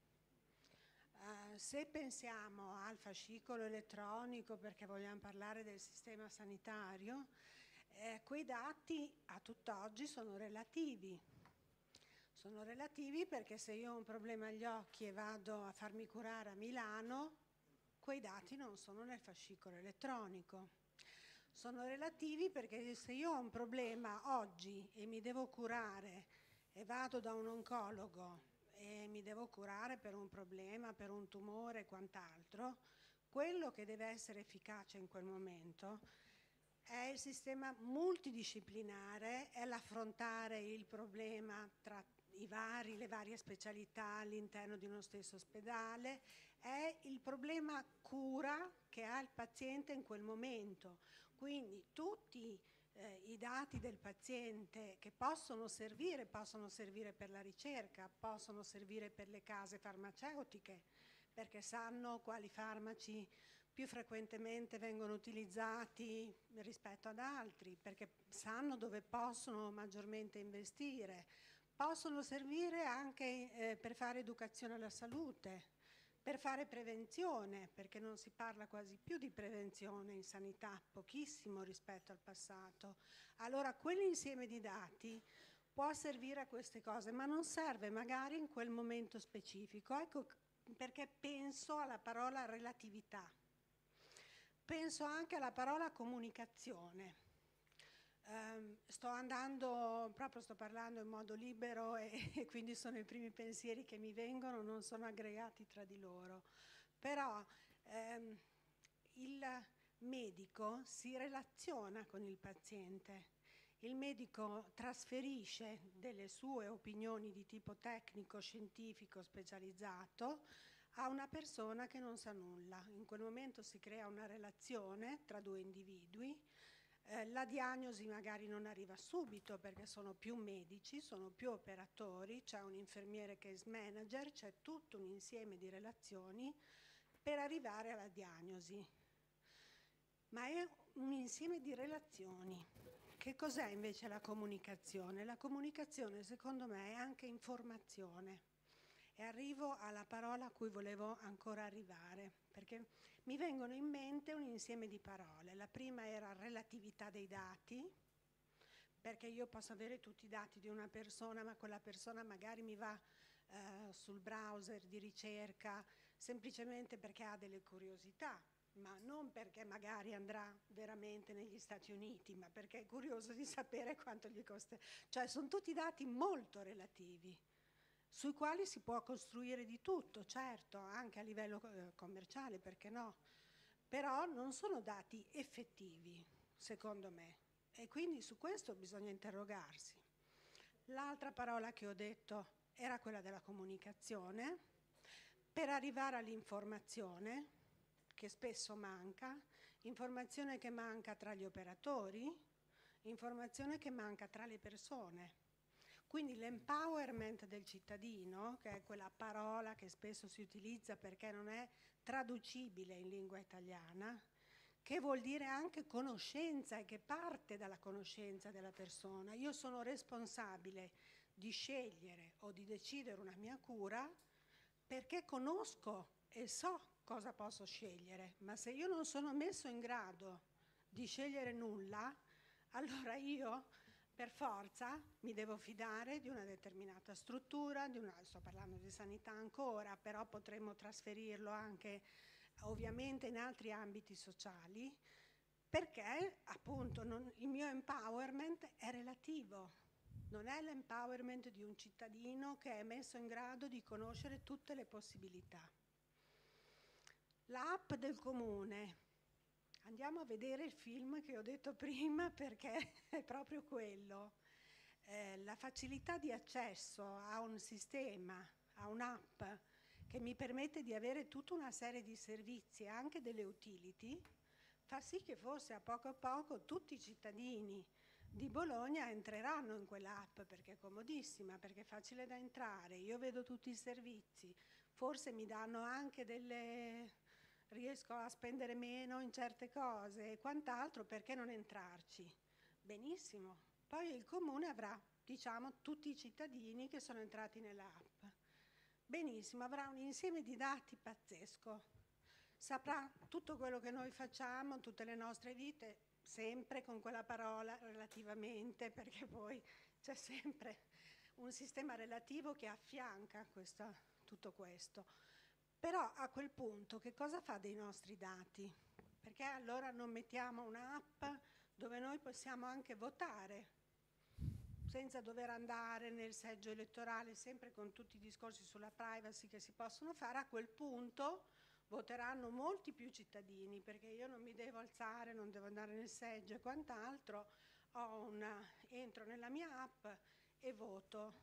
Se pensiamo al fascicolo elettronico, perché vogliamo parlare del sistema sanitario, quei dati a tutt'oggi sono relativi. Sono relativi perché se io ho un problema agli occhi e vado a farmi curare a Milano, quei dati non sono nel fascicolo elettronico. Sono relativi perché se io ho un problema oggi e mi devo curare e vado da un oncologo e mi devo curare per un problema, per un tumore e quant'altro, quello che deve essere efficace in quel momento è il sistema multidisciplinare, è l'affrontare il problema tra le varie specialità all'interno di uno stesso ospedale, è il problema cura che ha il paziente in quel momento. Quindi tutti i dati del paziente che possono servire per la ricerca, possono servire per le case farmaceutiche, perché sanno quali farmaci più frequentemente vengono utilizzati rispetto ad altri, perché sanno dove possono maggiormente investire. Possono servire anche per fare educazione alla salute, per fare prevenzione, perché non si parla quasi più di prevenzione in sanità, pochissimo rispetto al passato. Allora quell'insieme di dati può servire a queste cose, ma non serve magari in quel momento specifico. Ecco perché penso alla parola relatività. Penso anche alla parola comunicazione. Sto parlando in modo libero e quindi sono i primi pensieri che mi vengono, non sono aggregati tra di loro. Però il medico si relaziona con il paziente, il medico trasferisce delle sue opinioni di tipo tecnico, scientifico, specializzato a una persona che non sa nulla. In quel momento si crea una relazione tra due individui. La diagnosi magari non arriva subito perché sono più medici, sono più operatori, c'è un infermiere che è manager, c'è tutto un insieme di relazioni per arrivare alla diagnosi. Ma è un insieme di relazioni. Che cos'è invece la comunicazione? La comunicazione secondo me è anche informazione. E arrivo alla parola a cui volevo ancora arrivare, perché mi vengono in mente un insieme di parole. La prima era relatività dei dati, perché io posso avere tutti i dati di una persona, ma quella persona magari mi va sul browser di ricerca semplicemente perché ha delle curiosità, ma non perché magari andrà veramente negli Stati Uniti, ma perché è curioso di sapere quanto gli costa. Cioè sono tutti dati molto relativi, sui quali si può costruire di tutto, certo, anche a livello commerciale, perché no? Però non sono dati effettivi, secondo me, e quindi su questo bisogna interrogarsi. L'altra parola che ho detto era quella della comunicazione, per arrivare all'informazione, che spesso manca, informazione che manca tra gli operatori, informazione che manca tra le persone. Quindi l'empowerment del cittadino, che è quella parola che spesso si utilizza perché non è traducibile in lingua italiana, che vuol dire anche conoscenza e che parte dalla conoscenza della persona. Io sono responsabile di scegliere o di decidere una mia cura perché conosco e so cosa posso scegliere, ma se io non sono messo in grado di scegliere nulla, allora io per forza mi devo fidare di una determinata struttura, sto parlando di sanità ancora, però potremmo trasferirlo anche ovviamente in altri ambiti sociali, perché appunto il mio empowerment è relativo, non è l'empowerment di un cittadino che è messo in grado di conoscere tutte le possibilità. L'app del comune. Andiamo a vedere il film che ho detto prima perché è proprio quello. La facilità di accesso a un sistema, a un'app che mi permette di avere tutta una serie di servizi e anche delle utility, fa sì che forse a poco tutti i cittadini di Bologna entreranno in quell'app perché è comodissima, perché è facile da entrare, io vedo tutti i servizi, forse mi danno anche riesco a spendere meno in certe cose e quant'altro, perché non entrarci? Benissimo. Poi il comune avrà, diciamo, tutti i cittadini che sono entrati nell'app. Benissimo, avrà un insieme di dati pazzesco. Saprà tutto quello che noi facciamo, tutte le nostre vite, sempre con quella parola relativamente, perché poi c'è sempre un sistema relativo che affianca tutto questo. Però a quel punto che cosa fa dei nostri dati? Perché allora non mettiamo un'app dove noi possiamo anche votare senza dover andare nel seggio elettorale, sempre con tutti i discorsi sulla privacy che si possono fare. A quel punto voteranno molti più cittadini, perché io non mi devo alzare, non devo andare nel seggio e quant'altro, entro nella mia app e voto.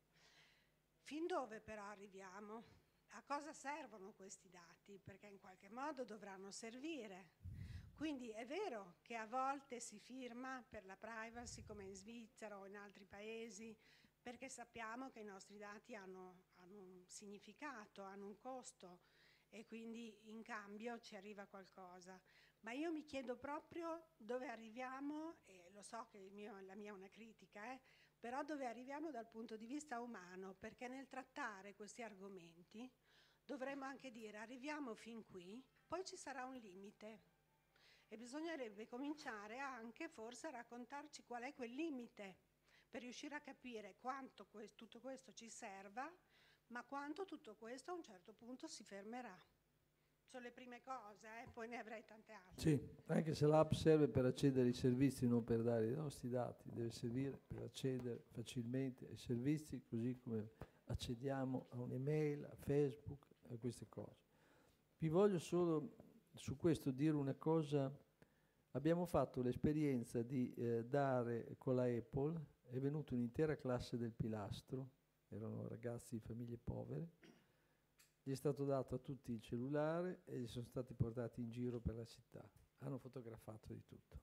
Fin dove però arriviamo? A cosa servono questi dati? Perché in qualche modo dovranno servire. Quindi è vero che a volte si firma per la privacy, come in Svizzera o in altri paesi, perché sappiamo che i nostri dati hanno un significato, hanno un costo, e quindi in cambio ci arriva qualcosa. Ma io mi chiedo proprio dove arriviamo, e lo so che la mia è una critica, però dove arriviamo dal punto di vista umano, perché nel trattare questi argomenti dovremmo anche dire arriviamo fin qui, poi ci sarà un limite e bisognerebbe cominciare anche forse a raccontarci qual è quel limite per riuscire a capire quanto tutto questo ci serva, ma quanto tutto questo a un certo punto si fermerà. Sono le prime cose, poi ne avrei tante altre. Sì, anche se l'app serve per accedere ai servizi, non per dare i nostri dati, deve servire per accedere facilmente ai servizi, così come accediamo a un'email, a Facebook, a queste cose. Vi voglio solo su questo dire una cosa. Abbiamo fatto l'esperienza di dare con la Apple, è venuta un'intera classe del Pilastro, erano ragazzi di famiglie povere, gli è stato dato a tutti il cellulare e gli sono stati portati in giro per la città. Hanno fotografato di tutto.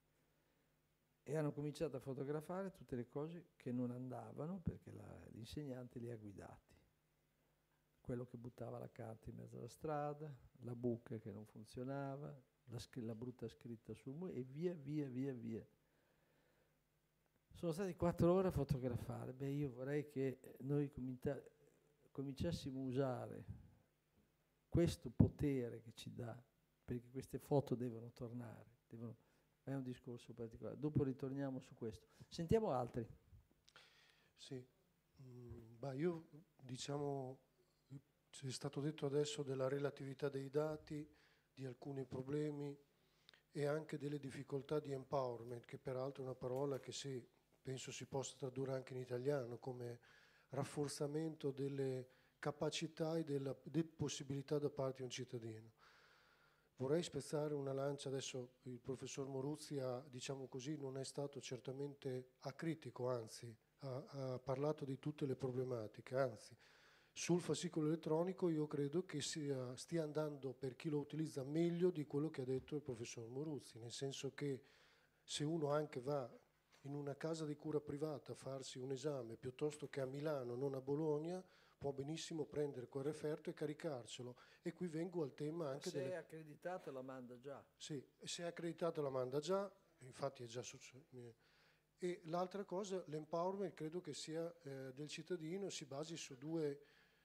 E hanno cominciato a fotografare tutte le cose che non andavano perché l'insegnante li ha guidati. Quello che buttava la carta in mezzo alla strada, la buca che non funzionava, la brutta scritta sul muro e via, via, via, via. Sono stati 4 ore a fotografare. Beh, io vorrei che noi cominciassimo a usare questo potere che ci dà, perché queste foto devono tornare, è un discorso particolare. Dopo ritorniamo su questo. Sentiamo altri. Sì, io diciamo, c'è stato detto adesso della relatività dei dati, di alcuni problemi e anche delle difficoltà di empowerment, che peraltro è una parola che sì, penso si possa tradurre anche in italiano come rafforzamento delle capacità e delle possibilità da parte di un cittadino. Vorrei spezzare una lancia, adesso il professor Moruzzi diciamo così, non è stato certamente acritico, anzi ha parlato di tutte le problematiche, anzi sul fascicolo elettronico io credo che stia andando per chi lo utilizza meglio di quello che ha detto il professor Moruzzi, nel senso che se uno anche va in una casa di cura privata a farsi un esame piuttosto che a Milano, non a Bologna, può benissimo prendere quel referto e caricarcelo. E qui vengo al tema anche se è accreditato la manda già. Sì, se è accreditato la manda già, infatti è già successo. E l'altra cosa, l'empowerment credo che sia del cittadino, si basi su due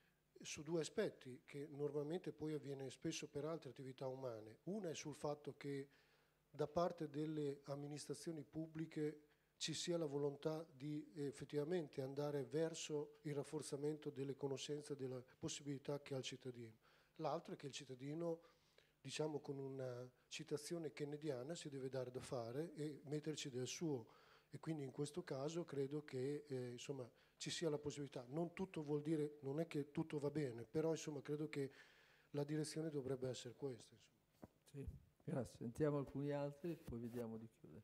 aspetti che normalmente poi avviene spesso per altre attività umane. Una è sul fatto che da parte delle amministrazioni pubbliche ci sia la volontà di effettivamente andare verso il rafforzamento delle conoscenze e delle possibilità che ha il cittadino. L'altro è che il cittadino, diciamo con una citazione kennediana, si deve dare da fare e metterci del suo. E quindi in questo caso credo che insomma, ci sia la possibilità. Non tutto vuol dire, non è che tutto va bene, però insomma, credo che la direzione dovrebbe essere questa. Insomma. Sì, grazie. Sentiamo alcuni altri, poi vediamo di chiudere.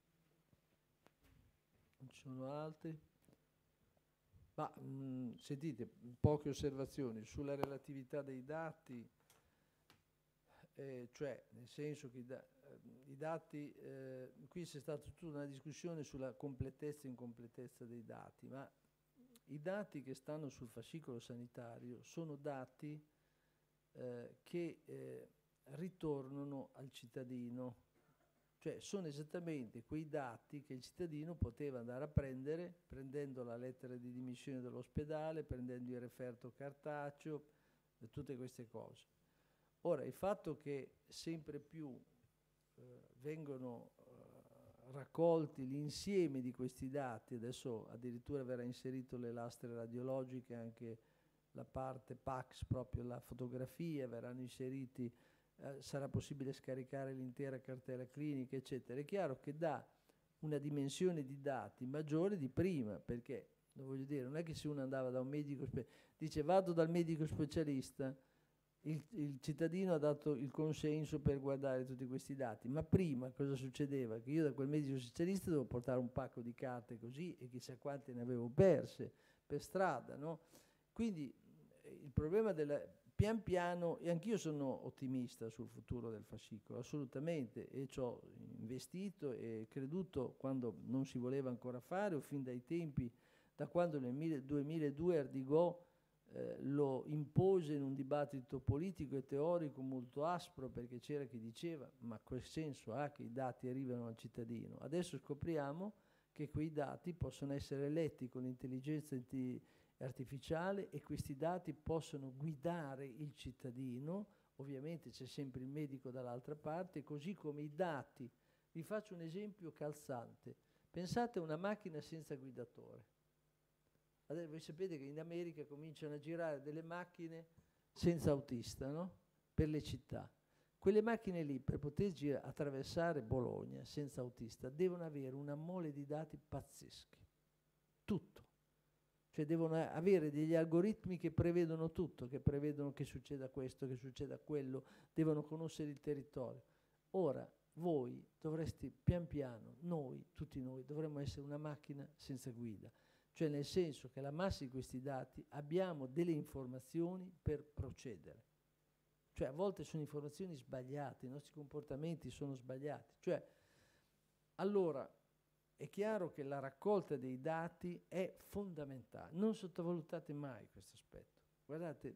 Non ci sono altri? Ma sentite, poche osservazioni sulla relatività dei dati, cioè nel senso che i dati, qui c'è stata tutta una discussione sulla completezza e incompletezza dei dati, ma i dati che stanno sul fascicolo sanitario sono dati che ritornano al cittadino. Cioè sono esattamente quei dati che il cittadino poteva andare a prendere, prendendo la lettera di dimissione dall'ospedale, prendendo il referto cartaceo, tutte queste cose. Ora, il fatto che sempre più vengono raccolti l'insieme di questi dati, adesso addirittura verrà inserito le lastre radiologiche, anche la parte PACS, proprio la fotografia, verranno inseriti, sarà possibile scaricare l'intera cartella clinica, eccetera. È chiaro che dà una dimensione di dati maggiore di prima, perché, lo voglio dire, non è che se uno andava da un medico, dice vado dal medico specialista, il cittadino ha dato il consenso per guardare tutti questi dati, ma prima cosa succedeva? Che io da quel medico socialista dovevo portare un pacco di carte così e chissà quante ne avevo perse per strada, no? Quindi il problema pian piano, e anch'io sono ottimista sul futuro del fascicolo, assolutamente, e ci ho investito e creduto quando non si voleva ancora fare, o fin dai tempi, da quando nel 2002 Ardigò lo impose in un dibattito politico e teorico molto aspro, perché c'era chi diceva ma quel senso ha che i dati arrivano al cittadino. Adesso scopriamo che quei dati possono essere letti con l'intelligenza artificiale e questi dati possono guidare il cittadino. Ovviamente c'è sempre il medico dall'altra parte, così come i dati. Vi faccio un esempio calzante. Pensate a una macchina senza guidatore. Adesso voi sapete che in America cominciano a girare delle macchine senza autista, no? Per le città. Quelle macchine lì, per poter attraversare Bologna senza autista, devono avere una mole di dati pazzeschi. Tutto. Cioè devono avere degli algoritmi che prevedono tutto, che prevedono che succeda questo, che succeda quello, devono conoscere il territorio. Ora, voi dovreste pian piano, noi, tutti noi, dovremmo essere una macchina senza guida. Cioè nel senso che alla massa di questi dati abbiamo delle informazioni per procedere. Cioè a volte sono informazioni sbagliate, i nostri comportamenti sono sbagliati. Cioè, allora, è chiaro che la raccolta dei dati è fondamentale. Non sottovalutate mai questo aspetto. Guardate,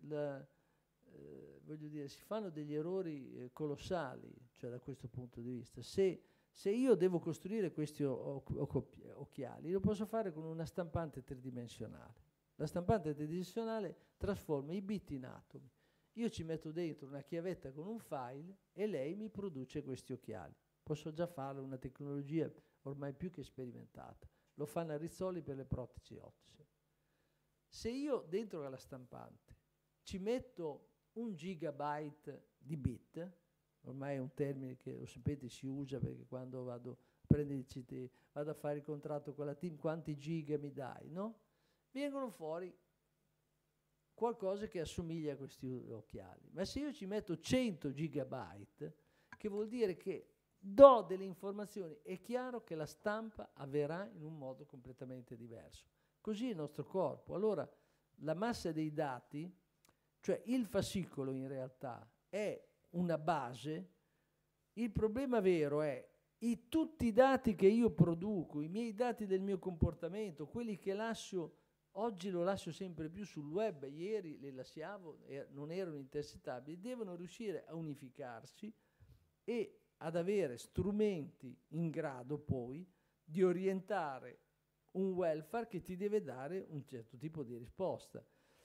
voglio dire, si fanno degli errori colossali, cioè da questo punto di vista. Se io devo costruire questi occhiali, lo posso fare con una stampante tridimensionale. La stampante tridimensionale trasforma i bit in atomi. Io ci metto dentro una chiavetta con un file e lei mi produce questi occhiali. Posso già farlo, una tecnologia ormai più che sperimentata. Lo fanno a Rizzoli per le protesi ottiche. Se io dentro alla stampante ci metto 1 gigabyte di bit, ormai è un termine che, lo sapete, si usa perché quando vado a prendere il CT, vado a fare il contratto con la team, quanti giga mi dai, no? Vengono fuori qualcosa che assomiglia a questi occhiali. Ma se io ci metto 100 gigabyte, che vuol dire che do delle informazioni, è chiaro che la stampa avverrà in un modo completamente diverso. Così è il nostro corpo. Allora, la massa dei dati, cioè il fascicolo in realtà è una base. Il problema vero è tutti i dati che io produco, i miei dati del mio comportamento, quelli che lascio, oggi lo lascio sempre più sul web, ieri li lasciavo, non erano intercettabili, devono riuscire a unificarsi e ad avere strumenti in grado poi di orientare un welfare che ti deve dare un certo tipo di risposta.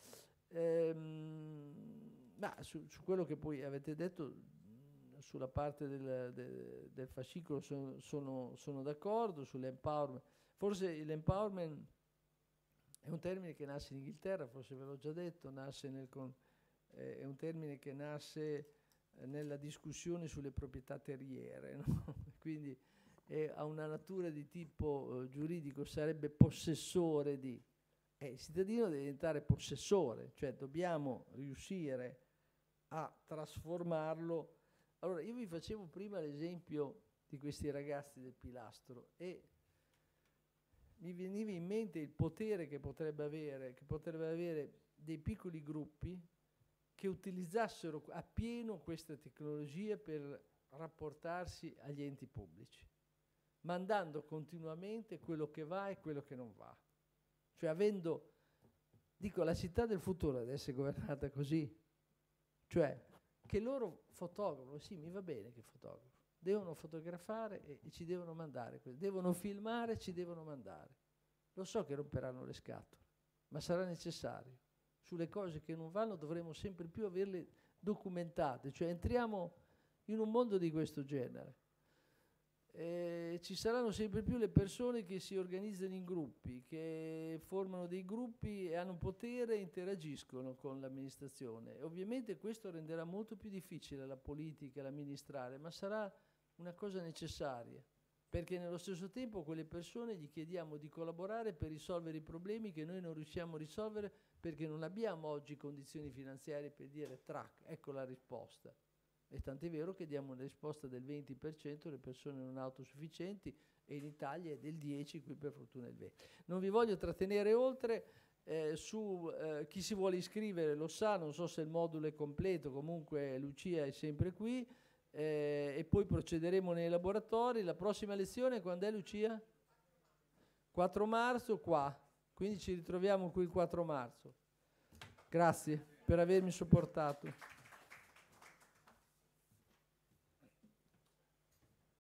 Ma su quello che poi avete detto, sulla parte del fascicolo sono d'accordo, sull'empowerment. Forse l'empowerment è un termine che nasce in Inghilterra, forse ve l'ho già detto, è un termine che nasce nella discussione sulle proprietà terriere, no? Quindi ha una natura di tipo giuridico, sarebbe possessore di. Il cittadino deve diventare possessore, cioè dobbiamo riuscire a trasformarlo. Allora, io vi facevo prima l'esempio di questi ragazzi del pilastro e mi veniva in mente il potere che potrebbe avere dei piccoli gruppi che utilizzassero appieno queste tecnologie per rapportarsi agli enti pubblici, mandando continuamente quello che va e quello che non va. Cioè la città del futuro deve essere governata così, cioè che loro fotografano, sì, mi va bene che fotografano, devono fotografare e ci devono mandare, devono filmare e ci devono mandare. Lo so che romperanno le scatole, ma sarà necessario. Sulle cose che non vanno dovremo sempre più averle documentate, cioè entriamo in un mondo di questo genere. Ci saranno sempre più le persone che si organizzano in gruppi, che formano dei gruppi e hanno potere e interagiscono con l'amministrazione. E ovviamente questo renderà molto più difficile la politica, l'amministrare, ma sarà una cosa necessaria, perché nello stesso tempo a quelle persone gli chiediamo di collaborare per risolvere i problemi che noi non riusciamo a risolvere perché non abbiamo oggi condizioni finanziarie per dire track, ecco la risposta. E tant'è vero che diamo una risposta del 20% alle persone non autosufficienti, e in Italia è del 10%, qui per fortuna è il 20%. Non vi voglio trattenere oltre. Chi si vuole iscrivere lo sa, non so se il modulo è completo, comunque Lucia è sempre qui, e poi procederemo nei laboratori. La prossima lezione quando è, Lucia? 4 marzo qua, quindi ci ritroviamo qui il 4 marzo. Grazie per avermi sopportato.